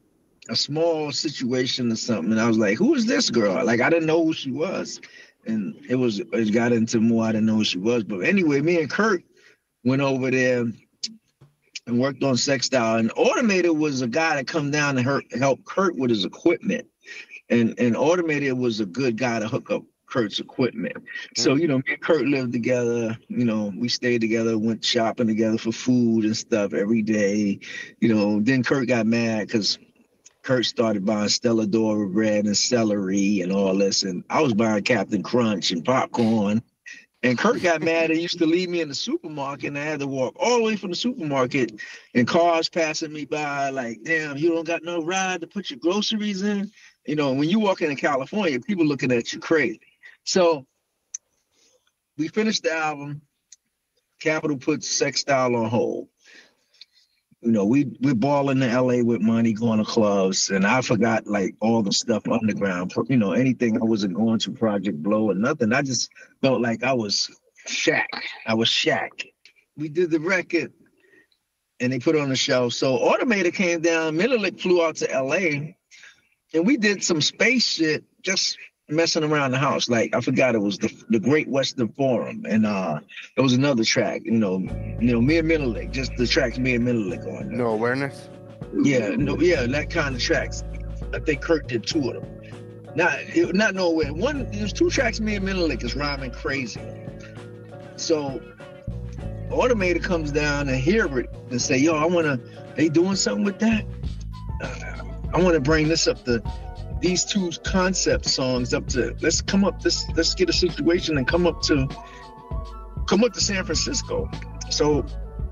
a small situation or something, and I was like, who is this girl? Like, I didn't know who she was. And it got into more, I didn't know who she was. But anyway, me and Kurt went over there and worked on Sextile. And Automated was a guy that come down and help Kurt with his equipment. And Automated was a good guy to hook up Kurt's equipment. So, me and Kurt lived together. We stayed together, went shopping together for food and stuff every day. Then Kurt got mad because Kurt started buying Stella Dora bread and celery and all this. And I was buying Captain Crunch and popcorn. And Kurt got mad and used to leave me in the supermarket, and I had to walk all the way from the supermarket, and cars passing me by like, damn, you don't got no ride to put your groceries in. When you walk into California, people looking at you crazy. So we finished the album. Capitol puts Sextile on hold. We're balling in LA with money, going to clubs, and I forgot like all the stuff underground. Anything I wasn't going to Project Blow or nothing. I just felt like I was Shaq. We did the record, and they put it on the shelf. So Automated came down. Menelik flew out to LA, and we did some space shit, just messing around the house. Like, I forgot it was the Great Western Forum, and there was another track, me and Menelik, just the tracks me and Menelik on. No Awareness? Yeah, that kind of tracks. I think Kurt did 2 of them. Not No Awareness. There's 2 tracks me and Menelik is rhyming crazy. So Automated comes down and hear it and say, yo, they doing something with that? I want to bring this up to these 2 concept songs up to, let's get a situation and come up to San Francisco. So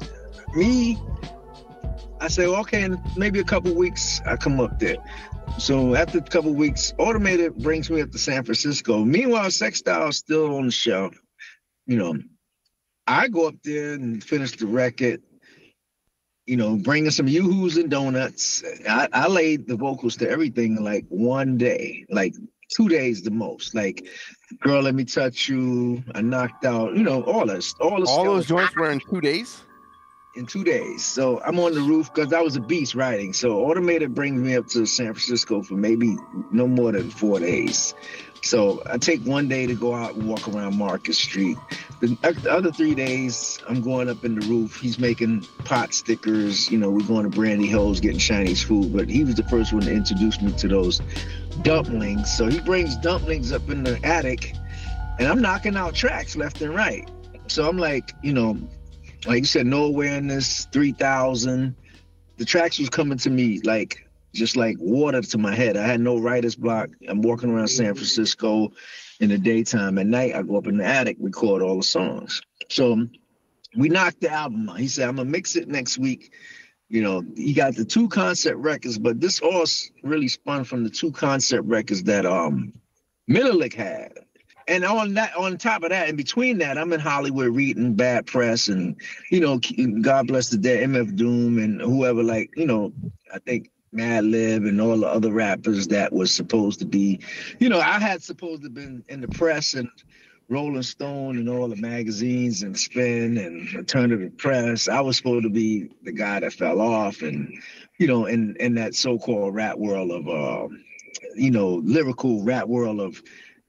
I say, okay, in maybe a couple weeks I come up there. So after a couple weeks, Automated brings me up to San Francisco. Meanwhile, Sextile is still on the shelf. I go up there and finish the record, bringing some Yoo-Hoos and donuts. I laid the vocals to everything in like one day, like 2 days the most. Like, Girl, Let Me Touch You. I knocked out, all this. All those joints were in 2 days? In 2 days. So I'm on the roof because I was a beast writing. So Automated brings me up to San Francisco for maybe no more than 4 days. So I take 1 day to go out and walk around Market Street. The other 3 days, I'm going up in the roof. He's making pot stickers. We're going to Brandy Hills, getting Chinese food. But he was the first one to introduce me to those dumplings. So he brings dumplings up in the attic, and I'm knocking out tracks left and right. So I'm like, like you said, No Awareness, 3000. The tracks was coming to me just like water to my head. I had no writer's block. I'm walking around San Francisco in the daytime. At night, I go up in the attic, record all the songs. So we knocked the album out. He said, I'm going to mix it next week. He got the 2 concept records, but this all really spun from the 2 concept records that Menelik had. And on top of that, in between that, I'm in Hollywood reading bad press and, God bless the dead, MF Doom and whoever, I think Madlib and all the other rappers that was supposed to be, I had supposed to have been in the press and Rolling Stone and all the magazines and Spin and Alternative Press. I was supposed to be the guy that fell off and, in that so-called rap world of, lyrical rap world of,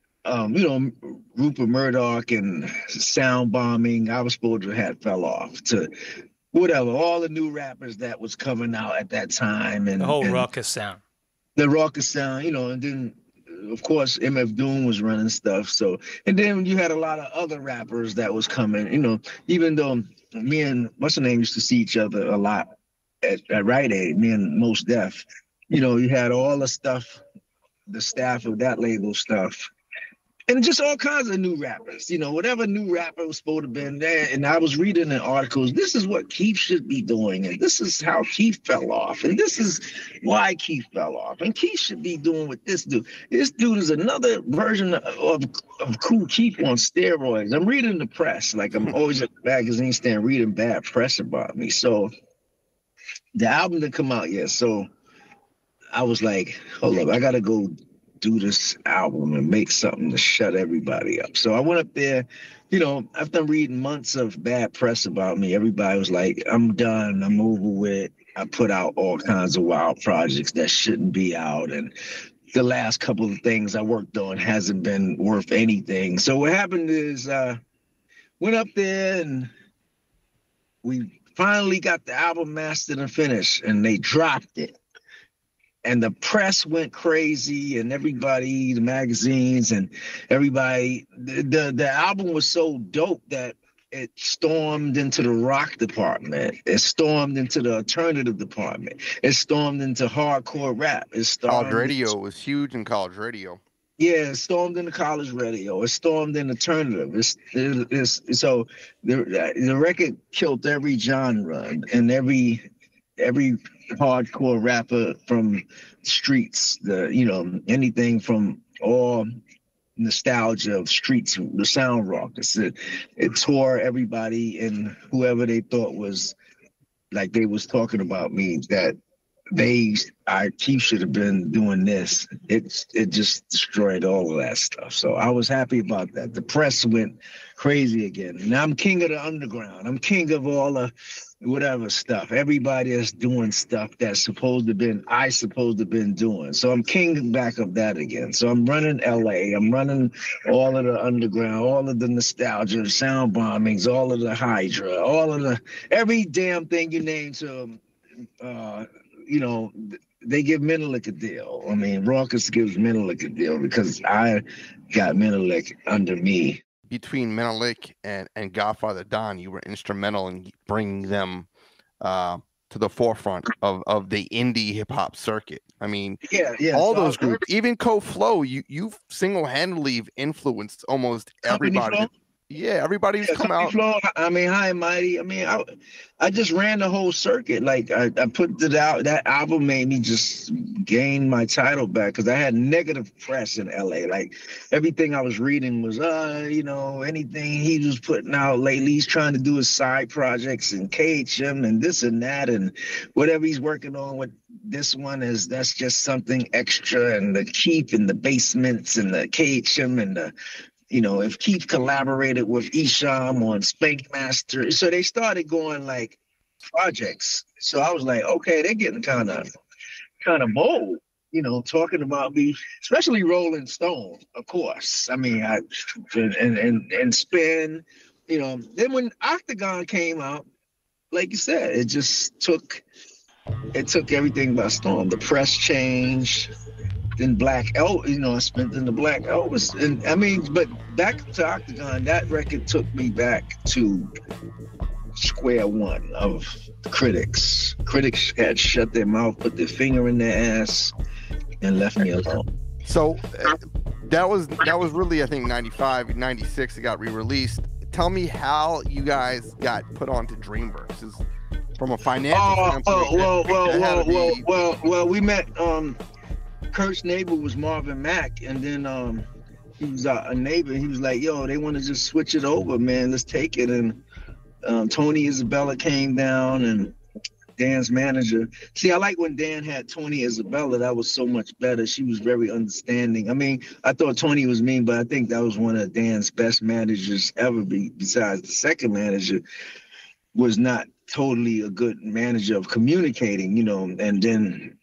Rupert Murdoch and sound bombing. I was supposed to have fell off to whatever, all the new rappers that was coming out at that time. And the whole ruckus sound. The ruckus sound, and then, of course, MF Doom was running stuff. So, and then you had a lot of other rappers that was coming, even though me and, what's her name, used to see each other a lot at Rite Aid, me and Mos Def. You had all the stuff, the staff of that label stuff. And just all kinds of new rappers, whatever new rapper was supposed to have been there. And I was reading in articles, this is what Keith should be doing. And this is how Keith fell off. And this is why Keith fell off. And Keith should be doing what this dude. This dude is another version of Kool Keith on steroids. I'm reading the press. Like, I'm always at the magazine stand reading bad press about me. So the album didn't come out yet. So I was like, hold up, I got to go do this album and make something to shut everybody up. So I went up there, after reading months of bad press about me, everybody was like, I'm done, I'm over with. I put out all kinds of wild projects that shouldn't be out, and the last couple of things I worked on hasn't been worth anything. So what happened is went up there and we finally got the album mastered and finished, and they dropped it. And the press went crazy, and everybody, the magazines and everybody, the album was so dope that it stormed into the rock department. It stormed into the alternative department. It stormed into hardcore rap. It stormed College radio was huge in college radio. Yeah, it stormed into college radio. It stormed in alternative. So the record killed every genre and every hardcore rapper from streets. Anything from all nostalgia of streets, the sound rock. It tore everybody, and whoever they thought was like they was talking about me, that Keith should have been doing this. It just destroyed all of that stuff. So I was happy about that. The press went crazy again. And I'm king of the underground. I'm king of all the whatever stuff. Everybody is doing stuff I supposed to have been doing. So I'm king back of that again. So I'm running LA. I'm running all of the underground, all of the nostalgia, sound bombings, all of the Hydra, all of every damn thing you name to they give Menelik a deal. I mean, Rawkus gives Menelik a deal because I got Menelik under me. Between Menelik and Godfather Don, you were instrumental in bringing them to the forefront of the indie hip hop circuit. I mean, all those groups, even Co-Flow, you've single-handedly influenced almost everybody. Yeah, everybody's come out. Flow, I mean, High and Mighty. I mean, I just ran the whole circuit. Like I put it out. That album made me just gain my title back because I had negative press in LA. Like everything I was reading was, anything he was putting out lately. He's trying to do his side projects and KHM and this and that and whatever he's working on with this one that's just something extra. And the Keith and the basements and the KHM and the. If Keith collaborated with Isham on Spank Master. So they started going like projects. So I was like, okay, they're getting kind of bold, talking about me, especially Rolling Stone, of course. I mean, and Spin, then when Octagon came out, like you said, it just took everything by storm. The press changed. Then Black Elvis, I spent in the Black Elvis. And I mean, but back to Octagon, that record took me back to square one of critics. Critics had shut their mouth, put their finger in their ass, and left me alone. So that was really, I think, 95, 96, it got re-released. Tell me how you guys got put onto DreamWorks. From a financial standpoint. Well, we met, Kurt's neighbor was Marvin Mack, and then he was a neighbor. He was like, yo, they want to just switch it over, man. Let's take it. And Tony Isabella came down, and Dan's manager. See, I like when Dan had Tony Isabella. That was so much better. She was very understanding. I mean, I thought Tony was mean, but I think that was one of Dan's best managers ever. Besides the second manager was not totally a good manager of communicating, and then,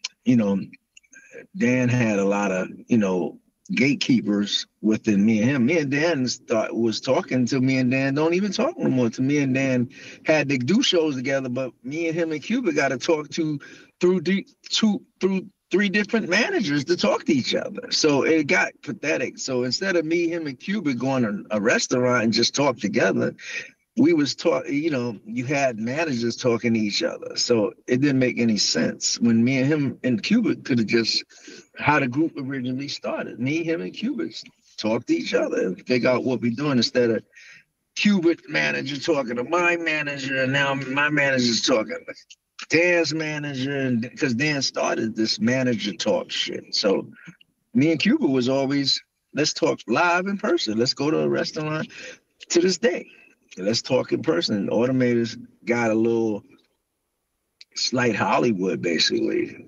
Dan had a lot of, gatekeepers within me and him. Me and Dan was talking to me, and Dan don't even talk no more to me. And Dan had to do shows together, but me and him and Cuba got to talk through three different managers to talk to each other. So it got pathetic. So instead of me, him, and Cuba going to a restaurant and just talk together, we was you had managers talking to each other. So it didn't make any sense when me and him and Cuba could have just how the group originally started. Me, him, and Cuba talk to each other and figure out what we're doing instead of Cuba manager talking to my manager, and now my manager's talking to Dan's manager, and because Dan started this manager talk shit. So me and Cuba was always, let's talk live in person. Let's go to a restaurant. To this day, let's talk in person. Automators got a little slight Hollywood, basically.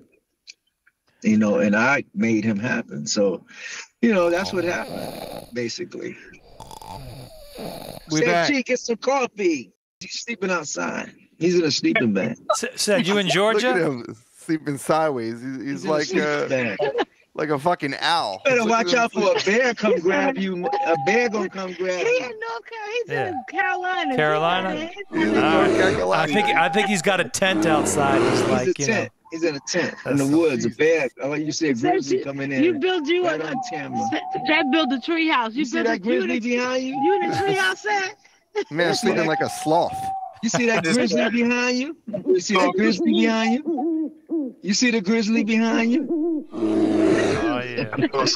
And I made him happen. So, that's what happened, basically. Say, G, get some coffee. He's sleeping outside. He's in a sleeping bag. Said you in Georgia? Look at him sleeping sideways. He's like a fucking owl. You better watch out for a bear come grab you. A bear gonna come grab you. He's in Carolina. Carolina? Carolina. I think he's got a tent outside. He's in a tent in the woods. A bear. Like you said, grizzly coming in. You build you right on camera. That build a tree house. You see that grizzly behind you? You in a tree house, Sam? Man, sleeping like a sloth. You see that grizzly behind you? You see that grizzly behind you? You see the grizzly behind you? Oh yeah.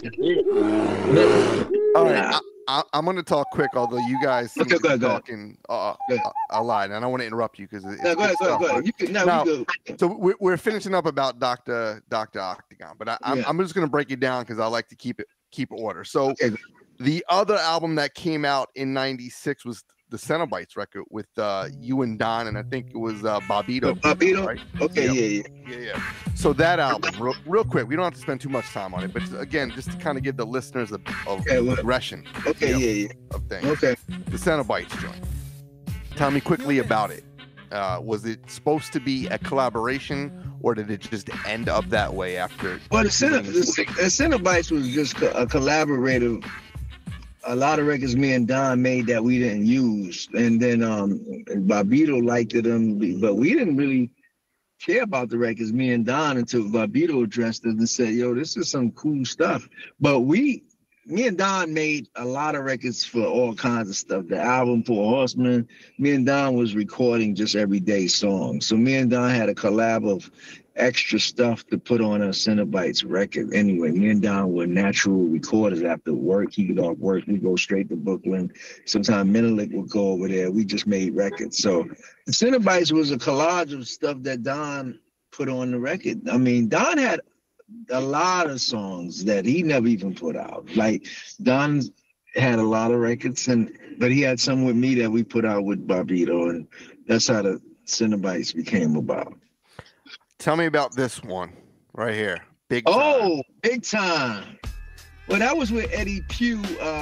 All right, I'm going to talk quick, although you guys seem to be talking a lot, and I don't want to interrupt you because it's go ahead. You can, now, so we're finishing up about Dr. Octagon, but I'm just going to break it down because I like to keep order. So the other album that came out in '96 was the Cenobites record with you and Don, and I think it was Bobbito. Bobbito? Right? Okay, yeah. So that album, real quick, we don't have to spend too much time on it, but again, just to kind of give the listeners a progression. Of things. Okay. The Cenobites joint. Tell me quickly about it. Was it supposed to be a collaboration, or did it just end up that way after? Well, the Cenobites was just a collaborative. A lot of records me and Don made that we didn't use, and then Bobbito liked them, but we didn't really care about the records me and Don until Bobbito addressed us and said, "Yo, this is some cool stuff." But me and Don made a lot of records for all kinds of stuff. The album for Horseman, me and Don was recording just everyday songs. So me and Don had a collab of extra stuff to put on a Cenobites record. Anyway, me and Don were natural recorders after work. He get off work, we go straight to Brooklyn. Sometimes Menelik would go over there. We just made records. So the Cenobites was a collage of stuff that Don put on the record. I mean, Don had a lot of songs that he never even put out. Like Don had a lot of records, but he had some with me that we put out with Bobbito, and that's how the Cenobites became about. Tell me about this one right here. Big Time. Oh, Big Time. Well, that was with Eddie Pugh.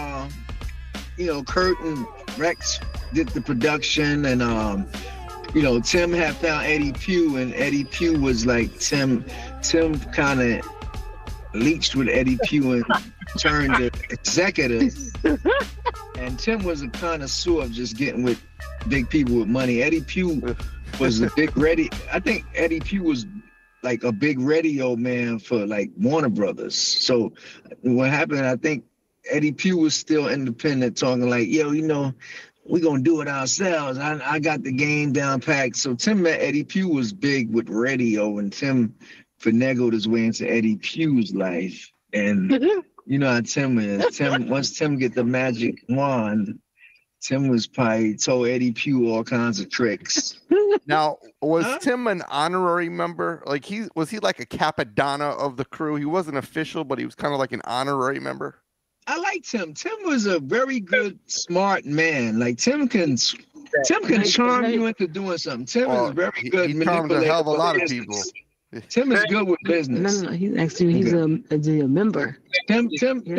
Kurt and Rex did the production, and Tim had found Eddie Pugh, and Eddie Pugh was like Tim kind of leached with Eddie Pugh and turned the executive. And Tim was a connoisseur of just getting with big people with money. Eddie Pugh was a big I think Eddie Pugh was like a big radio man for like Warner Brothers. So what happened, I think Eddie Pugh was still independent, talking like, yo, we're going to do it ourselves. I got the game down packed. So Tim met Eddie Pugh was big with radio, and Tim finagled his way into Eddie Pugh's life. And you know how Tim is. Once Tim get the magic wand, Tim was probably told Eddie Pugh all kinds of tricks. Now, was Tim an honorary member? Like was he like a Capadonna of the crew? He wasn't official, but he was kind of like an honorary member. I liked Tim. Tim was a very good, smart man. Like Tim can charm you into doing something. Tim is very good. He charms a hell of a lot of people. Tim is good with business. No, he's actually a member. Tim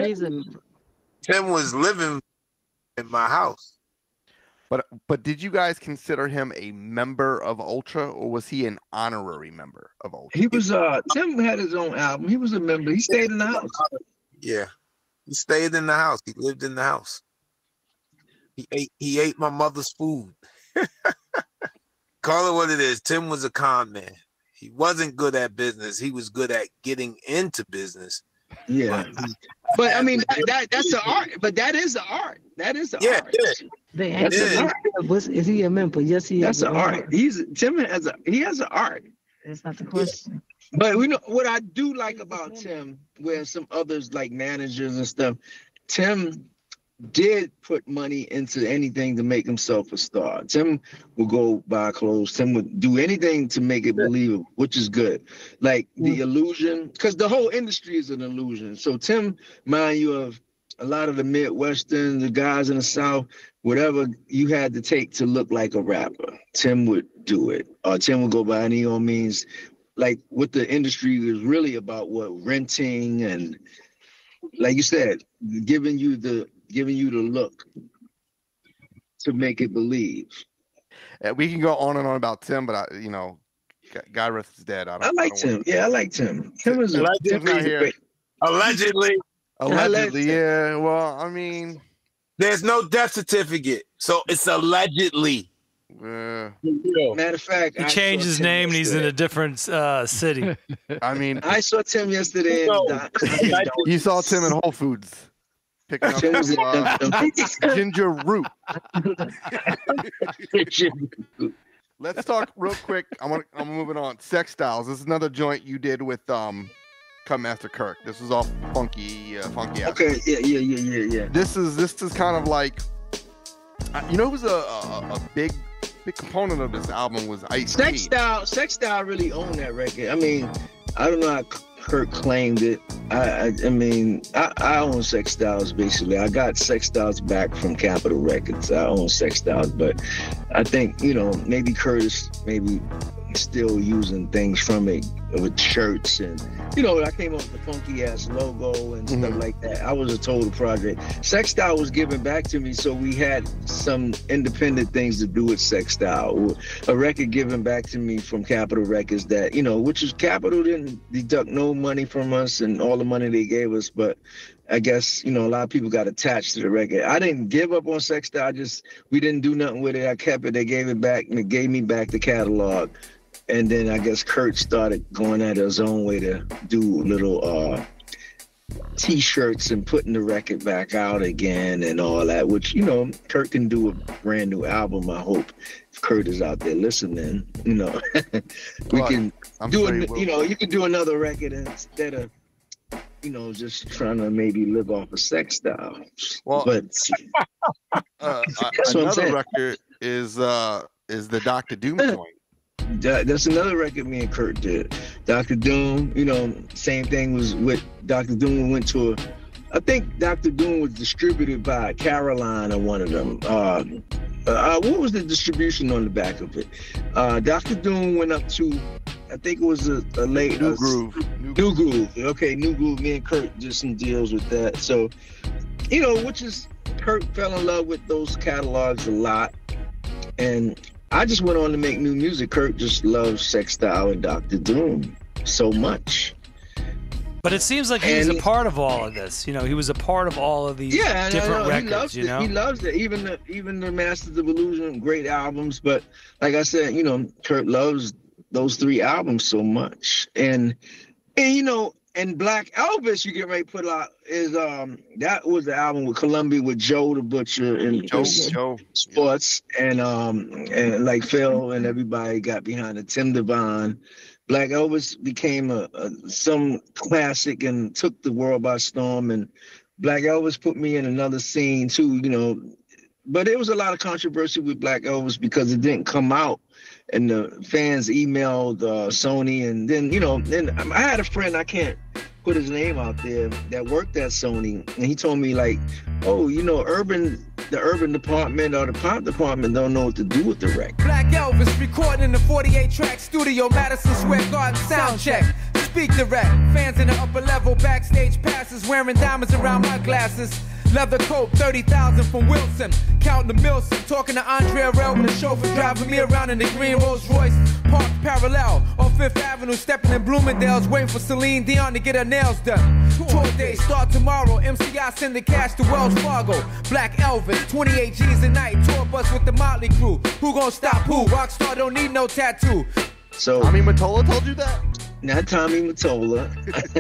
was living in my house. But did you guys consider him a member of Ultra, or was he an honorary member of Ultra? He was Tim had his own album. He was a member. He stayed in the house. Yeah. He stayed in the house. He lived in the house. He ate my mother's food. Call it what it is. Tim was a con man. He wasn't good at business. He was good at getting into business. Yeah. But I mean that's the art. But that is the art. That is the art. They have is he a member? Yes, he is. That's the art. Tim has an art. That's not the question. But we know what I do like about Tim, where some others like managers and stuff, Tim did put money into anything to make himself a star. Tim would go buy clothes. Tim would do anything to make it believable, which is good. Like the illusion, because the whole industry is an illusion. So Tim, mind you, of a lot of the Midwestern, the guys in the South, whatever you had to take to look like a rapper, Tim would do it. Or Tim would go by any old means. Like what the industry is really about, renting and, like you said, giving you the look to make it believe. We can go on and on about Tim, but God rest his dead. I like Tim. Yeah, I like Tim. Tim was Tim's not here. Allegedly. Allegedly, yeah. Well, I mean, there's no death certificate, so it's allegedly. Matter of fact, he changed his name and he's in a different city. I mean, I saw Tim yesterday. You saw Tim in Whole Foods picking up ginger root. Let's talk real quick. I'm moving on. Sex Styles. This is another joint you did with Cut Master Kirk. This is all funky. Okay. Yeah. This is kind of like, who's a big component of this album was Ice-T. Sex Style really owned that record. I mean, I don't know how Kirk claimed it. I mean, I own Sex Styles basically. I got Sex Styles back from Capitol Records. I own Sex Styles, but I think maybe Curtis still using things from it with shirts and I came up with the funky ass logo and stuff like that. I was a total project. Sex Style was given back to me, so we had some independent things to do with Sex Style. A record given back to me from Capitol Records that which is Capitol didn't deduct no money from us and all the money they gave us, but I guess a lot of people got attached to the record. I didn't give up on Sex Style. We didn't do nothing with it. I kept it. They gave it back and they gave me back the catalog. And then I guess Kurt started going at his own way to do little T-shirts and putting the record back out again and all that, which, Kurt can do a brand new album, I hope. If Kurt is out there listening, we can you can do another record instead of, just trying to maybe live off a Sex Style. Well, but another record is the Dr. Doom joint. That's another record me and Kurt did. Dr. Doom, same thing was with Dr. Doom. We went to I think Dr. Doom was distributed by Caroline or one of them. What was the distribution on the back of it? Dr. Doom went up to, I think it was a late New Groove. New Groove. Okay, New Groove. Me and Kurt did some deals with that. So, which is Kurt fell in love with those catalogs a lot, and I just went on to make new music. Kurt just loves Sex Style and Dr. Doom so much. But it seems like he was a part of all of this. He was a part of all of these different records. He loves it. Even the Masters of Illusion, great albums. But like I said, Kurt loves those three albums so much. And Black Elvis, you get ready to put out is that was the album with Columbia with Joe the Butcher and Joe Sports and like Phil and everybody got behind it. Tim Devine. Black Elvis became some classic and took the world by storm. And Black Elvis put me in another scene too, But there was a lot of controversy with Black Elvis because it didn't come out. And the fans emailed Sony, and then I had a friend, I can't put his name out there, that worked at Sony, and he told me like, oh, the urban department or the pop department don't know what to do with the record. Black Elvis recording in the 48-track studio, Madison Square Garden sound check. Speak direct, fans in the upper level, backstage passes, wearing diamonds around my glasses. Leather coat, 30,000 from Wilson. Counting the Milson, talking to Andre Arell with a chauffeur driving me around in the green Rolls Royce. Parked parallel on Fifth Avenue, stepping in Bloomingdale's, waiting for Celine Dion to get her nails done. Tour day start tomorrow. MCI send the cash to Wells Fargo. Black Elvis, 28 G's a night. Tour bus with the Motley Crew. Who gon' stop who? Rockstar don't need no tattoo. So Tommy Mottola told you that? Not Tommy Mottola.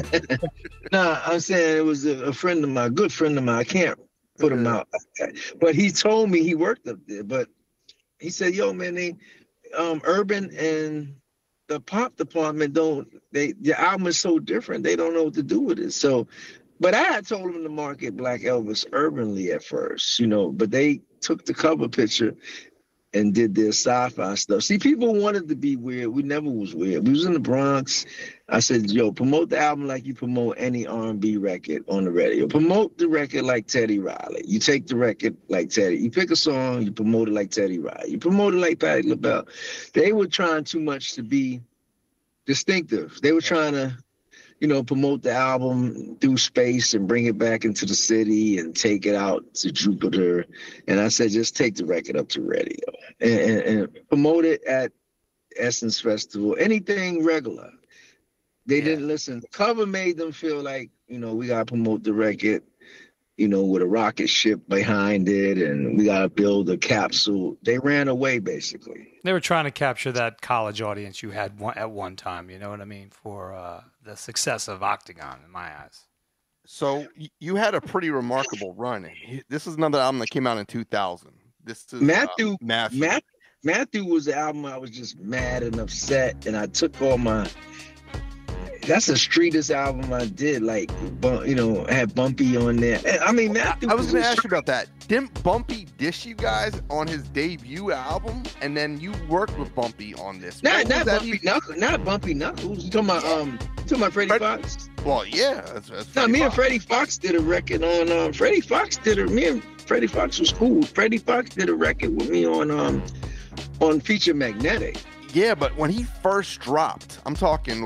Nah, I'm saying it was a friend of mine, a good friend of mine. I can't put him out like that. But he told me he worked up there. But he said, yo, man, they urban and the pop department the album is so different, they don't know what to do with it. So, but I had told him to market Black Elvis urbanly at first, but they took the cover picture and did their sci-fi stuff. See, people wanted to be weird. We never was weird. We was in the Bronx. I said, yo, promote the album like you promote any R&B record on the radio. Promote the record like Teddy Riley. You take the record like Teddy. You pick a song, you promote it like Teddy Riley. You promote it like Patti LaBelle. They were trying too much to be distinctive. They were trying to, promote the album through space and bring it back into the city and take it out to Jupiter. And I said, just take the record up to radio and promote it at Essence Festival, anything regular. They didn't listen. The cover made them feel like, we got to promote the record, with a rocket ship behind it, and we got to build a capsule. They ran away, basically. They were trying to capture that college audience you had at one time, you know what I mean, for the success of Octagon, in my eyes. So you had a pretty remarkable run. This is another album that came out in 2000. This is Matthew was the album I was just mad and upset, and I took all my... That's the streetest album I did, like, had Bumpy on there. I mean, Matthew... I was going to ask you about that. Didn't Bumpy dish you guys on his debut album? And then you worked with Bumpy on this. Not Bumpy Knuckles. You talking about Freddie Fox? Well, yeah. That's me and Freddie Fox did a record on... Freddie Fox me and Freddie Fox was cool. Freddie Fox did a record with me on Feature Magnetic. Yeah, but when he first dropped, I'm talking,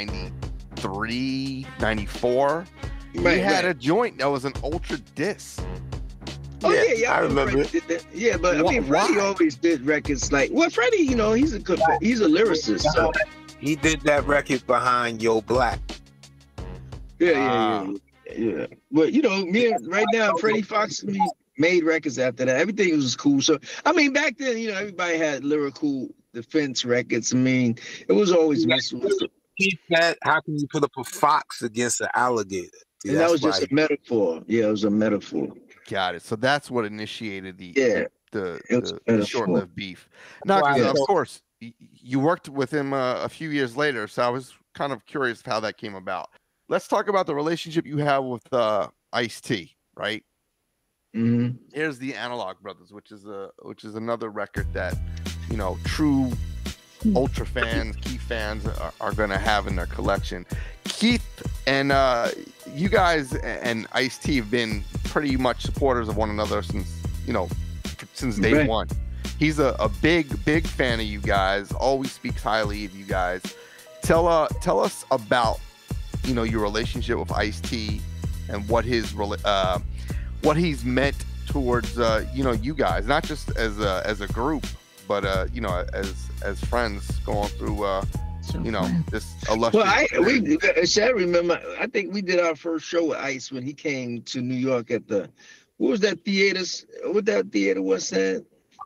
93, 94, he had a joint that was an Ultra Disc. Oh, yeah, I remember. Yeah, but Freddie always did records like... Well, Freddie, he's a lyricist. So. He did that record behind Yo Black. Yeah. But, me right now, Freddie Fox made records after that. Everything was cool. So, I mean, back then, everybody had lyrical defense records. I mean, it was always messing with them. How can you put up a fox against an alligator? See, and that was just a metaphor. Yeah, it was a metaphor. Got it. So that's what initiated the short-lived beef. Now, of course, you worked with him a few years later, so I was kind of curious how that came about. Let's talk about the relationship you have with Ice-T, right? Mm-hmm. Here's the Analog Brothers, which is another record that true Ultra fans, Keith fans are going to have in their collection. Keith and you guys and Ice-T have been pretty much supporters of one another since day one. He's a big fan of you guys. Always speaks highly of you guys. Tell us about your relationship with Ice-T and what he's meant towards you guys, not just as a group, but as friends going through this illustrious. Well, remember, I think we did our first show with Ice when he came to New York at the theater was that?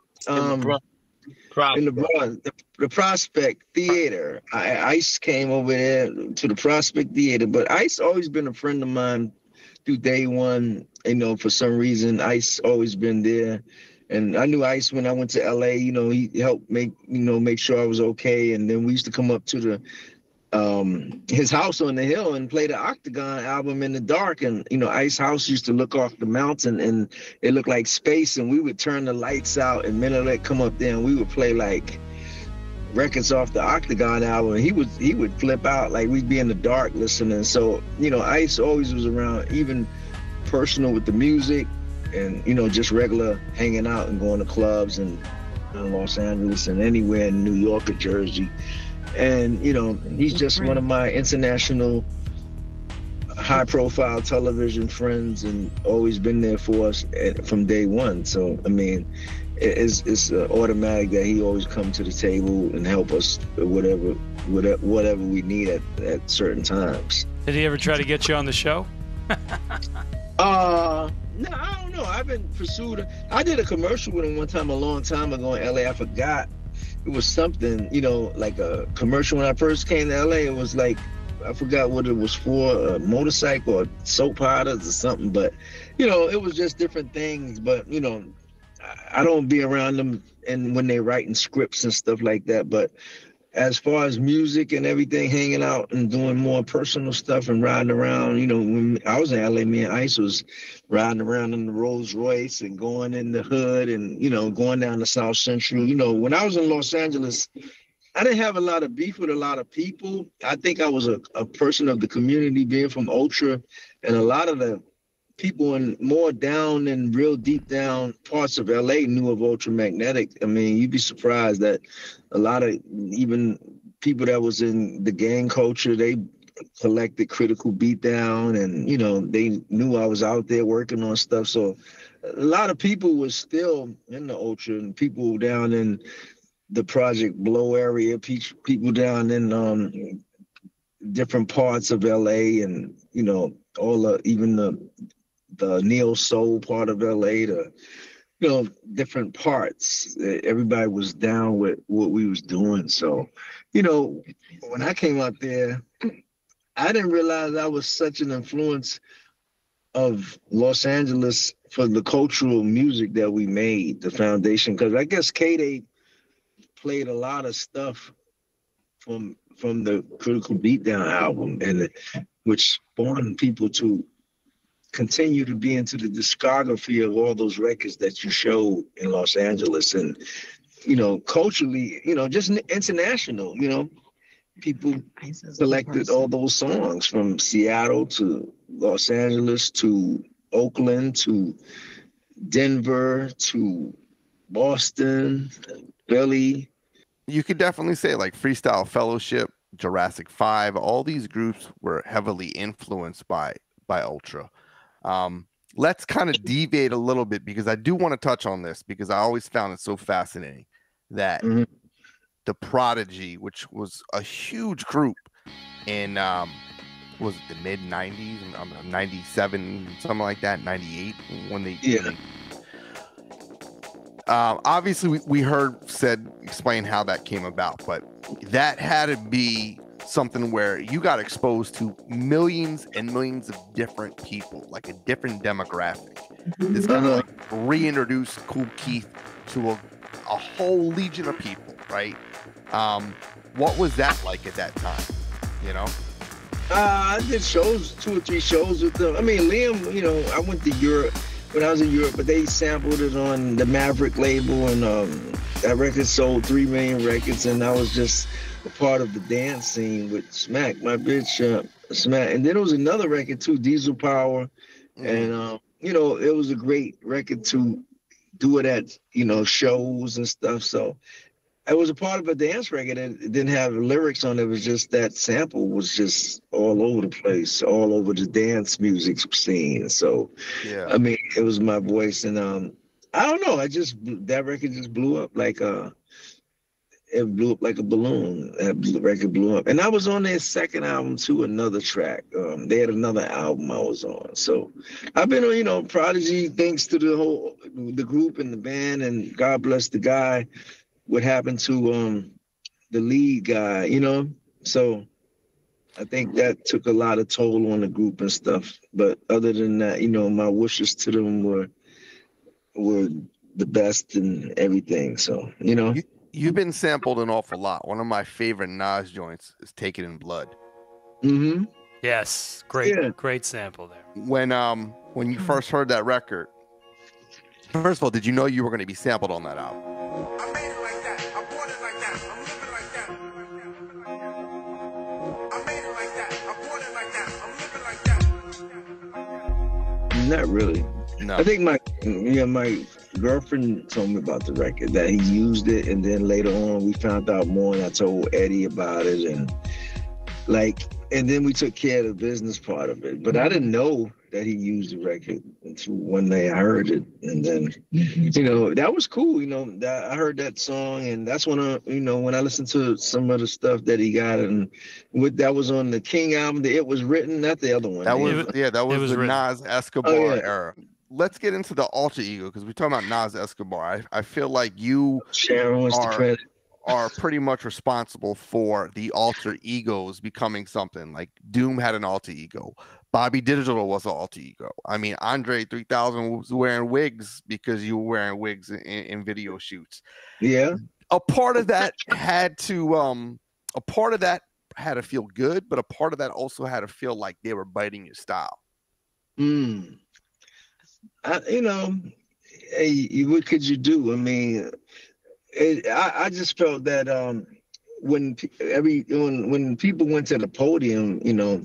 In the Prospect Theater. Ice came over there to the Prospect Theater, but Ice always been a friend of mine through day one. For some reason, Ice always been there. And I knew Ice when I went to LA, he helped make sure I was okay. And then we used to come up to the his house on the hill and play the Octagon album in the dark. And, Ice house used to look off the mountain and it looked like space. And we would turn the lights out and Menelik come up there and we would play like records off the Octagon album. And he would flip out, like we'd be in the dark listening. So, Ice always was around, even personal with the music. And, just regular hanging out and going to clubs and in Los Angeles and anywhere in New York or Jersey. And, he's just one of my international high-profile television friends and always been there for us from day one. So, I mean, it's automatic that he always come to the table and help us with whatever we need at certain times. Did he ever try to get you on the show? No, I don't know. I've been pursued. I did a commercial with him one time a long time ago in LA. I forgot. It was something, like a commercial when I first came to LA. It was like, I forgot what it was for, a motorcycle or soap powders or something. But, it was just different things. But, I don't be around them and when they're writing scripts and stuff like that. But as far as music and everything, hanging out and doing more personal stuff and riding around, when I was in LA, me and Ice was riding around in the Rolls Royce and going in the hood and, going down to South Central. When I was in Los Angeles, I didn't have a lot of beef with a lot of people. I think I was a person of the community being from Ultra, and a lot of the people in more down and real deep down parts of LA knew of Ultramagnetic. I mean, you'd be surprised that a lot of even people that was in the gang culture, they collected Critical Beatdown, and they knew I was out there working on stuff. So a lot of people were still in the Ultra, and people down in the Project Blow area, people down in different parts of LA, and even the neo soul part of LA, different parts. Everybody was down with what we was doing. So, when I came out there, I didn't realize I was such an influence of Los Angeles for the cultural music that we made, the foundation. Because I guess K-Day played a lot of stuff from the Critical Beatdown album, and which spawned people to continue to be into the discography of all those records that you showed in Los Angeles. And culturally, just international, people selected all those songs from Seattle to Los Angeles to Oakland to Denver to Boston, Philly. You could definitely say like Freestyle Fellowship, Jurassic 5, all these groups were heavily influenced by Ultra. Let's kind of deviate a little bit, because I do want to touch on this, because I always found it so fascinating that the Prodigy, which was a huge group in was it the mid 90s, 97, something like that, 98, when they obviously we heard Ced explain how that came about, but that had to be something where you got exposed to millions and millions of different people, like a different demographic. This kind of like reintroduced Kool Keith to a whole legion of people, right? What was that like at that time, I did shows, 2 or 3 shows with them. I mean, Liam, I went to Europe when I was in Europe, but they sampled it on the Maverick label, and that record sold 3 million records, and I was just a part of the dance scene with Smack, my bitch, Smack. And then there was another record too, Diesel Power, and it was a great record to do it at shows and stuff. So it was a part of a dance record, and it didn't have lyrics on it. It was just that sample was just all over the place, all over the dance music scene. So I mean, it was my voice, and I don't know, that record just blew up like it blew up like a balloon. That record blew up. And I was on their second album too, another track. They had another album I was on. So I've been on, Prodigy, thanks to the group and the band, and God bless the guy. What happened to the lead guy, So I think that took a lot of toll on the group and stuff. But other than that, my wishes to them were the best and everything. So, You've been sampled an awful lot. One of my favorite Nas joints is Take It in Blood. Mm-hmm. Yes. Great sample there. When you first heard that record, first of all, did you know you were going to be sampled on that album? I made it like that. I bought it like that. I'm living like that. I made it like that. I bought it like that. I'm living like that. Not really. No. I think my girlfriend told me about the record, that he used it, and then later on we found out more, and I told Eddie about it, and then we took care of the business part of it. But I didn't know that he used the record until one day I heard it, and then that was cool. That I heard that song, and that's when when I listened to some of the stuff that he got, and that was on the King album, the It Was Written, not the other one. That was the written. Nas Escobar era. Let's get into the alter ego, because we're talking about Nas Escobar. I feel like you are pretty much responsible for the alter egos becoming something. Like Doom had an alter ego. Bobby Digital was an alter ego. I mean, Andre 3000 was wearing wigs because you were wearing wigs in video shoots. Yeah. A part of that had to feel good, but a part of that also had to feel like they were biting your style. Hey, what could you do? I mean, I just felt that when people went to the podium,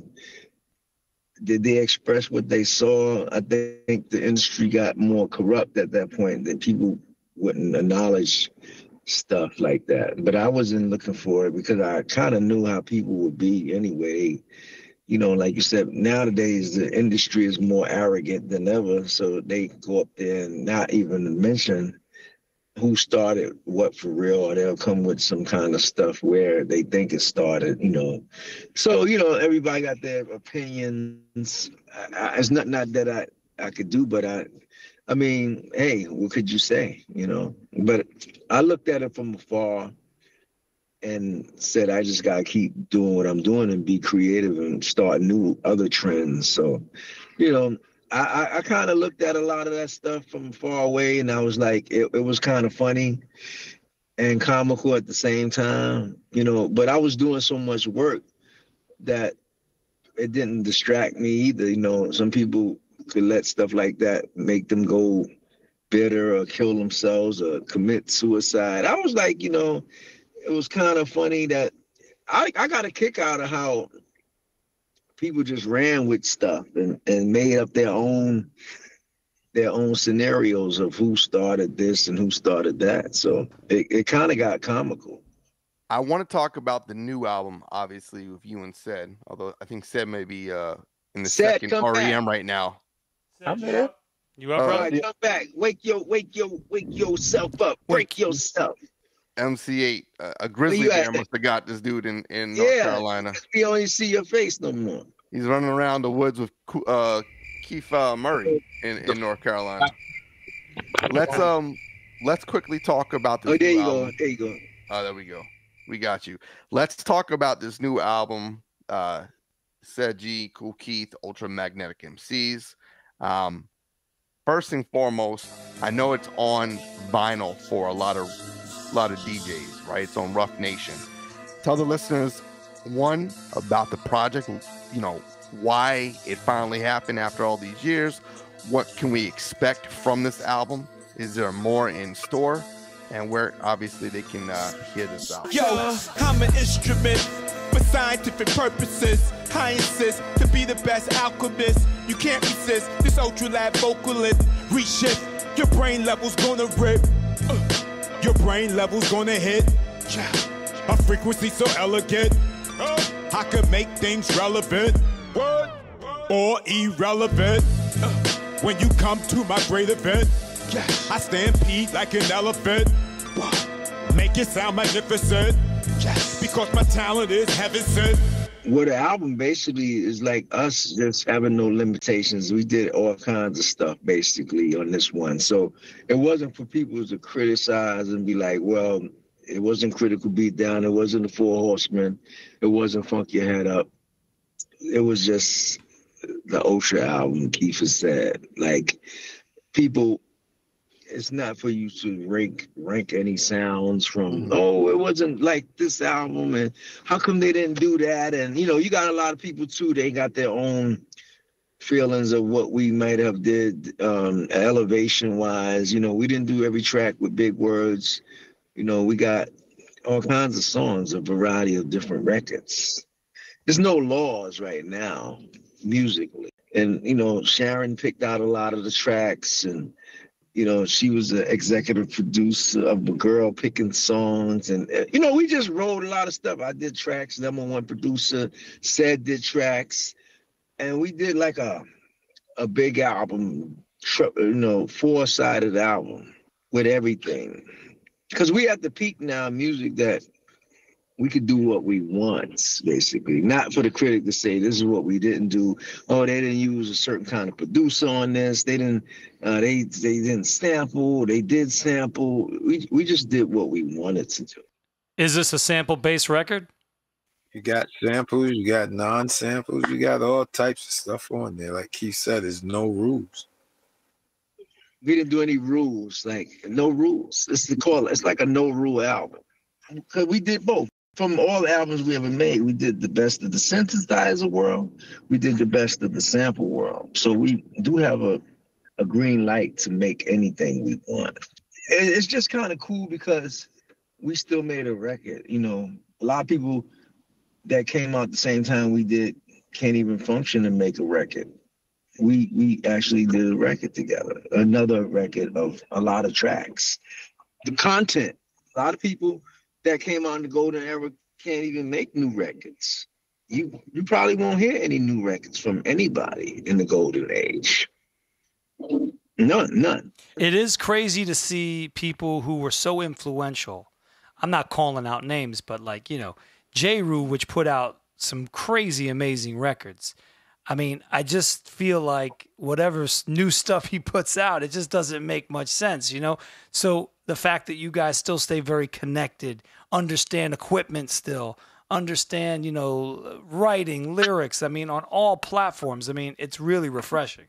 did they express what they saw? I think the industry got more corrupt at that point, that people wouldn't acknowledge stuff like that. But I wasn't looking for it, because I kind of knew how people would be anyway. you know, like you said, nowadays the industry is more arrogant than ever. So they go up there and not even mention who started what for real, or they'll come with some kind of stuff where they think it started, you know. So, you know, everybody got their opinions. It's not that I could do, but I mean, hey, what could you say, you know? But I looked at it from afar and said, I just got to keep doing what I'm doing and be creative and start new other trends. So, you know, I kind of looked at a lot of that stuff from far away, and I was like, it was kind of funny and comical at the same time, you know, but I was doing so much work that it didn't distract me either. You know, some people could let stuff like that make them go bitter or kill themselves or commit suicide. I was like, you know, it was kind of funny that I got a kick out of how people just ran with stuff and made up their own scenarios of who started this and who started that. So it kind of got comical. I want to talk about the new album, obviously, with you and Ced, although I think Ced may be in the second REM right now. I'm here. You up, All right, come back. Wake yourself up. Break yourself. MC8, a grizzly bear must have got this dude in North Carolina. We only see your face no more. He's running around the woods with Keith Murray in North Carolina. Let's quickly talk about this. There you album. go. There you go. Oh, there we go. We got you. Let's talk about this new album, Ced Gee, Kool Keith, Ultramagnetic MCs. First and foremost, I know it's on vinyl for a lot of DJs, right? It's on Rough Nation. Tell the listeners, one, about the project, you know, why it finally happened after all these years. What can we expect from this album? Is there more in store? And where, obviously, they can hear this album. Yo, I'm an instrument for scientific purposes. I insist to be the best alchemist. You can't resist this ultra lab vocalist. Reshift, your brain level's gonna rip. Your brain level's gonna hit a frequency so elegant. I could make things relevant or irrelevant. When you come to my great event, I stampede like an elephant. Make it sound magnificent because my talent is heaven sent. Well, the album basically is like us just having no limitations. We did all kinds of stuff basically on this one. So it wasn't for people to criticize and be like, well, it wasn't Critical Beatdown. It wasn't the Four Horsemen. It wasn't Funk Your Head Up. It was just the Osha album, Keith said. Like, people, it's not for you to rank any sounds from, oh, it wasn't like this album, and how come they didn't do that? And, you know, you got a lot of people, too, they got their own feelings of what we might have did elevation-wise. You know, we didn't do every track with big words. You know, we got all kinds of songs, a variety of different records. There's no laws right now, musically. And, you know, Sharon picked out a lot of the tracks, and, you know, she was the executive producer of the girl picking songs. And, you know, we just wrote a lot of stuff. I did tracks, #1 producer, Ced did tracks. And we did like a big album, you know, 4-sided album with everything. Because we at the peak now in music that we could do what we want, basically. Not for the critic to say, this is what we didn't do. Oh, they didn't use a certain kind of producer on this. They didn't they didn't sample. They did sample. We just did what we wanted to do. Is this a sample-based record? You got samples, you got non-samples, you got all types of stuff on there. Like Keith said, there's no rules. We didn't do any rules, like no rules. It's like a no-rule album. Because we did both. From all the albums we ever made, we did the best of the synthesizer world. We did the best of the sample world. So we do have a green light to make anything we want. It's just kind of cool because we still made a record. You know, a lot of people that came out the same time we did can't even function and make a record. We actually did a record together, another record of a lot of tracks. The content, a lot of people that came out in the golden era can't even make new records. you probably won't hear any new records from anybody in the golden age. None. It is crazy to see people who were so influential. I'm not calling out names, but like, you know, J. Rue, which put out some crazy, amazing records. I mean, I just feel like whatever new stuff he puts out, it just doesn't make much sense, you know? So the fact that you guys still stay very connected, understand equipment still, understand, you know, writing, lyrics, I mean, on all platforms, I mean, it's really refreshing.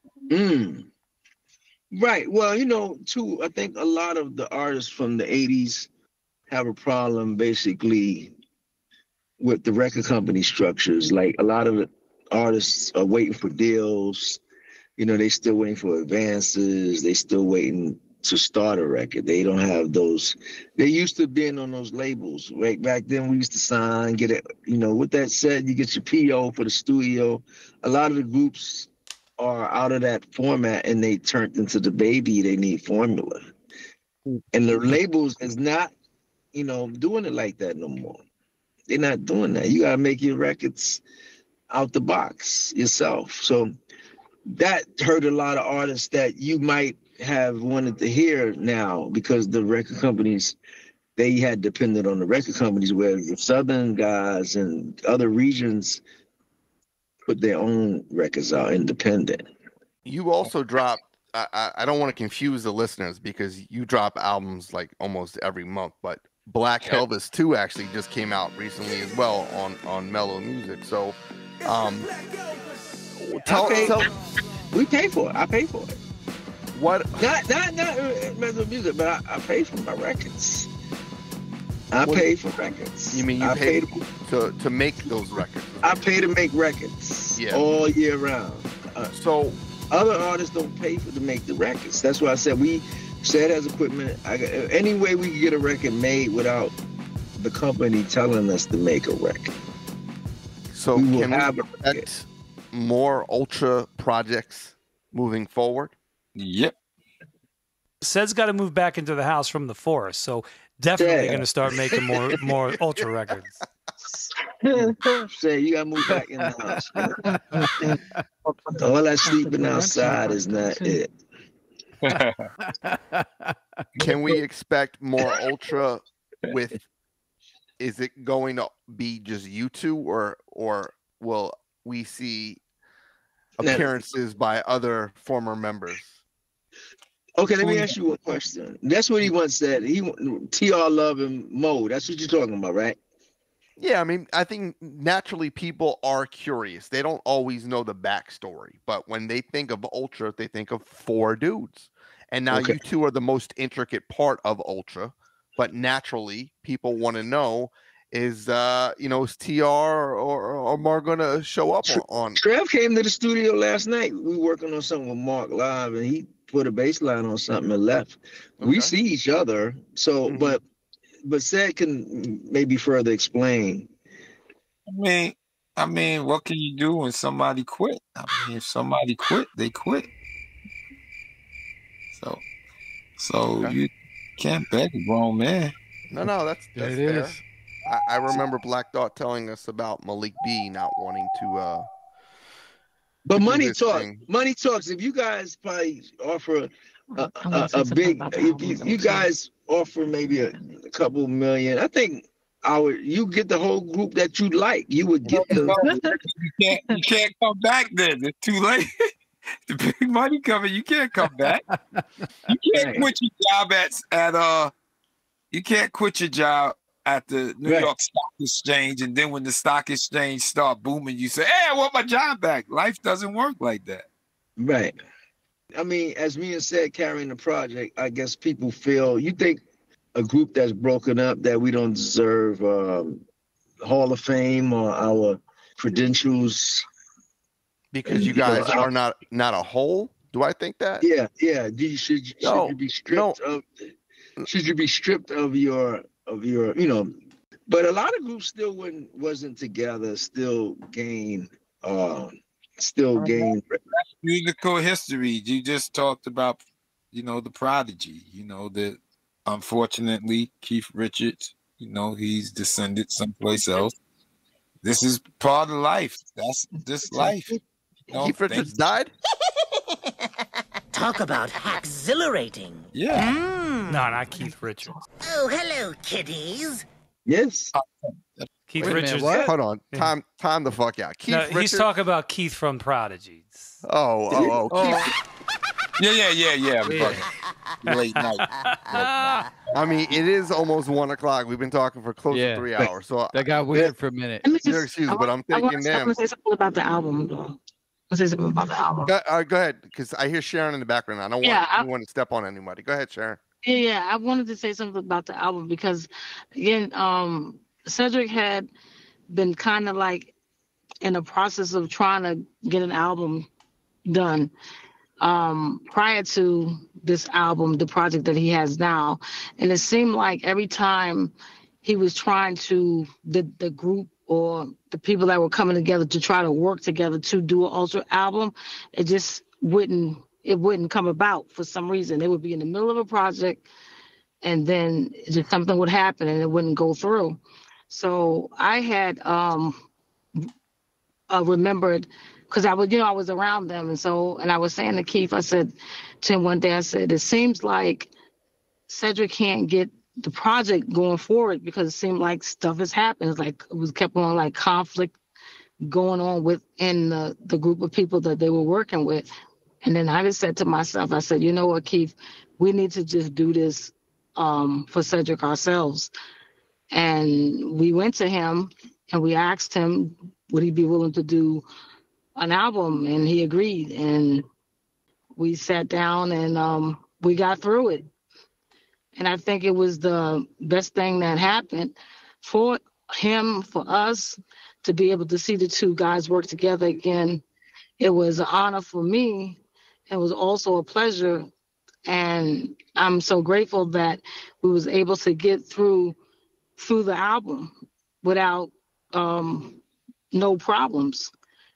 Right. Well, you know, too, I think a lot of the artists from the 80s have a problem basically with the record company structures. Like a lot of the artists are waiting for deals. You know, they still waiting for advances. They still waiting to start a record. They don't have those. They used to being on those labels. Right back then, we used to sign, get it. You know, with that said, you get your PO for the studio. A lot of the groups are out of that format, and they turned into the baby they need formula. And the labels is not, you know, doing it like that no more. They're not doing that. You gotta make your records out the box yourself. So that hurt a lot of artists that you might have wanted to hear now, because the record companies, they had depended on the record companies, where the Southern guys and other regions put their own records out independent. You also dropped, I don't want to confuse the listeners because you drop albums like almost every month, but Black Elvis 2 actually just came out recently as well on Mellow Music. So we pay for it. I pay for it. What? Not Mellow Music, but I pay for my records. I pay for records. You mean you pay to make those records? I pay to make records all year round. So other artists don't pay to make the records. That's why I said Ced has equipment. Any way we can get a record made without the company telling us to make a record. So can we expect more Ultra projects moving forward? Yep. Ced's got to move back into the house from the forest, so definitely going to start making more Ultra records. Say you got to move back in the house. All that sleeping outside is not it. Can we expect more Ultra with, is it going to be just you two, or will we see appearances by other former members? Okay, let me ask you a question. That's what he once said. TR Love and Mo. That's what you're talking about, right? Yeah, I mean, I think naturally people are curious. They don't always know the backstory, but when they think of Ultra, they think of 4 dudes. And now you two are the most intricate part of Ultra, but naturally people want to know is TR or Mark gonna show up on? Trev came to the studio last night. We were working on something with Mark live, and he put a bass line on something and left. We see each other, so but Ced can maybe further explain. I mean, what can you do when somebody quit? I mean, if somebody quit, they quit. So you can't beg a grown man. No, that's fair. I remember Black Dot telling us about Malik B not wanting to. But money talks. Money talks. If you guys probably offer a big, if you guys offer maybe a couple million, I think you get the whole group that you like. You would get them. You can't come back then. It's too late. The big money coming. You can't come back. You can't quit your job at you can't quit your job at the New York Stock Exchange, and then when the stock exchange start booming, you say, "Hey, I want my job back." Life doesn't work like that. Right. I mean, as me and Ced carrying the project, I guess people feel, you think a group that's broken up that we don't deserve Hall of Fame or our credentials because you guys are not a whole? Do I think that? Yeah. Should you be stripped of? Should you be stripped of your But a lot of groups still wasn't together. Still gain. Musical history. You just talked about, the Prodigy. That unfortunately Keith Richards. He's descended someplace else. This is part of life. That's this life. Keith Richards died? Talk about exhilarating. Yeah. No, not Keith Richards. Oh, hello, kiddies. Yes. Keith Wait a minute, Richards. what? Hold on. Time the fuck out. Keith No, Richards? he's talking about Keith from Prodigy. Oh. Keith. Yeah. Late night. I mean, it is almost 1 o'clock. We've been talking for close to 3 hours. So that got weird for a minute. Excuse me, but I'm thinking, I want to say something about the album, though. Say something about the album. Go ahead, because I hear Sharon in the background. I don't want anyone to step on anybody. Go ahead, Sharon. Yeah. I wanted to say something about the album because, again, Cedric had been kind of like in the process of trying to get an album done prior to this album, the project that he has now. And it seemed like every time he was trying to, the group or the people that were coming together to try to work together to do an Ultra album, it just wouldn't come about for some reason. They would be in the middle of a project and then just something would happen and it wouldn't go through. So I had remembered, because I was around them, and I was saying to Keith, I said to him one day, I said, it seems like Cedric can't get the project going forward because it seemed like stuff has happened. It's like it was kept on like conflict going on within the group of people that they were working with. And then I just said to myself, I said, you know what, Keith, we need to just do this for Cedric ourselves. And we went to him and we asked him, would he be willing to do an album? And he agreed. And we sat down and we got through it. And I think it was the best thing that happened for him, for us, to be able to see the two guys work together again. It was an honor for me. It was also a pleasure. And I'm so grateful that we was able to get through the album without no problems.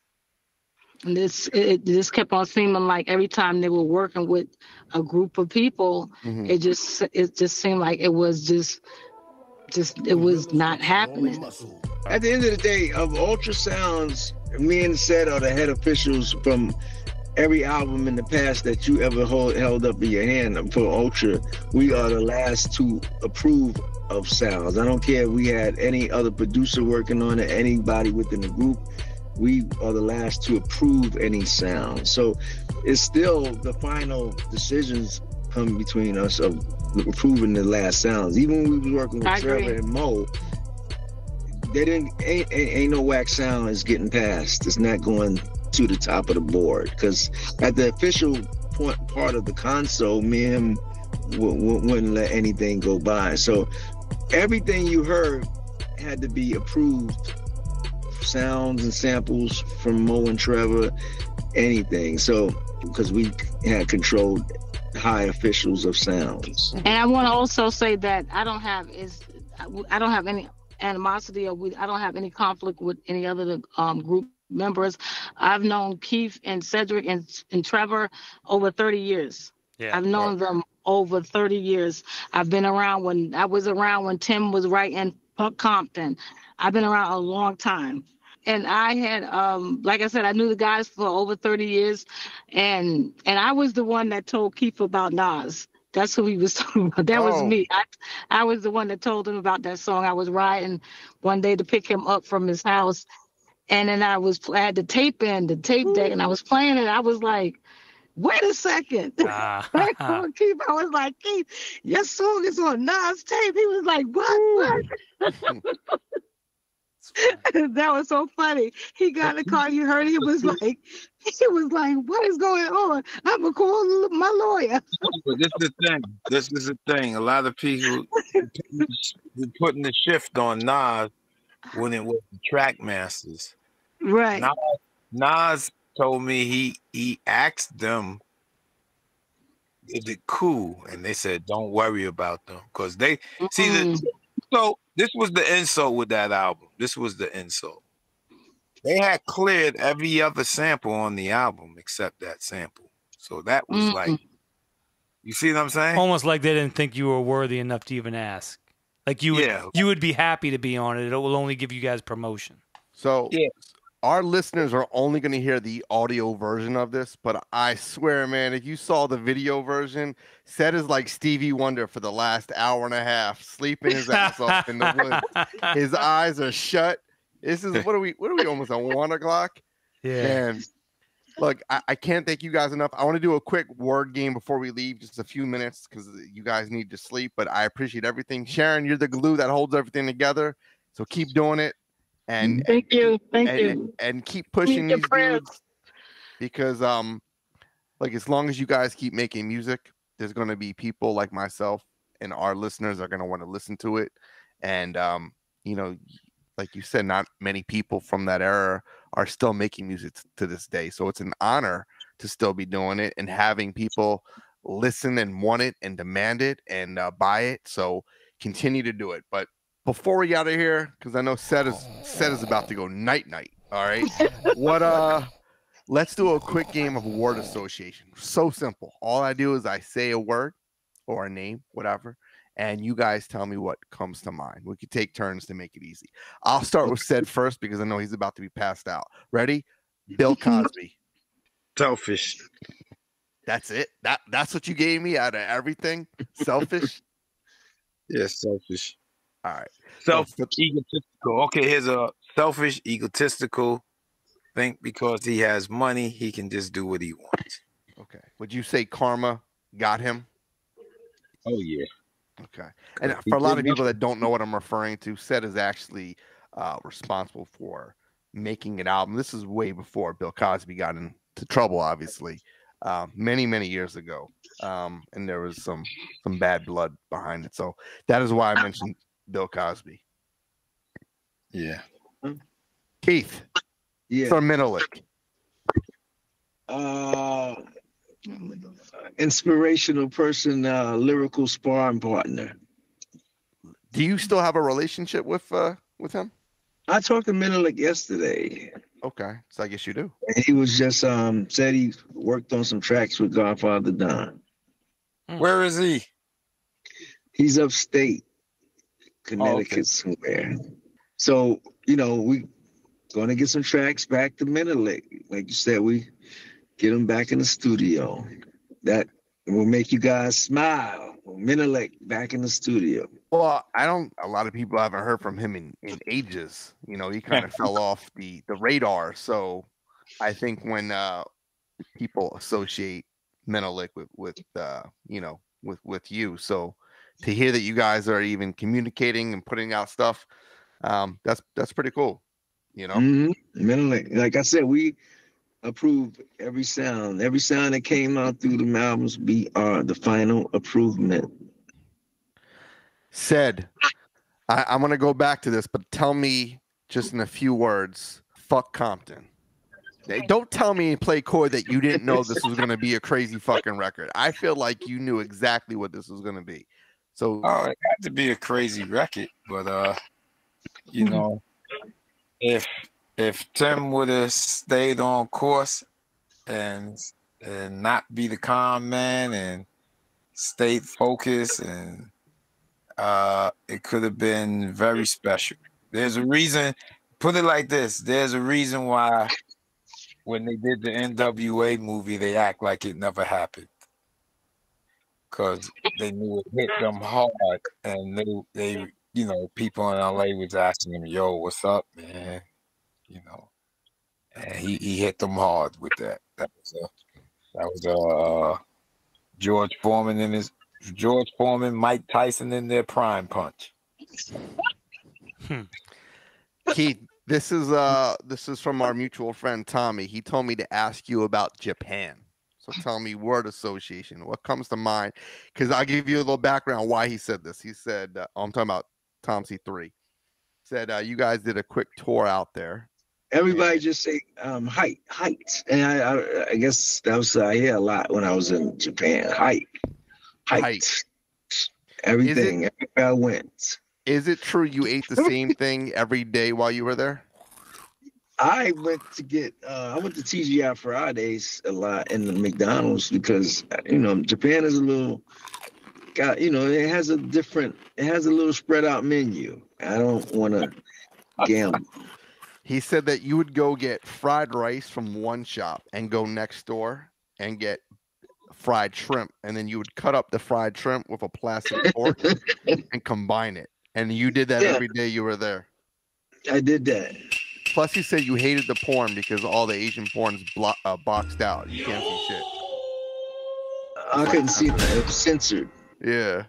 And this kept on seeming like every time they were working with a group of people, it just seemed like it was just it was not happening. At the end of the day, of ultrasounds, me and Ced are the head officials from every album in the past that you ever held up in your hand for Ultra. We are the last to approve of sounds. I don't care if we had any other producer working on it, anybody within the group. We are the last to approve any sound. So it's still the final decisions come between us of approving the last sounds. Even when we was working with Trevor and Mo, they ain't no whack sound is getting passed. It's not going to the top of the board, because at the official part of the console, me and him wouldn't let anything go by. So everything you heard had to be approved. Sounds and samples from Mo and Trevor, anything. So because we had controlled high officials of sounds. And I want to also say that I don't have any animosity, or I don't have any conflict with any other group members. I've known Keith and Cedric and Trevor over 30 years. Yeah, I've known them over 30 years. I've been around when Tim was writing Puck Compton. I've been around a long time. And I had, like I said, I knew the guys for over 30 years. And I was the one that told Keith about Nas. That's who he was talking about. That was me. I was the one that told him about that song. I was riding one day to pick him up from his house. And then I had the tape deck, and I was playing it. I was like, wait a second. Keith, I was like, Keith, your song is on Nas tape. He was like, what? That was so funny. He got in the car, you heard, he was like, what is going on? I'm gonna call my lawyer. But this is the thing. A lot of people were putting the shift on Nas when it was the track masters. Right. Nas told me he asked them, is it cool? And they said, don't worry about them. Because they see so this was the insult with that album. This was the insult. They had cleared every other sample on the album except that sample. So that was like, you see what I'm saying? Almost like they didn't think you were worthy enough to even ask. Like you would be happy to be on it. It will only give you guys promotion. So our listeners are only going to hear the audio version of this, but I swear, man, if you saw the video version, Ced is like Stevie Wonder for the last hour and a half, sleeping his ass off in the woods. His eyes are shut. This is what are we almost at 1 o'clock? Yeah. Man, look, I can't thank you guys enough. I want to do a quick word game before we leave, just a few minutes because you guys need to sleep, but I appreciate everything. Sharon, you're the glue that holds everything together. So keep doing it. And thank you. And keep pushing these dudes because like as long as you guys keep making music, there's gonna be people like myself and our listeners are gonna want to listen to it. And you know, like you said, not many people from that era are still making music to this day. So it's an honor to still be doing it and having people listen and want it and demand it and buy it. So continue to do it. But before we get out of here, because I know Ced is about to go night. All right. Let's do a quick game of word association. So simple. All I do is I say a word or a name, whatever, and you guys tell me what comes to mind. We could take turns to make it easy. I'll start with Ced first because I know he's about to be passed out. Ready? Bill Cosby. Selfish. That's it. That's what you gave me out of everything. Selfish. Yeah, selfish. All right. Egotistical. Okay, here's a selfish, egotistical. Think because he has money, he can just do what he wants. Okay. Would you say karma got him? Oh, yeah. Okay. And for a lot of people that don't know what I'm referring to, Ced is actually responsible for making an album. This is way before Bill Cosby got into trouble, obviously, many years ago. And there was some bad blood behind it. So that is why I mentioned Bill Cosby. Yeah. Keith. Yeah. From Menelik. Inspirational person, lyrical sparring partner. Do you still have a relationship with him? I talked to Menelik yesterday. Okay, so I guess you do. And he was just said he worked on some tracks with Godfather Don. Where is he? He's upstate, Connecticut somewhere. So, you know, we gonna get some tracks back to Menelik. Like you said, we get them back in the studio. That will make you guys smile. Menelik back in the studio. Well, a lot of people haven't heard from him in ages. You know, he kind of fell off the radar. So I think when people associate Menelik with you. So to hear that you guys are even communicating and putting out stuff, that's pretty cool. You know, Menelik, like I said, we approve every sound that came out through the albums. We are the final improvement. Ced, I'm gonna go back to this, but tell me just in a few words. Fuck Compton. Don't tell me in play chord that you didn't know this was gonna be a crazy fucking record. I feel like you knew exactly what this was gonna be. So it had to be a crazy record, but you know, if Tim would have stayed on course and not be the con man and stayed focused, and it could have been very special. There's a reason. Put it like this: there's a reason why when they did the NWA movie, they act like it never happened, because they knew it hit them hard, and they you know, people in LA was asking him, "Yo, what's up, man?" You know, and he hit them hard with that. That was George Foreman, Mike Tyson in their prime punch. Keith, this is from our mutual friend Tommy. He told me to ask you about Japan. So tell me word association. What comes to mind? Because I'll give you a little background why he said this. He said, I'm talking about Tom C3. Said you guys did a quick tour out there. Everybody just say height, and I guess that was I hear a lot when I was in Japan. Height. Everything. Everywhere I went. Is it true you ate the same thing every day while you were there? I went to TGI Fridays a lot in the McDonald's because you know Japan is a little it has a little spread out menu. I don't want to gamble. He said that you would go get fried rice from one shop and go next door and get fried shrimp, and then you would cut up the fried shrimp with a plastic fork and combine it. And you did that every day you were there. I did that. Plus, he said you hated the porn because all the Asian porn's boxed out. You can't see shit. I couldn't see it. It was censored. Yeah.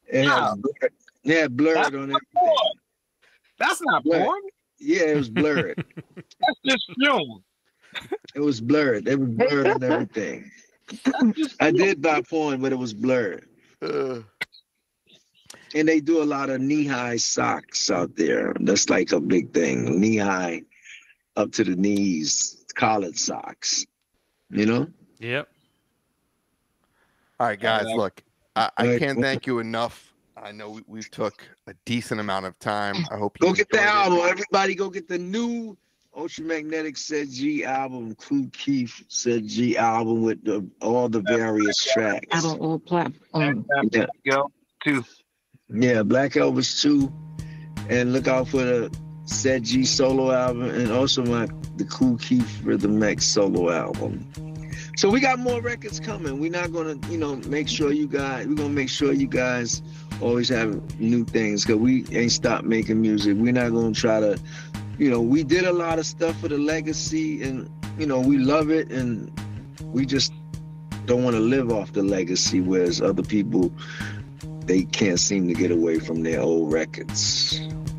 It had blurred on everything. That's not Blurred. porn. Yeah, it was blurred. That's just film. It was blurred. It was blurred and everything. I did buy porn, but it was blurred. And they do a lot of knee-high socks out there. That's like a big thing. Knee-high, up to the knees, collared socks. You know? Yep. All right, guys, look, I can't thank you enough. I know we've took a decent amount of time. I hope you go get the enjoyed it. album. Everybody go get the new Ultramagnetic Ced Gee album, Kool Keith Ced Gee album with all the various tracks. Out on all platforms. Yeah. Yo, too. Yeah, Black Elvis 2. And look out for the Ced Gee solo album and also the Kool Keith Rhythm X solo album. So we got more records coming. We're not gonna, make sure you guys always have new things, because we ain't stopped making music. We're not gonna try to, we did a lot of stuff for the legacy, and we love it, and we just don't want to live off the legacy, whereas other people, they can't seem to get away from their old records.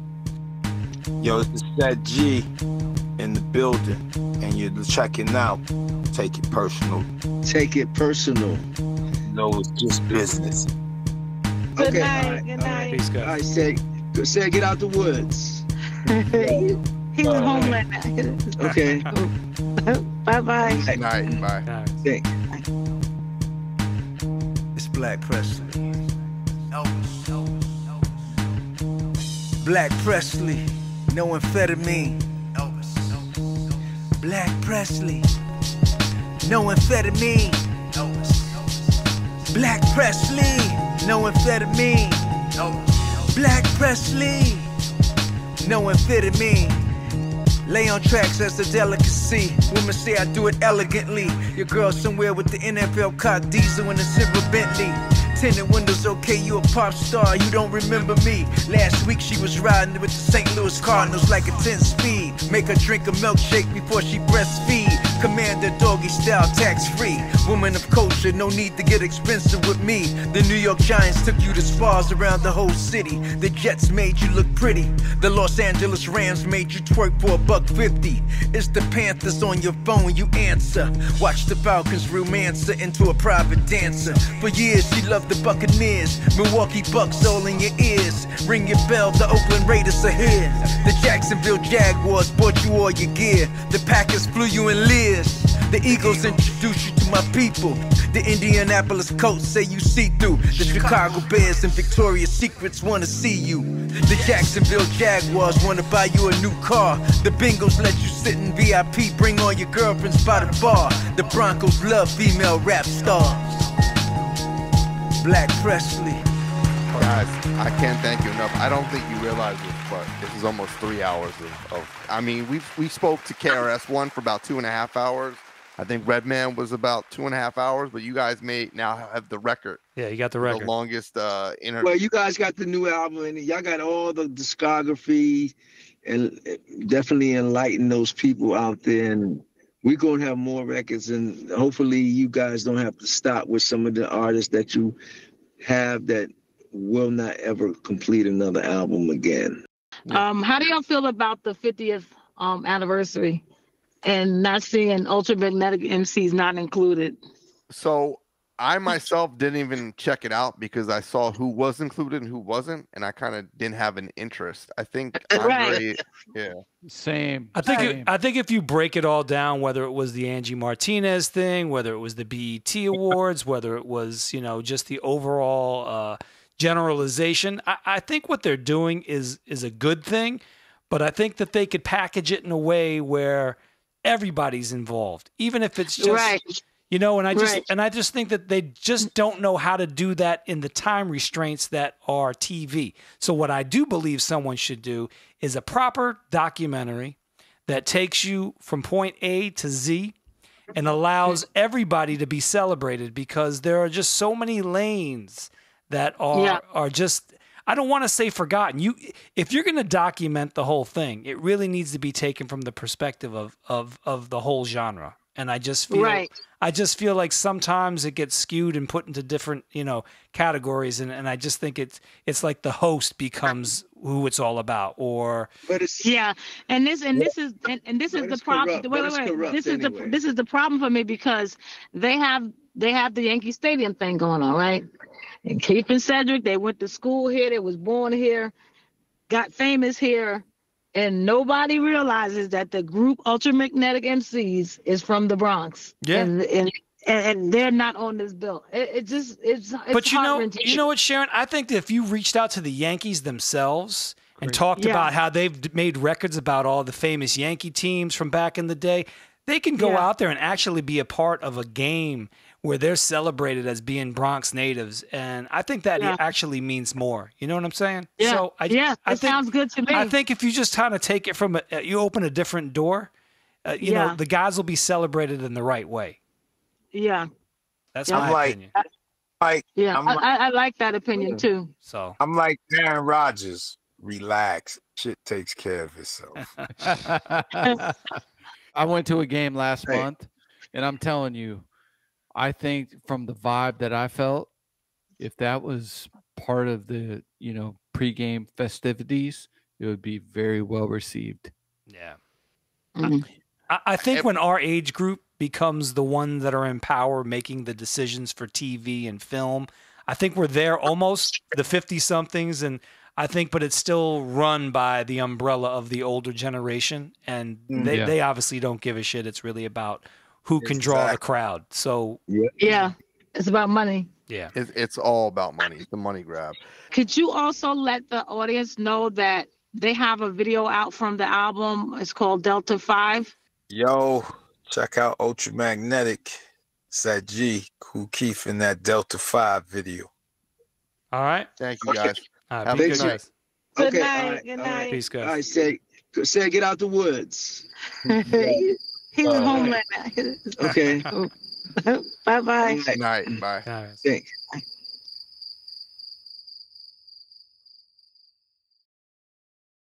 Yo, this is Ced Gee in the building, and you're checking out Take It Personal. Take It Personal. No, it's just business. Good Okay, night. all right, Good all night. Peace, guys. All right, say get out the woods. He's at home right now. Okay. Bye-bye. Good night. Bye. Thanks. It's Black Presley. Black Presley, no amphetamine. Black Presley, no amphetamine. Black Presley, no amphetamine. Black Presley, no amphetamine. Lay on tracks, that's a delicacy. Women say I do it elegantly. Your girl somewhere with the NFL cock diesel and a silver Bentley. Tinted windows, okay, you a pop star, you don't remember me. Last week she was riding with the St. Louis Cardinals like a 10-speed. Make her drink a milkshake before she breastfeed. Commander doggy style, tax-free. Woman of culture, no need to get expensive with me. The New York Giants took you to spas around the whole city. The Jets made you look pretty. The Los Angeles Rams made you twerk for $1.50. It's the Panthers on your phone, you answer. Watch the Falcons romance her into a private dancer. For years she loved the Buccaneers, Milwaukee Bucks all in your ears. Ring your bell, the Oakland Raiders are here. The Jacksonville Jaguars bought you all your gear. The Packers flew you in Lears. The Eagles introduced you to my people. The Indianapolis Colts say you see through. The Chicago Bears and Victoria's Secrets wanna see you. The Jacksonville Jaguars wanna buy you a new car. The Bengals let you sit in VIP, bring all your girlfriends by the bar. The Broncos love female rap stars. Black Presley. Guys, I can't thank you enough. I don't think you realize this, but this is almost 3 hours I mean, we spoke to KRS-One for about 2.5 hours. I think Redman was about 2.5 hours, but you guys may now have the record. Yeah, you got the record. The longest interview. Well, you guys got the new album, and y'all got all the discography, and definitely enlighten those people out there. And we're going to have more records, and hopefully you guys don't have to stop with some of the artists that you have that will not ever complete another album again. How do y'all feel about the 50th anniversary and not seeing Ultramagnetic MCs not included? So I myself didn't even check it out because I saw who was included and who wasn't, and I kind of didn't have an interest. I think Andre, yeah, same. I think if you break it all down, whether it was the Angie Martinez thing, whether it was the BET Awards, whether it was just the overall generalization, I think what they're doing is a good thing, but I think that they could package it in a way where everybody's involved, even if it's just and I just think that they just don't know how to do that in the time restraints that are TV. So what I do believe someone should do is a proper documentary that takes you from point A to Z and allows everybody to be celebrated, because there are just so many lanes that are just, I don't want to say forgotten. If you're going to document the whole thing, it really needs to be taken from the perspective of the whole genre. And I just feel like sometimes it gets skewed and put into different, categories. And I just think it's like the host becomes who it's all about, or. But it's. Yeah. And this is the problem. This is the problem for me, because they have the Yankee Stadium thing going on, right? And Keith and Cedric, they went to school here. They was born here, got famous here. And nobody realizes that the group Ultramagnetic MCs is from the Bronx. Yeah. And they're not on this bill. It's But you know what, Sharon? I think that if you reached out to the Yankees themselves and talked about how they've made records about all the famous Yankee teams from back in the day, they can go out there and actually be a part of a game where they're celebrated as being Bronx natives. And I think that actually means more. You know what I'm saying? Yeah. So I think, sounds good to me. I think if you just kind of take it from you open a different door, you know, the guys will be celebrated in the right way. Yeah. That's my opinion. I like that opinion too. So I'm like Aaron Rodgers. Relax. Shit takes care of itself. I went to a game last month, and I'm telling you, I think from the vibe that I felt, if that was part of the, pregame festivities, it would be very well received. Yeah. I think when our age group becomes the ones that are in power making the decisions for TV and film, I think we're there almost, the 50-somethings, and I think, but it's still run by the umbrella of the older generation, and they obviously don't give a shit. It's really about who can draw the crowd. So it's about money. Yeah, it's all about money. It's the money grab. Could you also let the audience know that they have a video out from the album? It's called Delta 5. Yo, check out Ultramagnetic, Ced Gee, Kool Keith in that Delta 5 video. All right. Thank you, guys. Have a good night. Good night. Good night. Peace, guys. All right, say get out the woods. He's a homeland. Okay. Bye-bye. Good night. Bye. Thanks.